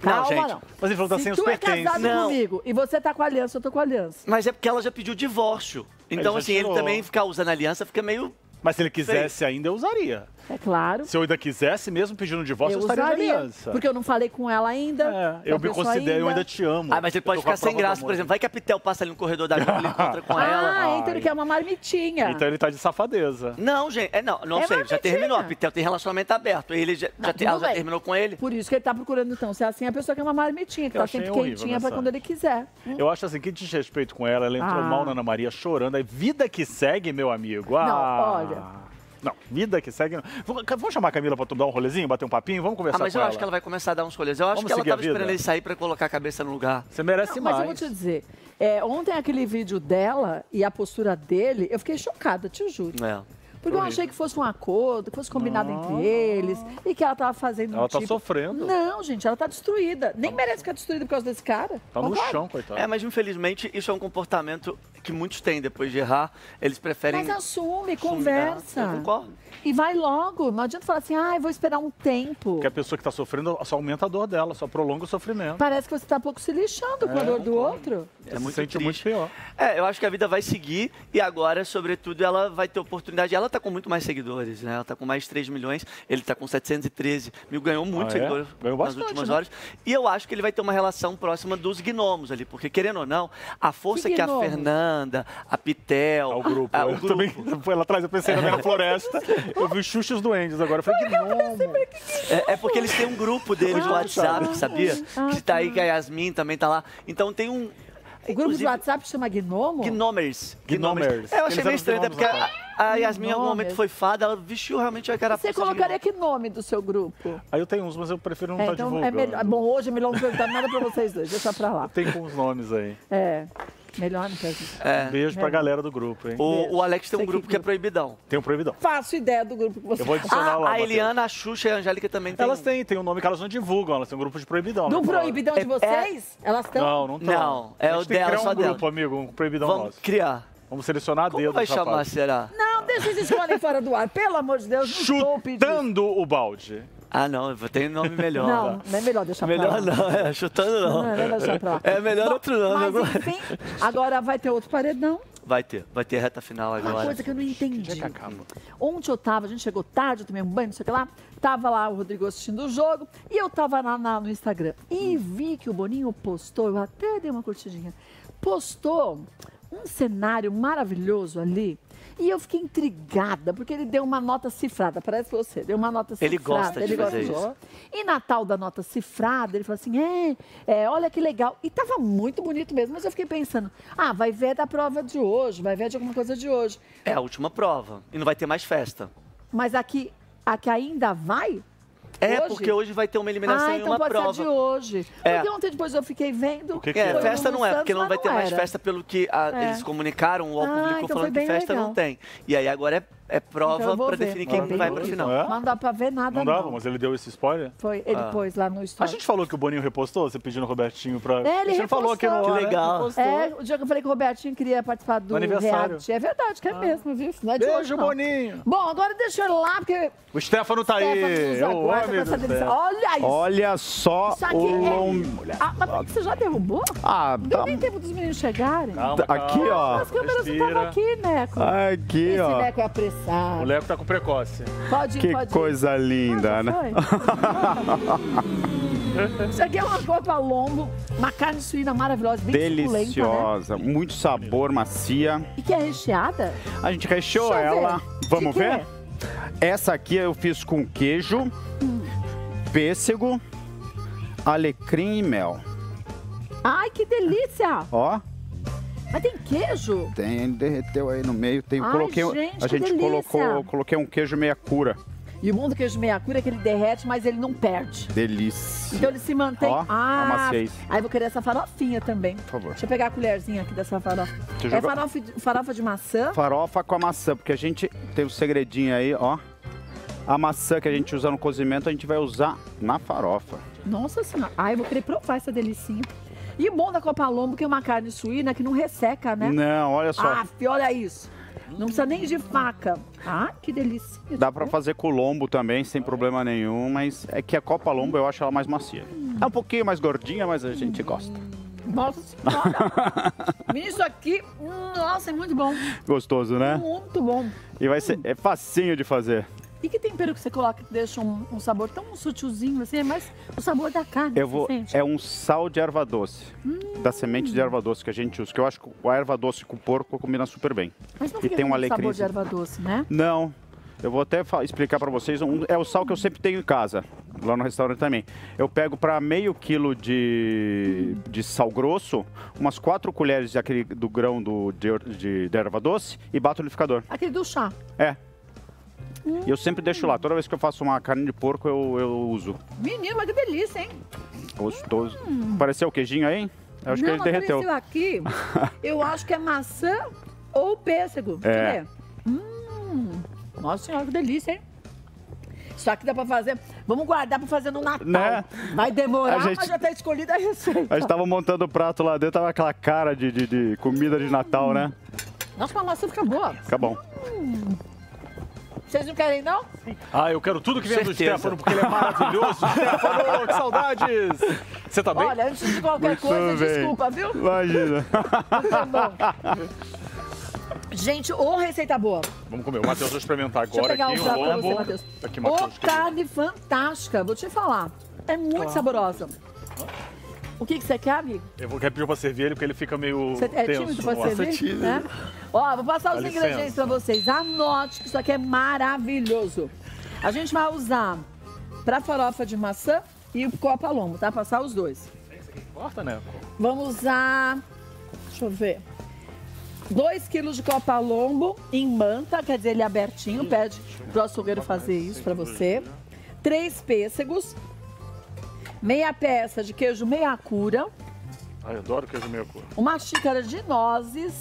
[SPEAKER 1] Calma,
[SPEAKER 5] gente.
[SPEAKER 1] não.
[SPEAKER 2] Mas ele falou que tá
[SPEAKER 1] Se
[SPEAKER 2] sem os
[SPEAKER 1] tu é
[SPEAKER 2] pertences.
[SPEAKER 1] casado
[SPEAKER 5] Não.
[SPEAKER 1] comigo e você tá com a aliança, eu tô com a aliança.
[SPEAKER 5] Mas é porque ela já pediu divórcio. Então,
[SPEAKER 2] já
[SPEAKER 5] assim, ele
[SPEAKER 2] tirou.
[SPEAKER 5] também ficar usando aliança fica meio...
[SPEAKER 2] Mas se ele quisesse ainda, eu usaria.
[SPEAKER 1] É claro.
[SPEAKER 2] Se eu ainda quisesse, mesmo pedindo divórcio, eu,
[SPEAKER 1] Eu
[SPEAKER 2] estaria de
[SPEAKER 1] usaria,
[SPEAKER 2] aliança.
[SPEAKER 1] porque eu não falei com ela ainda.
[SPEAKER 2] É, eu
[SPEAKER 1] a
[SPEAKER 2] me
[SPEAKER 1] pessoa
[SPEAKER 2] considero, eu
[SPEAKER 1] ainda-
[SPEAKER 2] ainda te amo.
[SPEAKER 5] Ah, mas ele pode
[SPEAKER 2] Eu tô com a
[SPEAKER 5] ficar sem
[SPEAKER 2] prova do
[SPEAKER 5] graça, por
[SPEAKER 2] amor.
[SPEAKER 5] exemplo. Vai que a Pitel passa ali no corredor da vida, ele encontra com ela.
[SPEAKER 1] Ah, então ele quer uma marmitinha.
[SPEAKER 2] Então ele tá de safadeza.
[SPEAKER 5] Não, gente, é, não, não
[SPEAKER 1] É
[SPEAKER 5] sei, já
[SPEAKER 1] marmitinha.
[SPEAKER 5] terminou. A Pitel tem relacionamento aberto. Ele já, já,
[SPEAKER 1] tudo
[SPEAKER 5] ela já
[SPEAKER 1] bem.
[SPEAKER 5] terminou com ele.
[SPEAKER 1] Por isso que ele tá procurando, então. Se é assim, a pessoa quer uma marmitinha, que
[SPEAKER 2] Eu
[SPEAKER 1] tá
[SPEAKER 2] achei
[SPEAKER 1] sempre
[SPEAKER 2] horrível
[SPEAKER 1] quentinha pra
[SPEAKER 2] essa.
[SPEAKER 1] quando ele quiser.
[SPEAKER 2] Eu acho assim, que desrespeito com ela. Ela entrou
[SPEAKER 1] Ah.
[SPEAKER 2] mal na Ana Maria chorando. Aí vida que segue, meu amigo. Ah.
[SPEAKER 1] Não, olha.
[SPEAKER 2] Não, vida que segue. Não. Vamos vamos chamar a Camila pra tu dar um rolezinho, bater um papinho? Vamos conversar
[SPEAKER 5] Ah, mas
[SPEAKER 2] com
[SPEAKER 5] eu
[SPEAKER 2] ela.
[SPEAKER 5] acho que ela vai começar a dar uns rolês. Eu acho
[SPEAKER 2] Vamos
[SPEAKER 5] que ela
[SPEAKER 2] seguir a
[SPEAKER 5] tava esperando
[SPEAKER 2] vida?
[SPEAKER 5] ele sair pra colocar a cabeça no lugar.
[SPEAKER 2] Você merece
[SPEAKER 1] Não, mas
[SPEAKER 2] mais.
[SPEAKER 1] eu vou te dizer, é, ontem aquele vídeo dela e a postura dele, eu fiquei chocada, te juro.
[SPEAKER 5] É.
[SPEAKER 1] Porque eu achei que fosse um acordo, que fosse combinado entre eles e que ela tava fazendo
[SPEAKER 2] Ela
[SPEAKER 1] um
[SPEAKER 2] tá
[SPEAKER 1] tipo...
[SPEAKER 2] sofrendo.
[SPEAKER 1] Não, gente, ela tá destruída. Nem merece ficar destruída por causa desse cara.
[SPEAKER 2] Tá no
[SPEAKER 1] Concorda?
[SPEAKER 2] chão, coitado.
[SPEAKER 5] É, mas infelizmente isso é um comportamento que muitos têm depois de errar. Eles preferem.
[SPEAKER 1] Mas assume,
[SPEAKER 5] assumir,
[SPEAKER 1] conversa.
[SPEAKER 5] né? Eu concordo.
[SPEAKER 1] E vai logo. Não adianta falar assim, ah, eu vou esperar um tempo.
[SPEAKER 2] Porque a pessoa que tá sofrendo só aumenta a dor dela, só prolonga o sofrimento.
[SPEAKER 1] Parece que você tá um pouco se lixando com a
[SPEAKER 2] É,
[SPEAKER 1] dor do outro.
[SPEAKER 5] É
[SPEAKER 2] Se
[SPEAKER 5] muito
[SPEAKER 2] sente
[SPEAKER 5] triste.
[SPEAKER 2] muito pior.
[SPEAKER 5] É, eu acho que a vida vai seguir e agora, sobretudo, ela vai ter oportunidade. Ela tá com muito mais seguidores, né? Ela tá com mais de três milhões, ele tá com setecentos e treze mil, ganhou muito
[SPEAKER 2] Ah, é?
[SPEAKER 5] seguidores
[SPEAKER 2] Ganhou
[SPEAKER 5] nas
[SPEAKER 2] bastante,
[SPEAKER 5] últimas
[SPEAKER 2] né?
[SPEAKER 5] horas. E eu acho que ele vai ter uma relação próxima dos gnomos ali, porque querendo ou não, a força
[SPEAKER 1] Que
[SPEAKER 5] que, a
[SPEAKER 1] gnomos?
[SPEAKER 5] Fernanda, a Pitel,
[SPEAKER 2] Ao grupo.
[SPEAKER 5] a- o
[SPEAKER 2] eu
[SPEAKER 5] grupo
[SPEAKER 2] também foi lá atrás, eu pensei na minha floresta. Eu vi os Xuxos Duendes agora. Eu falei, que gnomo.
[SPEAKER 5] É, é porque eles têm um grupo deles no
[SPEAKER 2] Ah,
[SPEAKER 5] WhatsApp,
[SPEAKER 2] tá.
[SPEAKER 5] sabia?
[SPEAKER 1] Ah,
[SPEAKER 5] que tá aí, que a Yasmin também tá lá. Então tem um.
[SPEAKER 1] O grupo de WhatsApp chama Gnomo?
[SPEAKER 5] Gnomers.
[SPEAKER 2] Gnomers.
[SPEAKER 5] É, eu achei
[SPEAKER 2] Eles
[SPEAKER 5] meio
[SPEAKER 2] eram
[SPEAKER 5] estranho, até
[SPEAKER 2] gnomos,
[SPEAKER 5] porque a,
[SPEAKER 2] rapaz.
[SPEAKER 5] a Yasmin em algum
[SPEAKER 1] Gnomers.
[SPEAKER 5] momento foi fada, ela vestiu realmente a cara
[SPEAKER 1] Você colocaria que nome do seu grupo?
[SPEAKER 2] Aí eu tenho uns, mas eu prefiro não
[SPEAKER 1] É,
[SPEAKER 2] estar
[SPEAKER 1] então
[SPEAKER 2] divulgando.
[SPEAKER 1] é melhor. Bom, hoje é melhor não perguntar nada pra vocês dois, deixa pra lá.
[SPEAKER 2] Tem com os nomes aí.
[SPEAKER 1] É, melhor não perguntar.
[SPEAKER 5] É.
[SPEAKER 2] Beijo pra
[SPEAKER 1] É.
[SPEAKER 2] galera do grupo, hein?
[SPEAKER 5] O, o Alex tem um
[SPEAKER 1] Sei que
[SPEAKER 5] grupo que é
[SPEAKER 1] grupo.
[SPEAKER 5] proibidão.
[SPEAKER 2] Tem um proibidão.
[SPEAKER 1] Faço ideia do grupo que você
[SPEAKER 2] Eu vou adicionar
[SPEAKER 5] Ah,
[SPEAKER 2] lá.
[SPEAKER 5] a
[SPEAKER 2] Matheus.
[SPEAKER 5] Eliana, a Xuxa e a Angélica também tem.
[SPEAKER 2] Elas
[SPEAKER 5] um.
[SPEAKER 2] têm, tem um nome que elas não divulgam, elas têm um grupo de proibidão.
[SPEAKER 1] Do
[SPEAKER 2] né?
[SPEAKER 1] proibidão de
[SPEAKER 5] É-
[SPEAKER 1] vocês? Elas estão?
[SPEAKER 2] Não, não estão.
[SPEAKER 5] Não, é
[SPEAKER 2] A
[SPEAKER 5] o
[SPEAKER 2] gente tem que
[SPEAKER 5] dela,
[SPEAKER 2] criar
[SPEAKER 5] só
[SPEAKER 2] um
[SPEAKER 5] dela.
[SPEAKER 2] grupo, amigo, um proibidão
[SPEAKER 5] Vamos
[SPEAKER 2] nosso.
[SPEAKER 5] criar.
[SPEAKER 2] Vamos selecionar a
[SPEAKER 5] Como
[SPEAKER 2] dedo,
[SPEAKER 5] vai chamar,
[SPEAKER 2] rapaz.
[SPEAKER 5] será?
[SPEAKER 1] Não, deixa eles escolhem fora do ar. Pelo amor de Deus, não estou pedindo.
[SPEAKER 2] Chutando o balde.
[SPEAKER 5] Ah, não, eu tenho nome melhor.
[SPEAKER 1] Não, não é melhor deixar pra
[SPEAKER 5] Melhor
[SPEAKER 1] lá.
[SPEAKER 5] não, é, chutando não.
[SPEAKER 1] Não, é melhor deixar pra lá.
[SPEAKER 5] É melhor
[SPEAKER 1] Bom,
[SPEAKER 5] outro nome.
[SPEAKER 1] Mas
[SPEAKER 5] agora.
[SPEAKER 1] enfim, agora vai ter outro paredão.
[SPEAKER 5] Vai ter, vai ter reta final
[SPEAKER 1] Uma
[SPEAKER 5] agora.
[SPEAKER 1] coisa que eu não entendi.
[SPEAKER 2] que acaba?
[SPEAKER 1] Ontem eu tava, a gente chegou tarde, eu tomei um banho, não sei o que lá. Tava lá o Rodrigo assistindo o jogo e eu tava lá na- no Instagram. E vi que o Boninho postou, eu até dei uma curtidinha, postou um cenário maravilhoso ali. E eu fiquei intrigada, porque ele deu uma nota cifrada, parece você, deu uma nota cifrada.
[SPEAKER 5] Ele gosta de
[SPEAKER 1] ele
[SPEAKER 5] fazer
[SPEAKER 1] gosta
[SPEAKER 5] isso.
[SPEAKER 1] E na tal da nota cifrada, ele falou assim, é, é, olha que legal. E tava muito bonito mesmo, mas eu fiquei pensando, ah, vai ver da prova de hoje, vai ver de alguma coisa de hoje.
[SPEAKER 5] É a última prova. E não vai ter mais festa.
[SPEAKER 1] Mas aqui, aqui ainda vai?
[SPEAKER 5] É,
[SPEAKER 1] Hoje?
[SPEAKER 5] porque hoje vai ter uma eliminação
[SPEAKER 1] Ah,
[SPEAKER 5] e
[SPEAKER 1] então
[SPEAKER 5] uma
[SPEAKER 1] pode
[SPEAKER 5] prova.
[SPEAKER 1] ser de hoje.
[SPEAKER 5] É.
[SPEAKER 1] Porque ontem depois eu fiquei vendo.
[SPEAKER 2] O que que
[SPEAKER 5] É,
[SPEAKER 2] é?
[SPEAKER 5] festa
[SPEAKER 1] no
[SPEAKER 5] não é,
[SPEAKER 1] Santos,
[SPEAKER 5] porque não
[SPEAKER 1] mas
[SPEAKER 5] vai ter mais
[SPEAKER 1] era.
[SPEAKER 5] festa pelo que a-
[SPEAKER 1] É.
[SPEAKER 5] eles comunicaram, o UOL
[SPEAKER 1] Ah,
[SPEAKER 5] publicou
[SPEAKER 1] então
[SPEAKER 5] falando
[SPEAKER 1] foi
[SPEAKER 5] que
[SPEAKER 1] bem
[SPEAKER 5] festa
[SPEAKER 1] legal.
[SPEAKER 5] não tem. E aí agora é, é prova
[SPEAKER 1] Então eu vou
[SPEAKER 5] pra
[SPEAKER 1] ver.
[SPEAKER 5] definir quem
[SPEAKER 1] Foi bem
[SPEAKER 5] vai pra
[SPEAKER 1] bonito.
[SPEAKER 5] final.
[SPEAKER 2] É?
[SPEAKER 1] Não dá pra ver nada,
[SPEAKER 2] Não
[SPEAKER 1] não.
[SPEAKER 2] dava, mas ele deu esse spoiler.
[SPEAKER 1] Foi, ele
[SPEAKER 5] Ah.
[SPEAKER 1] pôs lá no
[SPEAKER 2] A
[SPEAKER 1] story.
[SPEAKER 2] gente falou que o Boninho repostou, você pedindo o Robertinho pra...
[SPEAKER 1] É, ele
[SPEAKER 2] a gente falou aqui no
[SPEAKER 1] repostou.
[SPEAKER 2] ar,
[SPEAKER 5] Que
[SPEAKER 2] né?
[SPEAKER 5] legal.
[SPEAKER 2] Repostou.
[SPEAKER 1] É, o dia que eu falei que o Robertinho queria participar do
[SPEAKER 2] No aniversário.
[SPEAKER 1] reality. É verdade, que é mesmo, viu? Não é de hoje,
[SPEAKER 2] Beijo,
[SPEAKER 1] não.
[SPEAKER 2] Boninho.
[SPEAKER 1] Bom, agora deixa eu ir lá, porque
[SPEAKER 2] O Stefano tá
[SPEAKER 1] Stefano
[SPEAKER 2] aí.
[SPEAKER 1] nos
[SPEAKER 2] Eu
[SPEAKER 1] aguarda
[SPEAKER 2] amo
[SPEAKER 1] com essa delícia. Olha isso.
[SPEAKER 14] Olha só
[SPEAKER 1] Isso aqui
[SPEAKER 14] o
[SPEAKER 1] é...
[SPEAKER 14] lom...
[SPEAKER 1] Ah, mas por que você já derrubou?
[SPEAKER 14] Ah,
[SPEAKER 1] Não deu
[SPEAKER 14] tá...
[SPEAKER 1] nem tempo dos meninos chegarem.
[SPEAKER 2] Calma,
[SPEAKER 14] Aqui,
[SPEAKER 2] calma.
[SPEAKER 14] ó.
[SPEAKER 1] As câmeras não
[SPEAKER 2] Respira.
[SPEAKER 1] estavam aqui, Neco.
[SPEAKER 14] Aqui,
[SPEAKER 1] Esse
[SPEAKER 14] ó.
[SPEAKER 1] Neco é
[SPEAKER 2] O
[SPEAKER 1] apressado.
[SPEAKER 2] Leco tá com precoce.
[SPEAKER 1] Pode ir,
[SPEAKER 14] Que
[SPEAKER 1] pode ir.
[SPEAKER 14] coisa linda,
[SPEAKER 1] Ah,
[SPEAKER 14] né?
[SPEAKER 1] foi? Isso aqui é uma copa lombo, uma carne suína maravilhosa, bem suculenta, né?
[SPEAKER 14] Deliciosa, muito sabor, macia.
[SPEAKER 1] E que é recheada?
[SPEAKER 14] A gente recheou
[SPEAKER 1] Deixa eu
[SPEAKER 14] ela.
[SPEAKER 1] ver.
[SPEAKER 14] Vamos
[SPEAKER 1] Que que
[SPEAKER 14] ver? Essa aqui eu fiz com queijo, pêssego, alecrim e mel.
[SPEAKER 1] Ai, que delícia!
[SPEAKER 14] Ó,
[SPEAKER 1] Mas tem queijo?
[SPEAKER 14] tem, derreteu aí no meio. Tem,
[SPEAKER 1] Ai,
[SPEAKER 14] coloquei,
[SPEAKER 1] gente,
[SPEAKER 14] a
[SPEAKER 1] que
[SPEAKER 14] gente
[SPEAKER 1] delícia.
[SPEAKER 14] colocou, coloquei um queijo meia cura.
[SPEAKER 1] E o bom do queijo meia cura é que ele derrete, mas ele não perde.
[SPEAKER 14] Delícia.
[SPEAKER 1] Então ele se mantém...
[SPEAKER 14] Ó,
[SPEAKER 1] ah,
[SPEAKER 14] amaciei.
[SPEAKER 1] aí eu vou querer essa farofinha também.
[SPEAKER 14] Por favor.
[SPEAKER 1] Deixa eu pegar a colherzinha aqui dessa farofa.
[SPEAKER 14] Você
[SPEAKER 1] É
[SPEAKER 14] jogou-
[SPEAKER 1] farofa de, farofa de maçã?
[SPEAKER 14] Farofa com a maçã, porque a gente tem um segredinho aí, ó. A maçã que a gente usa no cozimento, a gente vai usar na farofa.
[SPEAKER 1] Nossa senhora. Ai, eu vou querer provar essa delicinha. E o bom da Copa Lombo que é uma carne suína que não resseca, né?
[SPEAKER 14] Não, olha só.
[SPEAKER 1] Aff, olha isso. Não precisa nem de faca. Ah, que delícia.
[SPEAKER 14] Dá pra fazer com o lombo também, sem problema nenhum, mas é que a copa lombo eu acho ela mais macia. É um pouquinho mais gordinha, mas a gente gosta.
[SPEAKER 1] Nossa senhora. Menino, isso aqui, nossa, é muito bom.
[SPEAKER 14] Gostoso, né?
[SPEAKER 1] Muito bom.
[SPEAKER 14] E vai ser, é facinho de fazer.
[SPEAKER 1] E que tempero que você coloca que deixa um, um sabor tão sutilzinho assim? É mais o sabor da carne.
[SPEAKER 14] Eu vou, é um sal de erva doce, hum. da semente de erva doce que a gente usa, que eu acho que a erva doce com o porco combina super bem.
[SPEAKER 1] Mas não
[SPEAKER 14] e
[SPEAKER 1] fica
[SPEAKER 14] tem um
[SPEAKER 1] alecrim sabor de erva doce, né?
[SPEAKER 14] Não. Eu vou até explicar para vocês, um, é o sal que eu sempre tenho em casa, lá no restaurante também. Eu pego para meio quilo de, de sal grosso, umas quatro colheres de aquele, do grão do, de, de, de erva doce e bato no liquidificador.
[SPEAKER 1] Aquele do chá?
[SPEAKER 14] É. E eu sempre deixo lá. Toda vez que eu faço uma carne de porco, eu, eu uso.
[SPEAKER 1] Menino, mas que delícia, hein?
[SPEAKER 14] Gostoso. Hum. Pareceu o queijinho aí? Eu acho
[SPEAKER 1] Não,
[SPEAKER 14] que ele derreteu.
[SPEAKER 1] Apareceu aqui, eu acho que é maçã ou pêssego.
[SPEAKER 14] É.
[SPEAKER 1] Hum. Nossa senhora, que delícia, hein? Isso aqui dá pra fazer... Vamos guardar pra fazer no Natal. Né? Vai demorar, gente... mas já tá escolhida a receita.
[SPEAKER 14] A gente tava montando o prato lá dentro, tava aquela cara de, de, de comida de Natal, hum. né?
[SPEAKER 1] Nossa, mas a maçã fica boa.
[SPEAKER 14] Fica bom.
[SPEAKER 1] Hum. Vocês não querem, não?
[SPEAKER 2] Ah, eu quero tudo que vem do Stefano, porque ele é maravilhoso. Stefano, que saudades! Você tá bem?
[SPEAKER 1] Olha, antes de qualquer
[SPEAKER 14] Muito
[SPEAKER 1] coisa,
[SPEAKER 14] bem.
[SPEAKER 1] desculpa, viu?
[SPEAKER 14] Imagina.
[SPEAKER 1] Tá bom. Gente, ô receita boa.
[SPEAKER 2] Vamos comer. O Matheus vai experimentar agora.
[SPEAKER 1] Deixa eu pegar
[SPEAKER 2] aqui
[SPEAKER 1] um prato
[SPEAKER 2] o
[SPEAKER 1] pra
[SPEAKER 2] lombo.
[SPEAKER 1] você, Matheus.
[SPEAKER 2] Aqui,
[SPEAKER 1] Ô,
[SPEAKER 2] Matheus.
[SPEAKER 1] carne fantástica. Vou te falar. É muito
[SPEAKER 2] Claro.
[SPEAKER 1] saborosa. O que, que você quer, amigo?
[SPEAKER 2] Eu vou querer pedir pra servir ele, porque ele fica meio
[SPEAKER 1] Você é
[SPEAKER 2] tenso.
[SPEAKER 1] tímido pra
[SPEAKER 2] Nossa,
[SPEAKER 1] servir?
[SPEAKER 2] tímido.
[SPEAKER 1] Né? Ó, vou passar os
[SPEAKER 2] Dá
[SPEAKER 1] ingredientes
[SPEAKER 2] licença.
[SPEAKER 1] pra vocês. Anote que isso aqui é maravilhoso. A gente vai usar pra farofa de maçã e o copa lombo, tá? Passar os dois.
[SPEAKER 2] Corta, né?
[SPEAKER 1] Vamos usar... Deixa eu ver. dois quilos de copa lombo em manta, quer dizer, ele é abertinho. Pede pro açougueiro fazer isso pra você. Três pêssegos. Meia peça de queijo meia cura.
[SPEAKER 2] Ai, eu adoro queijo meia cura.
[SPEAKER 1] Uma xícara de nozes.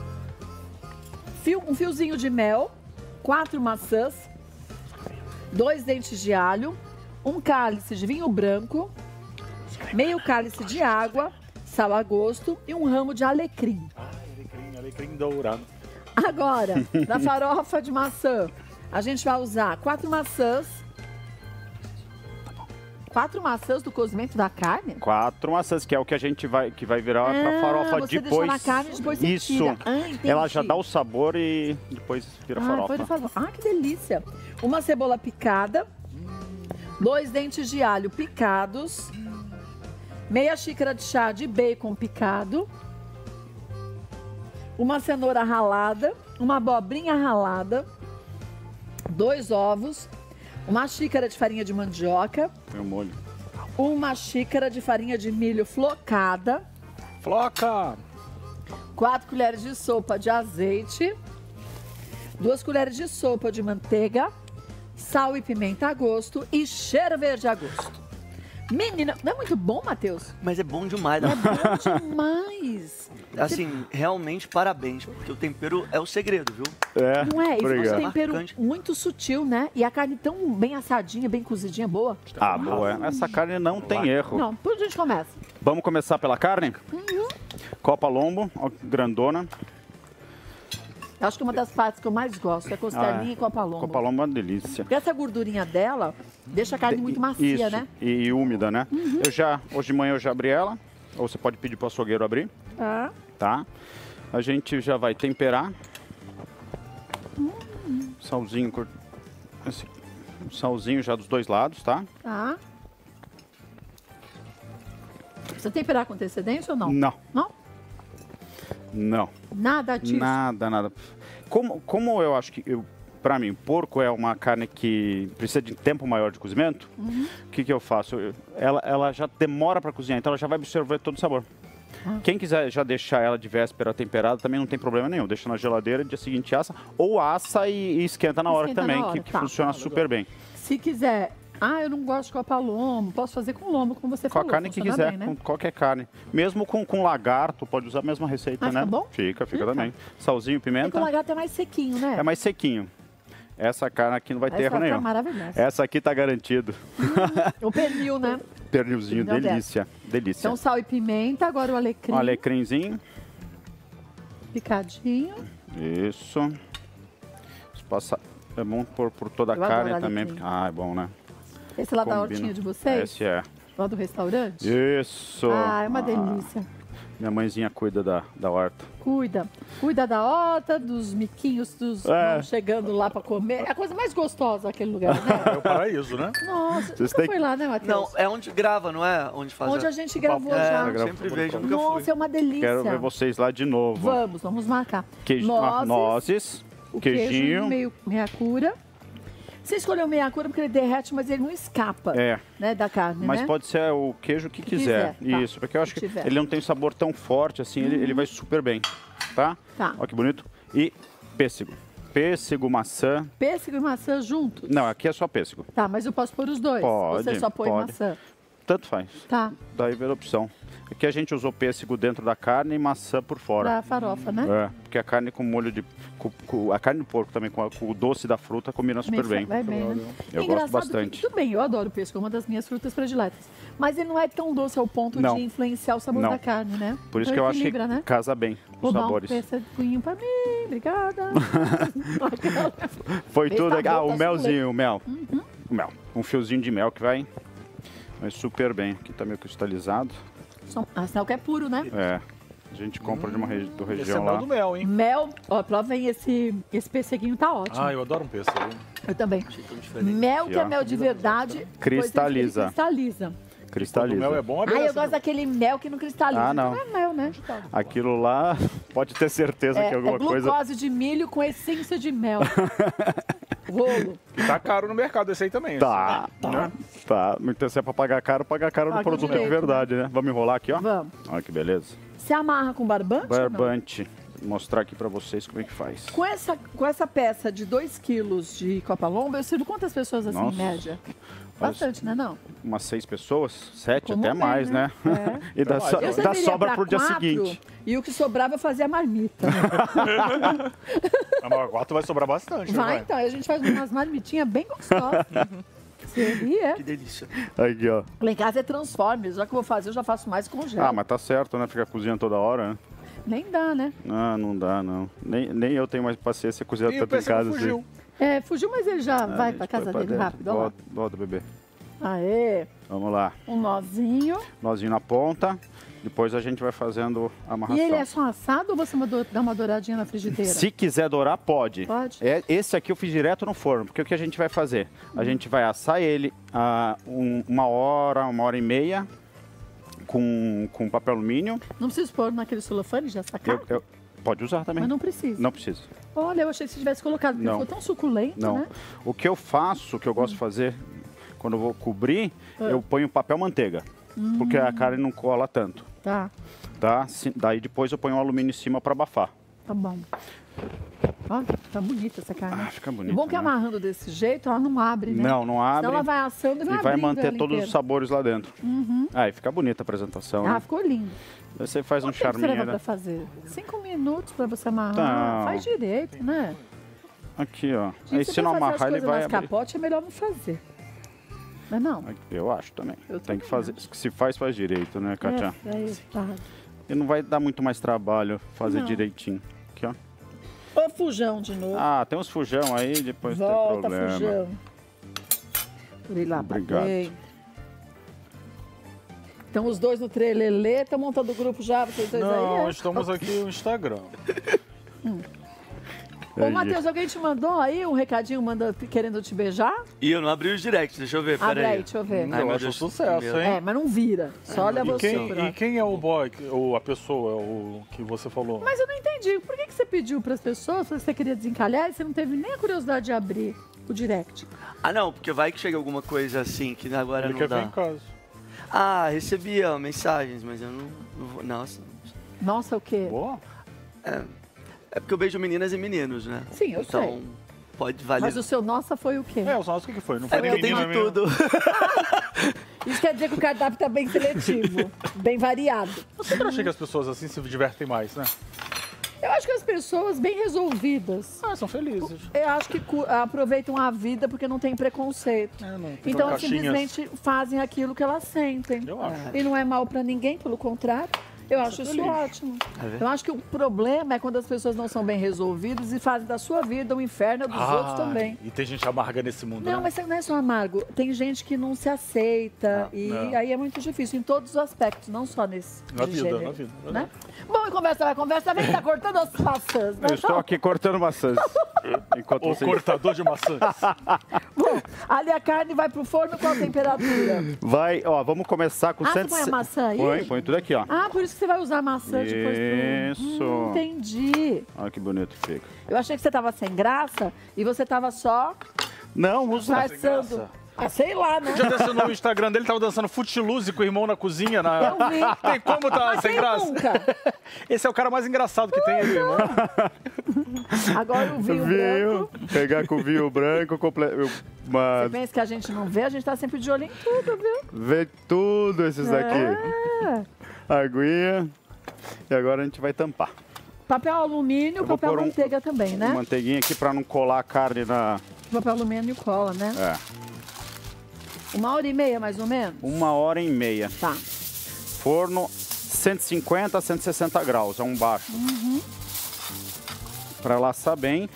[SPEAKER 1] Fio, um fiozinho de mel. Quatro maçãs. Dois dentes de alho. Um cálice de vinho branco. Meio cálice de água. Sal a gosto. E um ramo de alecrim.
[SPEAKER 2] Alecrim, alecrim dourado.
[SPEAKER 1] Agora, na farofa de maçã, a gente vai usar quatro maçãs. Quatro maçãs do cozimento da carne?
[SPEAKER 14] Quatro maçãs, que é o que a gente vai, que vai virar
[SPEAKER 1] Ah,
[SPEAKER 14] pra farofa
[SPEAKER 1] você
[SPEAKER 14] depois.
[SPEAKER 1] deixa na carne e depois você
[SPEAKER 14] Isso.
[SPEAKER 1] tira. Ah, entendi.
[SPEAKER 14] Ela já dá o sabor e depois vira
[SPEAKER 1] Ah,
[SPEAKER 14] farofa.
[SPEAKER 1] pode falar. Ah, que delícia. Uma cebola picada. Dois dentes de alho picados. Meia xícara de chá de bacon picado. Uma cenoura ralada. Uma abobrinha ralada. Dois ovos. Uma xícara de farinha de mandioca.
[SPEAKER 14] Põe o molho.
[SPEAKER 1] Uma xícara de farinha de milho flocada.
[SPEAKER 2] Floca!
[SPEAKER 1] Quatro colheres de sopa de azeite. Duas colheres de sopa de manteiga. Sal e pimenta a gosto. E cheiro verde a gosto. Menina, não é muito bom, Matheus?
[SPEAKER 5] Mas é bom demais. Né?
[SPEAKER 1] É bom demais.
[SPEAKER 5] Assim, realmente parabéns, porque o tempero é o segredo, viu?
[SPEAKER 14] É,
[SPEAKER 1] Não é? Isso é um
[SPEAKER 5] obrigado.
[SPEAKER 1] tempero
[SPEAKER 5] Marcante.
[SPEAKER 1] muito sutil, né? E a carne tão bem assadinha, bem cozidinha, boa.
[SPEAKER 14] Ah, boa. Essa carne não tem erro.
[SPEAKER 1] Não, por onde a gente começa?
[SPEAKER 14] Vamos começar pela carne?
[SPEAKER 1] Uhum.
[SPEAKER 14] Copa lombo, ó, grandona.
[SPEAKER 1] Eu acho que uma das partes que eu mais gosto é costelinha
[SPEAKER 14] Ah, é.
[SPEAKER 1] e copa lombo.
[SPEAKER 14] Copa lombo é uma delícia.
[SPEAKER 1] Porque essa gordurinha dela deixa a carne muito macia,
[SPEAKER 14] Isso,
[SPEAKER 1] né?
[SPEAKER 14] e, e úmida, né?
[SPEAKER 1] Uhum.
[SPEAKER 14] Eu já, hoje de manhã eu já abri ela, ou você pode pedir para o açougueiro abrir,
[SPEAKER 1] Tá.
[SPEAKER 14] tá? A gente já vai temperar.
[SPEAKER 1] Hum.
[SPEAKER 14] Salzinho, cor- esse, um salzinho já dos dois lados, tá?
[SPEAKER 1] Tá. Precisa temperar com antecedência ou não?
[SPEAKER 14] Não.
[SPEAKER 1] Não?
[SPEAKER 14] Não.
[SPEAKER 1] Nada disso?
[SPEAKER 14] Nada, nada. Como, como eu acho que, eu, para mim, porco é uma carne que precisa de tempo maior de cozimento, o
[SPEAKER 1] Uhum.
[SPEAKER 14] que, que eu faço? Eu- ela, ela já demora para cozinhar, então ela já vai absorver todo o sabor.
[SPEAKER 1] Ah.
[SPEAKER 14] Quem quiser já deixar ela de véspera temperada também não tem problema nenhum. Deixa na geladeira, dia seguinte assa, ou assa e, e esquenta na hora
[SPEAKER 1] Esquenta
[SPEAKER 14] também,
[SPEAKER 1] na hora,
[SPEAKER 14] que, que
[SPEAKER 1] tá.
[SPEAKER 14] funciona super bem.
[SPEAKER 1] Se quiser... Ah, eu não gosto de copa lombo. Posso fazer com lombo, como você
[SPEAKER 14] Com a
[SPEAKER 1] falou.
[SPEAKER 14] carne que
[SPEAKER 1] funciona
[SPEAKER 14] quiser,
[SPEAKER 1] bem, né?
[SPEAKER 14] com qualquer carne. Mesmo com, com lagarto, pode usar a mesma receita,
[SPEAKER 1] Ah,
[SPEAKER 14] né?
[SPEAKER 1] fica bom?
[SPEAKER 14] Fica, fica
[SPEAKER 1] Fica.
[SPEAKER 14] também. Salzinho,
[SPEAKER 1] É que
[SPEAKER 14] pimenta.
[SPEAKER 1] o lagarto é mais sequinho, né?
[SPEAKER 14] É mais sequinho. Essa carne aqui não vai ter
[SPEAKER 1] Essa
[SPEAKER 14] erro
[SPEAKER 1] vai ficar
[SPEAKER 14] nenhum.
[SPEAKER 1] maravilhosa.
[SPEAKER 14] Essa aqui tá garantido.
[SPEAKER 1] O pernil, né?
[SPEAKER 14] Pernilzinho,
[SPEAKER 1] Pernil aberto.
[SPEAKER 14] delícia. Delícia.
[SPEAKER 1] Então, sal e pimenta. Agora o alecrim.
[SPEAKER 14] Um alecrimzinho.
[SPEAKER 1] Picadinho.
[SPEAKER 14] Isso. passar. É bom por, por toda a
[SPEAKER 1] Eu
[SPEAKER 14] carne
[SPEAKER 1] adoro
[SPEAKER 14] também.
[SPEAKER 1] alecrim.
[SPEAKER 14] Porque, ah, é bom, né?
[SPEAKER 1] Esse lá da
[SPEAKER 14] Combina.
[SPEAKER 1] hortinha de vocês?
[SPEAKER 14] Esse é.
[SPEAKER 1] Lá do restaurante?
[SPEAKER 14] Isso.
[SPEAKER 1] Ah, é uma
[SPEAKER 14] Ah,
[SPEAKER 1] delícia.
[SPEAKER 14] minha mãezinha cuida da, da horta.
[SPEAKER 1] Cuida. Cuida da horta, dos miquinhos, dos
[SPEAKER 14] É.
[SPEAKER 1] vão chegando lá pra comer. É a coisa mais gostosa aquele lugar, né?
[SPEAKER 2] É o paraíso, né?
[SPEAKER 1] Nossa,
[SPEAKER 5] Vocês
[SPEAKER 1] nunca
[SPEAKER 5] têm-
[SPEAKER 1] foi lá, né, Matheus?
[SPEAKER 5] Não, é onde grava, não é? Onde faz
[SPEAKER 1] Onde a gente gravou
[SPEAKER 5] é,
[SPEAKER 1] já.
[SPEAKER 5] Eu sempre vejo, nunca
[SPEAKER 1] Nossa,
[SPEAKER 5] fui.
[SPEAKER 1] é uma delícia.
[SPEAKER 14] Quero ver vocês lá de novo.
[SPEAKER 1] Vamos, vamos marcar.
[SPEAKER 14] Queijo, ah, nozes,
[SPEAKER 1] o
[SPEAKER 14] queijinho.
[SPEAKER 1] queijo meio meia cura. Você escolheu meia cura porque ele derrete, mas ele não escapa,
[SPEAKER 14] É.
[SPEAKER 1] né, da carne,
[SPEAKER 14] Mas
[SPEAKER 1] né?
[SPEAKER 14] pode ser o queijo que,
[SPEAKER 1] Que
[SPEAKER 14] quiser.
[SPEAKER 1] quiser, tá.
[SPEAKER 14] Isso, porque eu acho
[SPEAKER 1] Que
[SPEAKER 14] que
[SPEAKER 1] tiver.
[SPEAKER 14] ele não tem sabor tão forte assim, ele,
[SPEAKER 1] Uhum.
[SPEAKER 14] ele vai super bem, tá?
[SPEAKER 1] Tá.
[SPEAKER 14] Olha que bonito. E pêssego. Pêssego, maçã.
[SPEAKER 1] Pêssego e maçã juntos?
[SPEAKER 14] Não, aqui é só pêssego.
[SPEAKER 1] Tá, mas eu posso pôr os dois?
[SPEAKER 14] Pode,
[SPEAKER 1] Você só põe
[SPEAKER 14] pode.
[SPEAKER 1] maçã?
[SPEAKER 14] Tanto faz.
[SPEAKER 1] Tá,
[SPEAKER 14] Daí vira a opção. Aqui a gente usou pêssego dentro da carne e maçã por fora.
[SPEAKER 1] pra farofa, né?
[SPEAKER 14] É, porque a carne com molho de... Com, com- a carne do porco também, com, a- com o doce da fruta, combina super
[SPEAKER 1] Bem,
[SPEAKER 14] bem.
[SPEAKER 1] vai bem, né?
[SPEAKER 14] Eu
[SPEAKER 1] Engraçado
[SPEAKER 14] gosto bastante.
[SPEAKER 1] que, tudo bem, eu adoro pêssego, é uma das minhas frutas prediletas. Mas ele não é tão doce ao ponto
[SPEAKER 14] Não.
[SPEAKER 1] de influenciar o sabor
[SPEAKER 14] Não.
[SPEAKER 1] da carne, né?
[SPEAKER 14] Por isso
[SPEAKER 1] Então
[SPEAKER 14] que eu acho que
[SPEAKER 1] equilibra, né?
[SPEAKER 14] casa bem os
[SPEAKER 1] Vou dar um
[SPEAKER 14] sabores.
[SPEAKER 1] pêssegoinho pra mim, obrigada.
[SPEAKER 14] Foi
[SPEAKER 1] Vê
[SPEAKER 14] tudo
[SPEAKER 1] se
[SPEAKER 14] aqui.
[SPEAKER 1] tá
[SPEAKER 14] Ah,
[SPEAKER 1] bom,
[SPEAKER 14] o
[SPEAKER 1] tá
[SPEAKER 14] melzinho, o mel.
[SPEAKER 1] Uhum.
[SPEAKER 14] O mel. Um fiozinho de mel que vai, vai super bem. Aqui tá meio cristalizado.
[SPEAKER 1] Só- Ah, sinal que é puro, né?
[SPEAKER 14] É. A gente compra de uma regi do
[SPEAKER 2] Esse é
[SPEAKER 14] região
[SPEAKER 2] mel
[SPEAKER 14] lá.
[SPEAKER 2] do mel, hein?
[SPEAKER 1] Mel, ó, provem esse, esse pêsseguinho, tá ótimo.
[SPEAKER 2] Ah, eu adoro um pêssego.
[SPEAKER 1] Eu também. Mel
[SPEAKER 14] Aqui,
[SPEAKER 1] que é
[SPEAKER 14] ó.
[SPEAKER 1] mel de verdade.
[SPEAKER 14] Cristaliza.
[SPEAKER 1] depois ele cristaliza.
[SPEAKER 14] Cristaliza.
[SPEAKER 2] Quando o mel é bom, a
[SPEAKER 1] Ah,
[SPEAKER 2] beleza
[SPEAKER 1] eu gosto daquele mel que não cristaliza.
[SPEAKER 14] Ah, não.
[SPEAKER 1] Então é mel, né?
[SPEAKER 14] Aquilo lá, pode ter certeza
[SPEAKER 1] É,
[SPEAKER 14] que alguma
[SPEAKER 1] é glucose
[SPEAKER 14] coisa...
[SPEAKER 1] de milho com essência de mel. Rolo.
[SPEAKER 2] Tá caro no mercado esse aí também.
[SPEAKER 14] Tá,
[SPEAKER 2] esse, né?
[SPEAKER 14] tá. Então se é pra pagar caro, pagar caro no
[SPEAKER 1] Paga
[SPEAKER 14] produto
[SPEAKER 1] direito,
[SPEAKER 14] de verdade, né? Vamos enrolar aqui, ó?
[SPEAKER 1] Vamos.
[SPEAKER 14] Olha que beleza.
[SPEAKER 1] Se amarra com barbante? ou não?
[SPEAKER 14] Barbante. Vou mostrar aqui pra vocês como é que faz.
[SPEAKER 1] Com essa, com essa peça de dois quilos de copa lomba, eu sirvo quantas pessoas assim,
[SPEAKER 14] Nossa.
[SPEAKER 1] em média? Bastante, né? Não?
[SPEAKER 14] Umas seis pessoas, sete,
[SPEAKER 1] Como
[SPEAKER 14] até
[SPEAKER 1] bem,
[SPEAKER 14] mais, né?
[SPEAKER 1] né?
[SPEAKER 14] E dá, so-
[SPEAKER 1] Eu
[SPEAKER 14] dá
[SPEAKER 1] serviria
[SPEAKER 14] sobra
[SPEAKER 1] pra
[SPEAKER 14] pro dia
[SPEAKER 1] quatro,
[SPEAKER 14] seguinte.
[SPEAKER 1] E o que sobrava eu fazia marmita.
[SPEAKER 2] A maior quatro vai sobrar bastante, né,
[SPEAKER 1] Vai
[SPEAKER 2] vai?
[SPEAKER 1] então, aí a gente faz umas marmitinhas bem gostosas. Seria.
[SPEAKER 5] Que delícia.
[SPEAKER 14] Aqui, ó.
[SPEAKER 1] Lá em casa é Transformers, já que eu vou fazer, eu já faço mais com gel.
[SPEAKER 14] Ah, mas tá certo, né? Ficar cozinhando toda hora, né?
[SPEAKER 1] Nem dá, né?
[SPEAKER 14] Ah, não dá, não. Nem, nem eu tenho mais paciência cozinhar
[SPEAKER 2] E o
[SPEAKER 14] tanto em
[SPEAKER 2] pêssego
[SPEAKER 14] casa
[SPEAKER 2] fugiu.
[SPEAKER 14] assim.
[SPEAKER 1] É, fugiu, mas ele já
[SPEAKER 14] Ah,
[SPEAKER 1] vai
[SPEAKER 14] gente,
[SPEAKER 1] pra casa
[SPEAKER 14] vai
[SPEAKER 1] dele
[SPEAKER 14] dentro.
[SPEAKER 1] rápido. Olha lá.
[SPEAKER 14] Volta, volta, bebê.
[SPEAKER 1] Aê,
[SPEAKER 14] Vamos lá.
[SPEAKER 1] um nozinho.
[SPEAKER 14] Nozinho na ponta. Depois a gente vai fazendo a amarração.
[SPEAKER 1] E ele é só assado ou você manda- dá uma douradinha na frigideira?
[SPEAKER 14] Se quiser dourar, pode.
[SPEAKER 1] Pode.
[SPEAKER 14] É, esse aqui eu fiz direto no forno, porque o que a gente vai fazer? A gente vai assar ele ah, um- uma hora, uma hora e meia com, com papel alumínio.
[SPEAKER 1] Não precisa pôr naquele celofane já sacado?
[SPEAKER 14] Eu, eu- pode usar também.
[SPEAKER 1] Mas não precisa.
[SPEAKER 14] Não precisa.
[SPEAKER 1] Olha, eu achei que você tivesse colocado, porque
[SPEAKER 14] Não.
[SPEAKER 1] ficou tão suculento,
[SPEAKER 14] Não.
[SPEAKER 1] né?
[SPEAKER 14] O que eu faço, o que eu gosto de fazer, quando eu vou cobrir,
[SPEAKER 1] Ah.
[SPEAKER 14] eu ponho papel manteiga. Porque a carne não cola tanto,
[SPEAKER 1] Tá,
[SPEAKER 14] tá? Se- daí depois eu ponho o alumínio em cima para abafar.
[SPEAKER 1] tá bom. Ó, tá bonita essa carne.
[SPEAKER 14] Ah, fica
[SPEAKER 1] O
[SPEAKER 14] bonito.
[SPEAKER 1] bom é que
[SPEAKER 14] né?
[SPEAKER 1] amarrando desse jeito, ela não abre, né?
[SPEAKER 14] Não, não abre.
[SPEAKER 1] Senão ela vai assando e vai
[SPEAKER 14] E vai
[SPEAKER 1] abrindo
[SPEAKER 14] manter
[SPEAKER 1] ela
[SPEAKER 14] todos
[SPEAKER 1] inteira.
[SPEAKER 14] os sabores lá dentro.
[SPEAKER 1] Uhum.
[SPEAKER 14] Aí fica bonita a apresentação,
[SPEAKER 1] Ah,
[SPEAKER 14] né?
[SPEAKER 1] ficou lindo.
[SPEAKER 14] Daí você faz um
[SPEAKER 1] Quanto tempo você leva
[SPEAKER 14] charminho,
[SPEAKER 1] pra
[SPEAKER 14] né?
[SPEAKER 1] fazer? Cinco minutos pra você amarrar.
[SPEAKER 14] Não.
[SPEAKER 1] Faz direito, né?
[SPEAKER 14] Aqui, ó.
[SPEAKER 1] Gente,
[SPEAKER 14] Aí
[SPEAKER 1] você
[SPEAKER 14] se não
[SPEAKER 1] vai fazer
[SPEAKER 14] amarrar,
[SPEAKER 1] as
[SPEAKER 14] ele
[SPEAKER 1] coisas
[SPEAKER 14] vai
[SPEAKER 1] nas
[SPEAKER 14] abrir.
[SPEAKER 1] capote, é melhor não fazer. Não é não?
[SPEAKER 14] Eu acho também.
[SPEAKER 1] Eu
[SPEAKER 14] Tem
[SPEAKER 1] também
[SPEAKER 14] que fazer. Se faz, faz direito, né, Katia?
[SPEAKER 1] É, é, tá.
[SPEAKER 14] E não vai dar muito mais trabalho fazer
[SPEAKER 1] Não.
[SPEAKER 14] direitinho. Aqui, ó.
[SPEAKER 1] Ô, fujão de novo.
[SPEAKER 14] Ah, tem uns fujão aí, depois não tem
[SPEAKER 1] Volta,
[SPEAKER 14] problema.
[SPEAKER 1] fujão. Por aí lá pra
[SPEAKER 14] Obrigado.
[SPEAKER 1] dentro. Então os dois no trelelê, estão montando o grupo já, vocês dois aí?
[SPEAKER 2] Não,
[SPEAKER 1] é?
[SPEAKER 2] estamos aqui no Instagram.
[SPEAKER 1] Ô, Matheus, alguém te mandou aí um recadinho manda, querendo te beijar?
[SPEAKER 5] E eu não abri os directs, deixa eu ver,
[SPEAKER 1] Abre
[SPEAKER 5] peraí.
[SPEAKER 1] aí, deixa eu ver.
[SPEAKER 5] Ai,
[SPEAKER 2] Eu
[SPEAKER 5] meu
[SPEAKER 2] acho um
[SPEAKER 5] Deus.
[SPEAKER 2] sucesso,
[SPEAKER 5] Meu.
[SPEAKER 2] hein?
[SPEAKER 1] É, mas não vira. Só olha
[SPEAKER 2] E
[SPEAKER 1] você.
[SPEAKER 2] quem,
[SPEAKER 1] por
[SPEAKER 2] e
[SPEAKER 1] aí.
[SPEAKER 2] quem é o boy, ou a pessoa, o que você falou?
[SPEAKER 1] Mas eu não entendi. Por que, que você pediu para as pessoas, se você queria desencalhar, e você não teve nem a curiosidade de abrir o direct?
[SPEAKER 5] Ah, não, porque vai que chega alguma coisa assim que agora
[SPEAKER 2] Ele
[SPEAKER 5] não
[SPEAKER 2] quer
[SPEAKER 5] dá.
[SPEAKER 2] ver em casa.
[SPEAKER 5] Ah, recebia mensagens, mas eu não, não vou. Nossa.
[SPEAKER 1] Nossa, o quê?
[SPEAKER 2] Boa.
[SPEAKER 5] É, é porque eu beijo meninas e meninos, né?
[SPEAKER 1] Sim, eu
[SPEAKER 5] então,
[SPEAKER 1] sei.
[SPEAKER 5] pode valer.
[SPEAKER 1] Mas o seu nossa foi o quê?
[SPEAKER 2] É, o nosso o que que foi? Não
[SPEAKER 5] É
[SPEAKER 2] foi
[SPEAKER 5] porque eu
[SPEAKER 2] nem
[SPEAKER 5] tenho
[SPEAKER 2] menina,
[SPEAKER 5] de
[SPEAKER 2] nem
[SPEAKER 5] tudo.
[SPEAKER 1] Isso quer dizer que o cardápio tá bem seletivo, bem variado.
[SPEAKER 2] Eu sempre achei que as pessoas assim se divertem mais, né?
[SPEAKER 1] Eu acho que as pessoas bem resolvidas.
[SPEAKER 2] Ah, são felizes.
[SPEAKER 1] Eu acho que cu- aproveitam a vida porque não tem preconceito.
[SPEAKER 2] É, não.
[SPEAKER 1] Então
[SPEAKER 2] Caixinhas.
[SPEAKER 1] simplesmente fazem aquilo que elas sentem.
[SPEAKER 2] Eu acho.
[SPEAKER 1] E não é mal pra ninguém, pelo contrário. Eu acho isso ótimo. Eu acho que o problema é quando as pessoas não são bem resolvidas e fazem da sua vida um inferno e dos
[SPEAKER 2] Ah,
[SPEAKER 1] outros também.
[SPEAKER 2] E tem gente amarga nesse mundo,
[SPEAKER 1] Não,
[SPEAKER 2] né?
[SPEAKER 1] mas não é só amargo. Tem gente que não se aceita e
[SPEAKER 2] não.
[SPEAKER 1] aí é muito difícil em todos os aspectos, não só nesse.
[SPEAKER 2] Na
[SPEAKER 1] de
[SPEAKER 2] vida,
[SPEAKER 1] gênero,
[SPEAKER 2] na vida.
[SPEAKER 1] Né? Bom, e conversa vai, conversa vem, tá cortando as maçãs.
[SPEAKER 14] Eu
[SPEAKER 1] Mas
[SPEAKER 14] estou
[SPEAKER 1] não.
[SPEAKER 14] aqui cortando maçãs. Enquanto
[SPEAKER 2] O
[SPEAKER 14] vocês...
[SPEAKER 2] cortador de maçãs.
[SPEAKER 1] Bom, ali a carne vai pro forno, qual a temperatura?
[SPEAKER 14] Vai, ó, vamos começar com
[SPEAKER 1] Ah,
[SPEAKER 14] cento e
[SPEAKER 1] você põe a maçã aí?
[SPEAKER 14] Põe, põe tudo aqui, ó.
[SPEAKER 1] Ah, por isso que você vai usar maçã depois pro...
[SPEAKER 14] Isso.
[SPEAKER 1] Hum, entendi.
[SPEAKER 14] Olha que bonito que fica.
[SPEAKER 1] Eu achei que você tava sem graça e você tava só
[SPEAKER 14] Não, usa.
[SPEAKER 1] passando. Ah, sei lá, né?
[SPEAKER 2] Já desceu no Instagram dele, tava dançando Footloose com o irmão na cozinha. Na...
[SPEAKER 1] Eu vi.
[SPEAKER 2] Tem como tá
[SPEAKER 1] Mas
[SPEAKER 2] sem
[SPEAKER 1] quem
[SPEAKER 2] graça?
[SPEAKER 1] nunca?
[SPEAKER 2] Esse é o cara mais engraçado que tem, ele, irmão.
[SPEAKER 1] Agora o vinho
[SPEAKER 14] Vinho,
[SPEAKER 1] branco.
[SPEAKER 14] pegar com vinho branco, comple...
[SPEAKER 1] Você
[SPEAKER 14] uma...
[SPEAKER 1] pensa que a gente não vê, a gente tá sempre de olho em tudo, viu?
[SPEAKER 14] vê tudo esses aqui.
[SPEAKER 1] É.
[SPEAKER 14] Aguinha. E agora a gente vai tampar.
[SPEAKER 1] Papel alumínio,
[SPEAKER 14] Eu vou
[SPEAKER 1] papel
[SPEAKER 14] pôr um-
[SPEAKER 1] manteiga também, né?
[SPEAKER 14] Manteiguinha aqui para não colar a carne na...
[SPEAKER 1] Papel alumínio cola, né?
[SPEAKER 14] É,
[SPEAKER 1] Uma hora e meia, mais ou menos?
[SPEAKER 14] uma hora e meia.
[SPEAKER 1] Tá.
[SPEAKER 14] Forno cento e cinquenta a cento e sessenta graus, é um baixo.
[SPEAKER 1] Uhum.
[SPEAKER 14] Para laçar bem.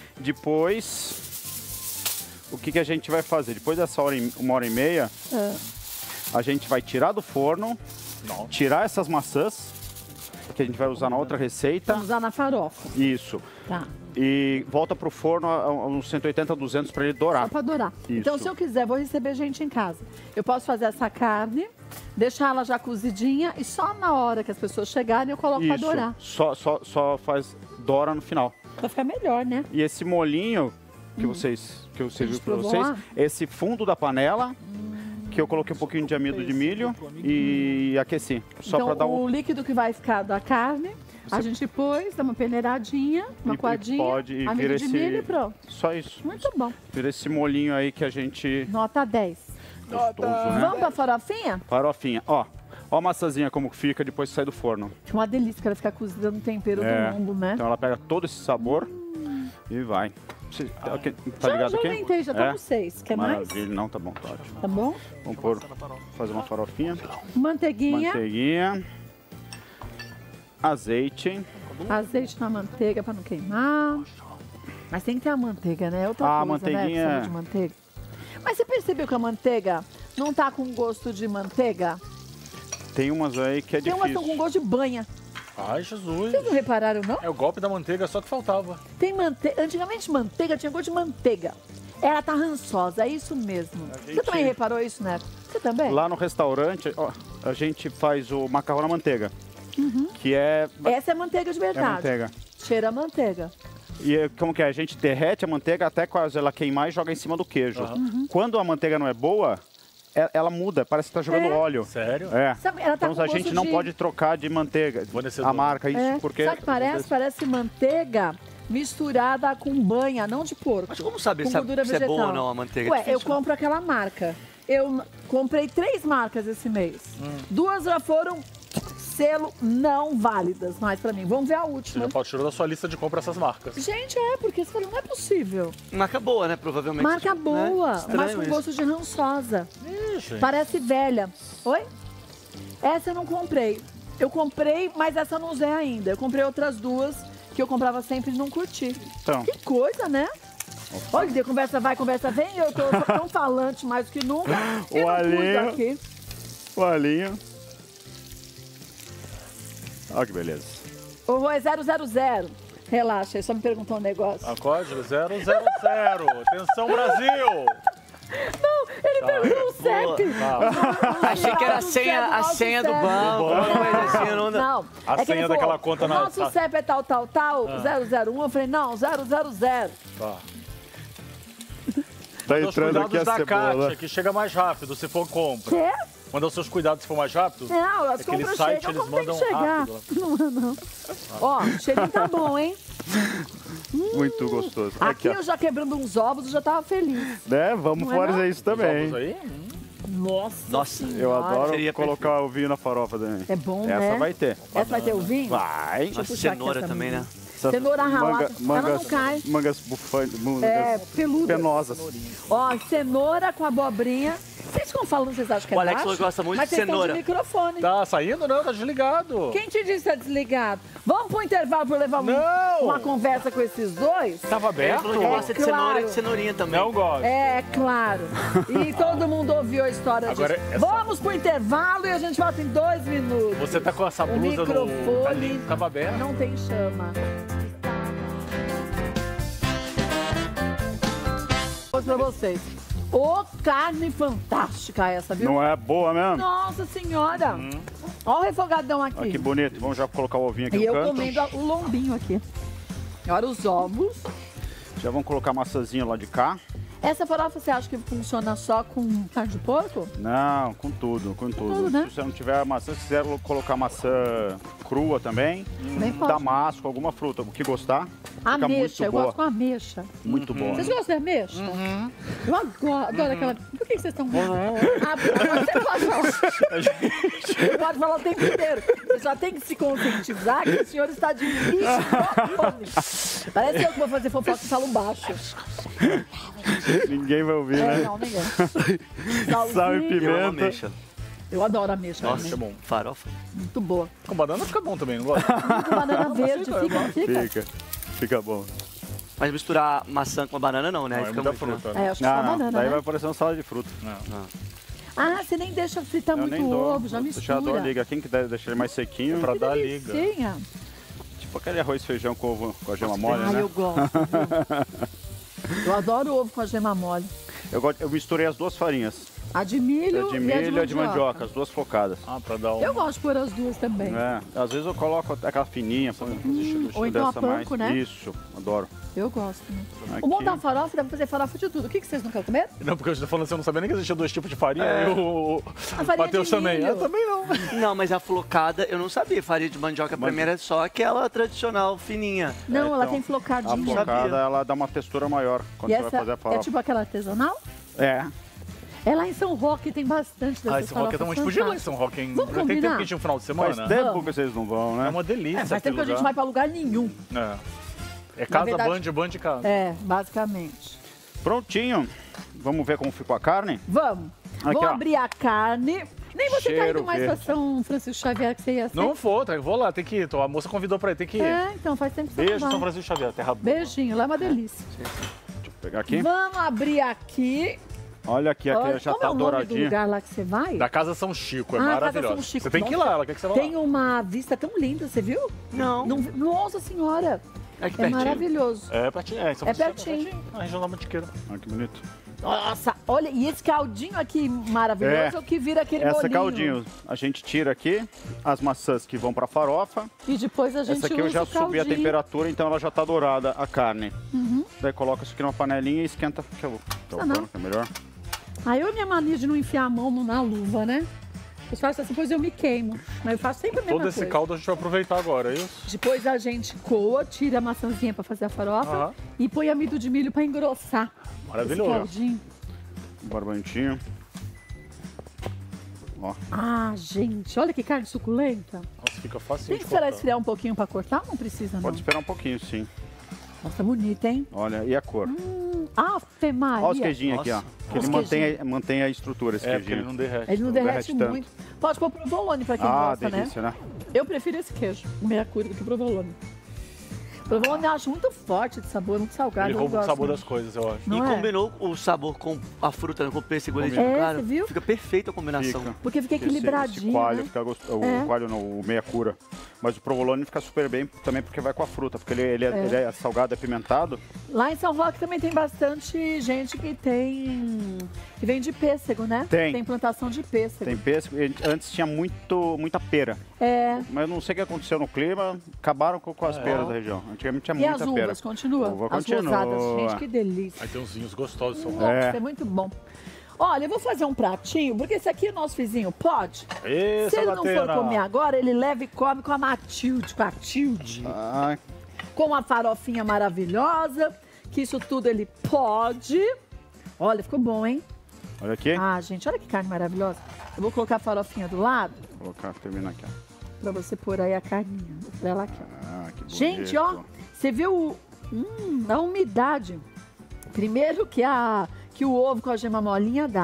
[SPEAKER 14] Depois, o que, que a gente vai fazer? Depois dessa hora e, uma hora e meia,
[SPEAKER 1] É.
[SPEAKER 14] a gente vai tirar do forno, tirar essas maçãs, que a gente vai usar na outra receita.
[SPEAKER 1] Vamos usar na farofa.
[SPEAKER 14] Isso.
[SPEAKER 1] Tá.
[SPEAKER 14] E volta pro forno a, a uns cento e oitenta, duzentos para ele dourar.
[SPEAKER 1] Só pra dourar.
[SPEAKER 14] Isso.
[SPEAKER 1] Então, se eu quiser, vou receber gente em casa. Eu posso fazer essa carne, deixar ela já cozidinha e só na hora que as pessoas chegarem eu coloco pra
[SPEAKER 14] Isso.
[SPEAKER 1] dourar.
[SPEAKER 14] Só, só, só faz dora no final.
[SPEAKER 1] Vai ficar melhor, né?
[SPEAKER 14] E esse molinho que vocês que eu servi
[SPEAKER 1] gente
[SPEAKER 14] para
[SPEAKER 1] provou
[SPEAKER 14] vocês,
[SPEAKER 1] lá?
[SPEAKER 14] esse fundo da panela, que eu coloquei um pouquinho de amido de milho e aqueci. Só
[SPEAKER 1] então,
[SPEAKER 14] para dar
[SPEAKER 1] o
[SPEAKER 14] um.
[SPEAKER 1] líquido que vai ficar da carne, a
[SPEAKER 14] Você-
[SPEAKER 1] gente pôs, dá uma peneiradinha, uma
[SPEAKER 14] e- e
[SPEAKER 1] coadinha,
[SPEAKER 14] pode e
[SPEAKER 1] amido
[SPEAKER 14] vira
[SPEAKER 1] de
[SPEAKER 14] esse.
[SPEAKER 1] milho e pronto.
[SPEAKER 14] Só isso.
[SPEAKER 1] Muito bom.
[SPEAKER 14] Vira esse molinho aí que a gente.
[SPEAKER 1] Nota dez.
[SPEAKER 14] Gostoso, né?
[SPEAKER 1] Vamos pra farofinha?
[SPEAKER 14] Farofinha. Ó, ó a maçãzinha como fica depois que sai do forno.
[SPEAKER 1] Que uma delícia que ela fica cozida no tempero
[SPEAKER 14] É.
[SPEAKER 1] do lombo, né?
[SPEAKER 14] Então ela pega todo esse sabor e vai. Você, tá ok- tá
[SPEAKER 1] Já-
[SPEAKER 14] ligado
[SPEAKER 1] já
[SPEAKER 14] aqui?
[SPEAKER 1] aumentei, já tô com seis. Quer mais?
[SPEAKER 14] Maravilha. Não, tá bom, tá ótimo.
[SPEAKER 1] Tá bom?
[SPEAKER 14] Vamos pôr, fazer uma farofinha.
[SPEAKER 1] Manteiguinha.
[SPEAKER 14] Manteiguinha. Azeite.
[SPEAKER 1] Azeite na manteiga pra não queimar. Mas tem que ter a manteiga, né? Outra
[SPEAKER 14] Ah, a
[SPEAKER 1] coisa, né?
[SPEAKER 14] manteiguinha-
[SPEAKER 1] Que chama de manteiga. Mas você percebeu que a manteiga não tá com gosto de manteiga?
[SPEAKER 14] Tem umas aí que é
[SPEAKER 1] Tem umas que
[SPEAKER 14] difícil.
[SPEAKER 1] estão com gosto de banha.
[SPEAKER 2] Ai, Jesus.
[SPEAKER 1] Vocês não repararam, não?
[SPEAKER 2] É o golpe da manteiga, só que faltava.
[SPEAKER 1] Tem manteiga. Antigamente manteiga tinha gosto de manteiga. Ela tá rançosa, é isso mesmo. Você
[SPEAKER 14] gente-
[SPEAKER 1] também reparou isso, né? Você também?
[SPEAKER 14] Lá no restaurante, ó, a gente faz o macarrão na manteiga,
[SPEAKER 1] Uhum.
[SPEAKER 14] que é,
[SPEAKER 1] Essa é manteiga de
[SPEAKER 14] é
[SPEAKER 1] verdade.
[SPEAKER 14] manteiga.
[SPEAKER 1] Cheira a manteiga.
[SPEAKER 14] E é- como que é? A gente derrete a manteiga até quase ela queimar e joga em cima do queijo.
[SPEAKER 1] Uhum.
[SPEAKER 14] Quando a manteiga não é boa, é- ela muda, parece que tá jogando
[SPEAKER 1] É.
[SPEAKER 14] óleo.
[SPEAKER 2] Sério?
[SPEAKER 14] É.
[SPEAKER 1] Sabe, ela tá
[SPEAKER 14] então
[SPEAKER 1] com
[SPEAKER 14] a
[SPEAKER 1] gosto
[SPEAKER 14] gente não
[SPEAKER 1] de-
[SPEAKER 14] pode trocar de manteiga. A marca, isso,
[SPEAKER 1] É.
[SPEAKER 14] porque...
[SPEAKER 1] Sabe o que parece? Parece manteiga misturada com banha, não de porco. Mas
[SPEAKER 5] como saber
[SPEAKER 1] com
[SPEAKER 5] se é-
[SPEAKER 1] gordura
[SPEAKER 5] se é
[SPEAKER 1] vegetal.
[SPEAKER 5] boa ou não a manteiga? É
[SPEAKER 1] Ué, eu
[SPEAKER 5] difícil, né?
[SPEAKER 1] compro aquela marca. Eu n- comprei três marcas esse mês. Duas já foram selo não válidas mais pra mim. Vamos ver a
[SPEAKER 2] Você
[SPEAKER 1] última.
[SPEAKER 2] já pode tirar da sua lista de compra essas marcas.
[SPEAKER 1] Gente, é, porque você falou, não é possível.
[SPEAKER 5] Marca boa, né? Provavelmente.
[SPEAKER 1] Marca
[SPEAKER 5] né?
[SPEAKER 1] boa,
[SPEAKER 5] Estranho
[SPEAKER 1] mas com
[SPEAKER 5] isso.
[SPEAKER 1] gosto de rançosa.
[SPEAKER 2] gente.
[SPEAKER 1] Parece velha. Oi? Essa eu não comprei. Eu comprei, mas essa eu não usei ainda. Eu comprei outras duas que eu comprava sempre e não curti.
[SPEAKER 14] Então.
[SPEAKER 1] Que coisa, né? Olha, de conversa vai, conversa vem, eu tô tão falante mais do que nunca.
[SPEAKER 14] O
[SPEAKER 1] Eu não cuido
[SPEAKER 14] alhinho.
[SPEAKER 1] aqui.
[SPEAKER 14] O alhinho. Olha que beleza.
[SPEAKER 1] O Rô é zero zero zero. Relaxa, ele só me perguntou um negócio.
[SPEAKER 2] A código zero zero zero. Atenção, Brasil!
[SPEAKER 1] Não, ele
[SPEAKER 2] Tá.
[SPEAKER 1] perguntou o C E P.
[SPEAKER 2] Tá.
[SPEAKER 5] Achei que era a senha, a senha do banco, alguma coisa assim. Não,
[SPEAKER 1] Não.
[SPEAKER 2] A
[SPEAKER 1] é que
[SPEAKER 2] senha
[SPEAKER 1] ele
[SPEAKER 2] daquela
[SPEAKER 1] falou,
[SPEAKER 2] conta
[SPEAKER 1] o
[SPEAKER 2] na-
[SPEAKER 1] nosso
[SPEAKER 2] tá.
[SPEAKER 1] C E P é tal, tal, tal,
[SPEAKER 2] Ah.
[SPEAKER 1] zero zero um. Eu falei, não, zero zero zero.
[SPEAKER 2] Tá.
[SPEAKER 14] Tá
[SPEAKER 2] Manda os
[SPEAKER 14] entrando aqui
[SPEAKER 2] cuidados
[SPEAKER 14] a
[SPEAKER 2] da
[SPEAKER 14] cebola.
[SPEAKER 2] Kátia, que chega mais rápido se for compra.
[SPEAKER 1] Quê?
[SPEAKER 2] Manda os seus cuidados se for mais rápido.
[SPEAKER 1] Não, as
[SPEAKER 2] Aquele
[SPEAKER 1] compras
[SPEAKER 2] site
[SPEAKER 1] chegam
[SPEAKER 2] eles
[SPEAKER 1] como tem que
[SPEAKER 2] mandam
[SPEAKER 1] chegar.
[SPEAKER 2] rápido.
[SPEAKER 1] Não, não. Ó, o cheirinho tá bom, hein?
[SPEAKER 14] Muito gostoso.
[SPEAKER 1] Aqui
[SPEAKER 14] Aqui, ó.
[SPEAKER 1] eu já quebrando uns ovos, eu já tava feliz.
[SPEAKER 14] Né? Vamos
[SPEAKER 1] Não é
[SPEAKER 14] fazer
[SPEAKER 1] não?
[SPEAKER 14] isso também.
[SPEAKER 2] Os ovos aí?
[SPEAKER 1] Nossa,
[SPEAKER 14] Nossa, eu
[SPEAKER 1] Senhora.
[SPEAKER 14] adoro
[SPEAKER 5] Seria
[SPEAKER 14] colocar o vinho na farofa também.
[SPEAKER 1] É bom,
[SPEAKER 14] Essa
[SPEAKER 1] né?
[SPEAKER 14] vai ter.
[SPEAKER 1] Essa vai ter o vinho?
[SPEAKER 14] Vai.
[SPEAKER 1] Deixa eu puxar aqui essa
[SPEAKER 5] também,
[SPEAKER 1] menina.
[SPEAKER 5] né?
[SPEAKER 14] Essas
[SPEAKER 1] Cenoura ralada.
[SPEAKER 14] manga-
[SPEAKER 1] Ela não cai.
[SPEAKER 14] Mangas bufantes, mangas
[SPEAKER 1] É, peludas.
[SPEAKER 14] penosas.
[SPEAKER 1] Ó, cenoura com abobrinha. Vocês ficam falando, vocês acham que é
[SPEAKER 5] O Alex
[SPEAKER 1] baixo?
[SPEAKER 5] falou que gosta muito
[SPEAKER 1] Mas
[SPEAKER 5] de
[SPEAKER 1] vocês estão
[SPEAKER 5] cenoura.
[SPEAKER 1] de microfone.
[SPEAKER 2] Tá saindo? Não, tá desligado.
[SPEAKER 1] Quem te disse que tá desligado? Vamos pro intervalo pra eu levar um- uma conversa com esses dois?
[SPEAKER 2] Tava aberto?
[SPEAKER 5] Ele falou que gosta de cenoura e de cenourinha também.
[SPEAKER 2] Não gosto.
[SPEAKER 1] É, claro. E todo mundo ouviu a história
[SPEAKER 2] Agora,
[SPEAKER 1] disso.
[SPEAKER 2] essa-
[SPEAKER 1] Vamos pro intervalo e a gente volta em dois minutos.
[SPEAKER 2] Você tá com essa
[SPEAKER 1] O
[SPEAKER 2] blusa no...
[SPEAKER 1] microfone
[SPEAKER 2] ali, tava aberto.
[SPEAKER 1] não tem chama. Vou pra vocês. Ô, carne fantástica essa, viu?
[SPEAKER 14] Não é boa mesmo?
[SPEAKER 1] Nossa senhora. Olha o refogadão aqui.
[SPEAKER 14] Olha que bonito. Vamos já colocar o ovinho aqui
[SPEAKER 1] E
[SPEAKER 14] no
[SPEAKER 1] eu
[SPEAKER 14] canto.
[SPEAKER 1] comendo o lombinho aqui. Agora os ovos.
[SPEAKER 14] Já vamos colocar a maçãzinha lá de cá.
[SPEAKER 1] Essa farofa você acha que funciona só com carne de porco?
[SPEAKER 14] Não, com tudo, com tudo.
[SPEAKER 1] tudo, né?
[SPEAKER 14] Se você não tiver maçã, se quiser colocar maçã crua também,
[SPEAKER 1] Também pode.
[SPEAKER 14] damasco, alguma fruta, o que gostar, fica
[SPEAKER 1] Ameixa,
[SPEAKER 14] muito
[SPEAKER 1] eu
[SPEAKER 14] boa.
[SPEAKER 1] gosto com ameixa.
[SPEAKER 14] Muito boa.
[SPEAKER 1] Vocês gostam de ameixa? Eu adoro, adoro aquela... Por que que vocês estão... Ah, você pode falar. Você pode falar o tempo inteiro. Você só tem que se conscientizar que o senhor está de microfone. Parece eu que vou fazer fofoca e falo baixo.
[SPEAKER 14] Ninguém vai ouvir,
[SPEAKER 1] É,
[SPEAKER 14] né?
[SPEAKER 1] não, ninguém.
[SPEAKER 14] Sal e
[SPEAKER 1] Salzinho.
[SPEAKER 14] pimenta.
[SPEAKER 5] Ameixa.
[SPEAKER 1] Eu adoro ameixa.
[SPEAKER 2] Nossa,
[SPEAKER 1] também.
[SPEAKER 2] é bom.
[SPEAKER 5] Farofa.
[SPEAKER 1] Muito boa.
[SPEAKER 2] Com banana fica bom também, não gosta?
[SPEAKER 1] Com banana verde,
[SPEAKER 2] Fica,
[SPEAKER 1] fica,
[SPEAKER 2] eu
[SPEAKER 1] fica.
[SPEAKER 14] Fica, fica bom.
[SPEAKER 5] Mas misturar maçã com a banana não, né?
[SPEAKER 2] Não, é
[SPEAKER 5] Fica
[SPEAKER 2] muita
[SPEAKER 5] muito,
[SPEAKER 2] fruta.
[SPEAKER 5] né?
[SPEAKER 1] É, acho que só
[SPEAKER 14] Não, não,
[SPEAKER 1] banana,
[SPEAKER 14] daí
[SPEAKER 1] né?
[SPEAKER 14] vai parecer uma salada de fruta.
[SPEAKER 1] Ah, você nem deixa fritar
[SPEAKER 14] Eu
[SPEAKER 1] muito
[SPEAKER 14] nem dou.
[SPEAKER 1] ovo, já mistura.
[SPEAKER 14] Deixa eu dar a liga. Quem que deve deixar ele mais sequinho?
[SPEAKER 2] Pra
[SPEAKER 1] Que
[SPEAKER 2] dar a liga.
[SPEAKER 1] delicinha.
[SPEAKER 14] Tipo aquele arroz e feijão com ovo, com a gema mole,
[SPEAKER 1] Ai,
[SPEAKER 14] né?
[SPEAKER 1] eu gosto, viu? Eu adoro ovo com a gema mole.
[SPEAKER 14] Eu, gosto- eu misturei as duas farinhas.
[SPEAKER 1] A de milho,
[SPEAKER 14] A de
[SPEAKER 1] e
[SPEAKER 14] milho e
[SPEAKER 1] a
[SPEAKER 14] a de mandioca, as duas focadas.
[SPEAKER 2] Ah, pra dar um...
[SPEAKER 1] Eu gosto de pôr as duas também.
[SPEAKER 14] É, às vezes eu coloco aquela fininha, põe
[SPEAKER 1] Hum, ou então a
[SPEAKER 14] dessa
[SPEAKER 1] panko,
[SPEAKER 14] mais.
[SPEAKER 1] né?
[SPEAKER 14] Isso, adoro.
[SPEAKER 1] Eu gosto. Né?
[SPEAKER 14] Aqui.
[SPEAKER 1] O bom da farofa dá pra fazer farofa de tudo. O que, que vocês não querem comer?
[SPEAKER 2] Não, porque eu tô falando assim, eu não sabia nem que existia dois tipos de farinha.
[SPEAKER 14] É.
[SPEAKER 2] E o
[SPEAKER 1] A farinha
[SPEAKER 2] Matheus
[SPEAKER 1] de
[SPEAKER 2] também.
[SPEAKER 1] milho.
[SPEAKER 2] Eu também não.
[SPEAKER 5] Não, mas a flocada eu não sabia. Farinha de mandioca pra mim era só aquela tradicional fininha.
[SPEAKER 1] Não, ela
[SPEAKER 14] então,
[SPEAKER 1] tem
[SPEAKER 14] A
[SPEAKER 1] flocadinha.
[SPEAKER 14] flocada, ela dá uma textura maior quando
[SPEAKER 1] E
[SPEAKER 14] você vai
[SPEAKER 1] essa
[SPEAKER 14] fazer a
[SPEAKER 1] é
[SPEAKER 14] farofa.
[SPEAKER 1] tipo aquela artesanal?
[SPEAKER 14] É.
[SPEAKER 1] É lá em São Roque, tem bastante dessas
[SPEAKER 2] Ah, esse rock é tão... A gente podia ir lá em São Roque, hein?
[SPEAKER 1] Vamos
[SPEAKER 2] Já tem tempo que
[SPEAKER 1] combinar?
[SPEAKER 2] a gente tinha um final de semana.
[SPEAKER 14] Faz tempo
[SPEAKER 1] Vamos.
[SPEAKER 14] que vocês não vão, né?
[SPEAKER 2] É uma delícia.
[SPEAKER 1] É, faz tempo que a
[SPEAKER 2] aquele
[SPEAKER 1] gente não vai pra lugar nenhum.
[SPEAKER 2] lugar. É, é casa,
[SPEAKER 1] verdade-
[SPEAKER 2] band, band de casa.
[SPEAKER 1] É, basicamente.
[SPEAKER 14] Prontinho. Vamos ver como ficou a carne?
[SPEAKER 1] Vamos.
[SPEAKER 14] Aqui,
[SPEAKER 1] Vou
[SPEAKER 14] ó.
[SPEAKER 1] abrir a carne. Nem você tá
[SPEAKER 14] Cheiro
[SPEAKER 1] indo mais
[SPEAKER 14] verde.
[SPEAKER 1] pra São Francisco Xavier que você ia ser.
[SPEAKER 2] Não vou, tá? Eu vou lá, tem que ir. Tô- A moça convidou pra ir, tem que ir.
[SPEAKER 1] É, então faz tempo que você
[SPEAKER 2] Beijo,
[SPEAKER 1] não vai.
[SPEAKER 2] São Francisco Xavier, terra boa.
[SPEAKER 1] Beijinho, lá é uma delícia.
[SPEAKER 14] Deixa eu pegar aqui.
[SPEAKER 1] Vamos abrir aqui.
[SPEAKER 14] Olha aqui, aqui
[SPEAKER 1] Olha,
[SPEAKER 14] já
[SPEAKER 1] como
[SPEAKER 14] tá
[SPEAKER 1] é o nome do
[SPEAKER 14] douradinho.
[SPEAKER 1] lugar lá que você vai?
[SPEAKER 2] Da Casa São Chico, é
[SPEAKER 1] Ah, Casa
[SPEAKER 2] maravilhosa.
[SPEAKER 1] São Chico.
[SPEAKER 2] Você tem que ir
[SPEAKER 1] Nossa,
[SPEAKER 2] lá, ela quer que você vá
[SPEAKER 1] Tem
[SPEAKER 2] lá.
[SPEAKER 1] uma vista tão linda, você viu?
[SPEAKER 5] Não.
[SPEAKER 1] Não- Nossa senhora.
[SPEAKER 5] É aqui
[SPEAKER 1] É
[SPEAKER 5] pertinho.
[SPEAKER 1] maravilhoso.
[SPEAKER 2] É pertinho, é, em São
[SPEAKER 1] É
[SPEAKER 2] Francisco
[SPEAKER 1] pertinho.
[SPEAKER 2] Na região da Mantiqueira.
[SPEAKER 14] Olha que bonito.
[SPEAKER 1] Nossa, olha, e esse caldinho aqui maravilhoso é,
[SPEAKER 14] É,
[SPEAKER 1] o que vira aquele
[SPEAKER 14] Essa
[SPEAKER 1] molinho.
[SPEAKER 14] caldinho, a gente tira aqui as maçãs que vão pra farofa.
[SPEAKER 1] E depois a gente
[SPEAKER 14] Essa aqui eu
[SPEAKER 1] usa
[SPEAKER 14] já
[SPEAKER 1] o
[SPEAKER 14] subi a
[SPEAKER 1] caldinho.
[SPEAKER 14] temperatura, então ela já tá dourada, a carne.
[SPEAKER 1] Uhum.
[SPEAKER 14] Daí coloca isso aqui numa panelinha e esquenta. Deixa eu tá
[SPEAKER 1] Ah, não.
[SPEAKER 14] que é melhor.
[SPEAKER 1] Aí eu e minha mania de não enfiar a mão na luva, né? Eu faço assim, depois eu me queimo. Mas eu faço sempre a mesma
[SPEAKER 2] Todo esse
[SPEAKER 1] coisa.
[SPEAKER 2] caldo a gente vai aproveitar agora, é isso?
[SPEAKER 1] Depois a gente coa, tira a maçãzinha pra fazer a farofa
[SPEAKER 2] Aham.
[SPEAKER 1] e põe amido de milho pra engrossar.
[SPEAKER 2] Maravilhoso.
[SPEAKER 1] Esse caldinho.
[SPEAKER 14] Barbantinho. Ó.
[SPEAKER 1] Ah, gente, olha que carne suculenta.
[SPEAKER 2] Nossa, fica fácil
[SPEAKER 1] Tem
[SPEAKER 2] de
[SPEAKER 1] que esperar
[SPEAKER 2] cortar.
[SPEAKER 1] esfriar um pouquinho pra cortar? Não precisa, não.
[SPEAKER 14] Pode esperar um pouquinho, sim.
[SPEAKER 1] Nossa, bonita, hein?
[SPEAKER 14] Olha, e a cor?
[SPEAKER 1] Hum, Ave Maria.
[SPEAKER 14] Olha os queijinhos aqui, ó.
[SPEAKER 2] Nossa.
[SPEAKER 14] Que ele
[SPEAKER 1] Os
[SPEAKER 14] mantém,
[SPEAKER 1] queijinhos.
[SPEAKER 14] a- mantém a estrutura, esse
[SPEAKER 2] É, porque
[SPEAKER 14] queijinho.
[SPEAKER 2] ele não derrete.
[SPEAKER 1] Ele não derrete,
[SPEAKER 14] derrete tanto.
[SPEAKER 1] muito. Pode pôr provolone pra quem
[SPEAKER 14] Ah,
[SPEAKER 1] gosta,
[SPEAKER 14] delícia, né?
[SPEAKER 1] Eu prefiro esse queijo, o mercúrio, do que o provolone. Provolone eu acho muito forte de sabor, muito salgado.
[SPEAKER 2] Ele
[SPEAKER 1] eu
[SPEAKER 2] rouba o
[SPEAKER 1] gosto
[SPEAKER 2] sabor
[SPEAKER 1] muito.
[SPEAKER 2] das coisas, eu acho.
[SPEAKER 5] E
[SPEAKER 1] Não é?
[SPEAKER 5] combinou o sabor com a fruta, né? Com o pêssego leite
[SPEAKER 1] É,
[SPEAKER 5] do cara.
[SPEAKER 1] você viu?
[SPEAKER 5] Fica perfeita a combinação.
[SPEAKER 14] Fica.
[SPEAKER 1] Porque fica
[SPEAKER 14] Esse-
[SPEAKER 1] equilibradinho,
[SPEAKER 14] Esse coalho
[SPEAKER 1] né?
[SPEAKER 14] fica gostoso.
[SPEAKER 1] É.
[SPEAKER 14] O coalho não, o meia cura. Mas o provolone fica super bem também porque vai com a fruta. Porque ele, ele, é,
[SPEAKER 1] É.
[SPEAKER 14] ele é salgado, é pimentado.
[SPEAKER 1] Lá em São Roque também tem bastante gente que tem... que vende pêssego, né?
[SPEAKER 14] Tem.
[SPEAKER 1] Tem plantação de pêssego.
[SPEAKER 14] Tem pêssego. E Antes tinha muito, muita pera.
[SPEAKER 1] É.
[SPEAKER 14] Mas eu não sei o que aconteceu no clima. Acabaram com, com as
[SPEAKER 2] É.
[SPEAKER 14] peras da região. Antigamente tinha
[SPEAKER 1] E
[SPEAKER 14] muita
[SPEAKER 1] as
[SPEAKER 14] pera.
[SPEAKER 1] uvas, continua?
[SPEAKER 14] Uva
[SPEAKER 1] As
[SPEAKER 14] continua.
[SPEAKER 1] rosadas, gente, que delícia.
[SPEAKER 2] Aí tem uns vinhos gostosos, São
[SPEAKER 1] Nossa,
[SPEAKER 2] Roque.
[SPEAKER 1] é muito bom. Olha, eu vou fazer um pratinho, porque esse aqui é nosso vizinho pode.
[SPEAKER 2] Ê,
[SPEAKER 1] Se ele não for
[SPEAKER 2] Sabatena.
[SPEAKER 1] comer agora, ele leva e come com a Matilde, com a Tilde.
[SPEAKER 14] Ah,
[SPEAKER 1] Com a farofinha maravilhosa, que isso tudo ele pode. Olha, ficou bom, hein?
[SPEAKER 14] olha aqui.
[SPEAKER 1] Ah, gente, olha que carne maravilhosa. Eu vou colocar a farofinha do lado,
[SPEAKER 14] Vou colocar, termina aqui. ó.
[SPEAKER 1] pra você pôr aí a carninha. Vou pôr ela aqui, ó.
[SPEAKER 14] Ah, que bonito.
[SPEAKER 1] Gente, ó, você viu o- hum, a umidade. Primeiro que, a, que o ovo com a gema molinha dá.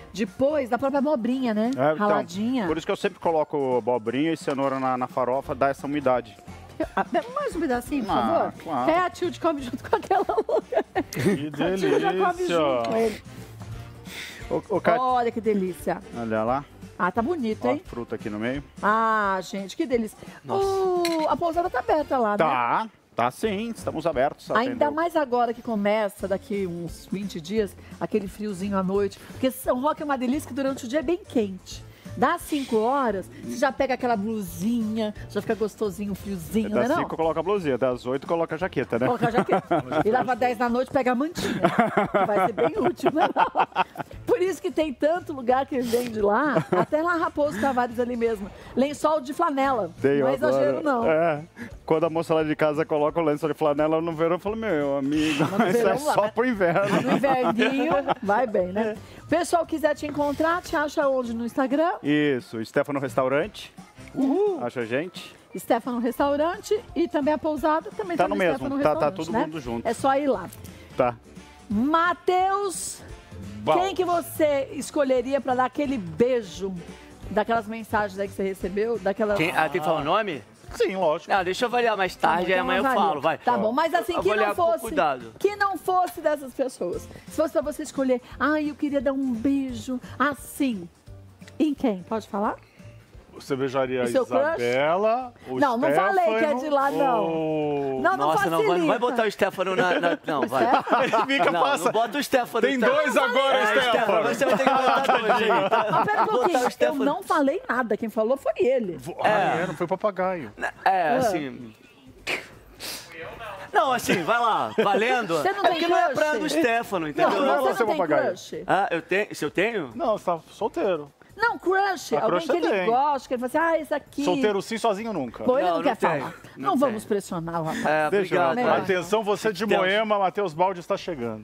[SPEAKER 1] Depois, da própria abobrinha, né?
[SPEAKER 14] É, então,
[SPEAKER 1] raladinha.
[SPEAKER 14] por isso que eu sempre coloco abobrinha e cenoura na, na farofa, dá essa umidade.
[SPEAKER 1] Ah, mais um pedacinho, por
[SPEAKER 14] Ah,
[SPEAKER 1] favor.
[SPEAKER 14] claro.
[SPEAKER 1] É, a Tilde come junto com aquela louca.
[SPEAKER 2] Que
[SPEAKER 1] A Tilde já come
[SPEAKER 2] delícia.
[SPEAKER 1] junto com ele.
[SPEAKER 14] O, o Cat...
[SPEAKER 1] Olha que delícia.
[SPEAKER 14] Olha lá.
[SPEAKER 1] Ah, tá bonito,
[SPEAKER 14] Ó,
[SPEAKER 1] hein?
[SPEAKER 14] a fruta aqui no meio.
[SPEAKER 1] Ah, gente, que delícia.
[SPEAKER 14] Nossa.
[SPEAKER 1] O- a pousada tá aberta lá, né?
[SPEAKER 14] Tá, tá sim, estamos abertos.
[SPEAKER 1] Ainda
[SPEAKER 14] atendendo.
[SPEAKER 1] mais agora que começa, daqui uns vinte dias, aquele friozinho à noite. Porque São Roque é uma delícia que durante o dia é bem quente. Das cinco horas, você já pega aquela blusinha, já fica gostosinho, friozinho, né
[SPEAKER 14] Das
[SPEAKER 1] não?
[SPEAKER 14] cinco coloca a blusinha, das oito coloca a jaqueta, né?
[SPEAKER 1] Coloca a jaqueta. E lá para dez da noite pega a mantinha. Que vai ser bem útil, né? Por isso que tem tanto lugar que vende lá, até lá Raposo Tavares ali mesmo. Lençol de flanela.
[SPEAKER 14] Tem,
[SPEAKER 1] não é
[SPEAKER 14] eu adoro.
[SPEAKER 1] exagero, não.
[SPEAKER 14] É. Quando a moça lá de casa coloca o lençol de flanela no verão, eu falo, meu amigo,
[SPEAKER 1] Mas no
[SPEAKER 14] isso
[SPEAKER 1] verão
[SPEAKER 14] é
[SPEAKER 1] lá,
[SPEAKER 14] só
[SPEAKER 1] mas-
[SPEAKER 14] pro inverno.
[SPEAKER 1] Mas no inverninho, vai bem, né? O pessoal quiser te encontrar, te acha onde no Instagram?
[SPEAKER 14] Isso, Stefano Restaurante.
[SPEAKER 1] Uhul.
[SPEAKER 14] Acha a gente?
[SPEAKER 1] Stefano Restaurante e também a pousada também
[SPEAKER 14] Tá
[SPEAKER 1] tá
[SPEAKER 14] no
[SPEAKER 1] no
[SPEAKER 14] mesmo,
[SPEAKER 1] Stefano
[SPEAKER 14] tá- tá
[SPEAKER 1] Restaurante,
[SPEAKER 14] todo
[SPEAKER 1] né?
[SPEAKER 14] mundo junto.
[SPEAKER 1] É só ir lá.
[SPEAKER 14] Tá.
[SPEAKER 1] Matheus,
[SPEAKER 14] Bom.
[SPEAKER 1] quem que você escolheria para dar aquele beijo daquelas mensagens aí que você recebeu? Daquela...
[SPEAKER 5] Quem- ah, tem que falar o nome?
[SPEAKER 14] Sim, lógico.
[SPEAKER 5] Não, deixa eu avaliar mais tarde, aí
[SPEAKER 1] Então
[SPEAKER 5] amanhã eu
[SPEAKER 1] avalia.
[SPEAKER 5] falo, vai.
[SPEAKER 1] Tá bom, mas assim,
[SPEAKER 5] Eu
[SPEAKER 1] que
[SPEAKER 5] vou
[SPEAKER 1] não
[SPEAKER 5] olhar com
[SPEAKER 1] fosse.
[SPEAKER 5] cuidado.
[SPEAKER 1] Que não fosse dessas pessoas. Se fosse pra você escolher, ai, eu queria dar um beijo assim. Em quem? Pode falar?
[SPEAKER 2] Você beijaria a
[SPEAKER 1] E seu crush?
[SPEAKER 2] Isabela, o
[SPEAKER 1] Não, não falei que é de lá, não.
[SPEAKER 2] ou-
[SPEAKER 1] Não, não
[SPEAKER 5] Nossa, não vai, não vai
[SPEAKER 1] facilita.
[SPEAKER 5] botar o Stefano na... na- não, vai.
[SPEAKER 1] Sério?
[SPEAKER 14] Ele fica
[SPEAKER 5] não,
[SPEAKER 14] passa.
[SPEAKER 5] não bota o Stefano.
[SPEAKER 2] Tem
[SPEAKER 5] tá?
[SPEAKER 2] dois agora,
[SPEAKER 5] É,
[SPEAKER 2] Stefano.
[SPEAKER 5] Você vai ter que botar dois aí. tá?
[SPEAKER 1] Mas pera um
[SPEAKER 5] Botar o
[SPEAKER 1] pouquinho, eu
[SPEAKER 5] Stefano.
[SPEAKER 1] não falei nada. Quem falou foi ele.
[SPEAKER 2] Ah, é, não foi papagaio.
[SPEAKER 5] É, assim... Não, assim, vai lá, valendo.
[SPEAKER 1] Você não
[SPEAKER 5] é
[SPEAKER 1] tem
[SPEAKER 5] porque não é
[SPEAKER 1] crush?
[SPEAKER 5] praia do Stefano, entendeu?
[SPEAKER 1] Não,
[SPEAKER 2] não,
[SPEAKER 1] você
[SPEAKER 2] você
[SPEAKER 1] não tem
[SPEAKER 2] papagaio.
[SPEAKER 1] crush?
[SPEAKER 5] Ah, eu tenho? Se eu tenho?
[SPEAKER 2] Não, você tá solteiro.
[SPEAKER 1] Não, crush.
[SPEAKER 2] Ah,
[SPEAKER 1] Alguém
[SPEAKER 2] crush
[SPEAKER 1] que ele
[SPEAKER 2] você tem.
[SPEAKER 1] gosta, que ele fala assim, ah, esse aqui...
[SPEAKER 2] Solteiro sim, sozinho nunca.
[SPEAKER 1] Pô, ele não,
[SPEAKER 5] Não,
[SPEAKER 1] quer
[SPEAKER 5] não tem,
[SPEAKER 1] falar.
[SPEAKER 5] não
[SPEAKER 1] Não,
[SPEAKER 5] tem.
[SPEAKER 1] vamos pressionar o rapaz.
[SPEAKER 5] É,
[SPEAKER 2] Deixa
[SPEAKER 5] obrigado.
[SPEAKER 2] eu...
[SPEAKER 1] Melhor.
[SPEAKER 2] Atenção, você de
[SPEAKER 5] Deus.
[SPEAKER 2] Moema, Matheus Baldi está chegando.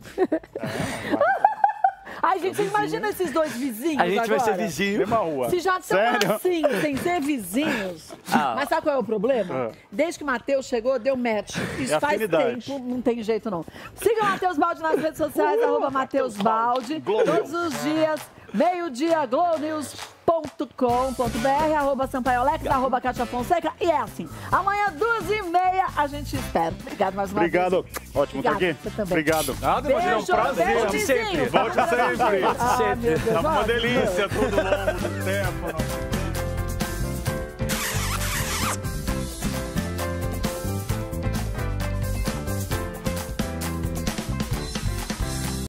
[SPEAKER 1] Ai, gente, você imagina esses dois vizinhos
[SPEAKER 5] A gente vai ser
[SPEAKER 1] agora?
[SPEAKER 5] vizinho.
[SPEAKER 2] Mesma rua.
[SPEAKER 1] Se já estão
[SPEAKER 2] Sério?
[SPEAKER 1] assim, sem ser vizinhos.
[SPEAKER 5] Ah.
[SPEAKER 1] Mas sabe qual é o problema?
[SPEAKER 2] Ah.
[SPEAKER 1] Desde que o Matheus chegou, deu match. Isso
[SPEAKER 2] É
[SPEAKER 1] faz
[SPEAKER 2] afinidade.
[SPEAKER 1] tempo, não tem jeito não. Siga o Matheus Baldi nas redes sociais, arroba Matheus Baldi.
[SPEAKER 2] Globo
[SPEAKER 1] Todos os dias, meio-dia, glow news ponto com ponto br, arroba Sampaio Alex, arroba Cátia Fonseca. E é assim, amanhã, duas e meia, a gente espera. Obrigado mais uma
[SPEAKER 2] Obrigado.
[SPEAKER 1] vez.
[SPEAKER 2] Ótimo estar
[SPEAKER 1] Obrigada,
[SPEAKER 2] aqui.
[SPEAKER 1] você também.
[SPEAKER 2] Obrigado. Nada, imagina, é um
[SPEAKER 1] Beijo,
[SPEAKER 2] prazer.
[SPEAKER 1] beijo,
[SPEAKER 2] Volte
[SPEAKER 1] vizinho.
[SPEAKER 2] sempre. Volte sempre.
[SPEAKER 1] Ah, meu Deus,
[SPEAKER 2] Tá uma
[SPEAKER 1] vai.
[SPEAKER 2] delícia, tudo longo do tempo.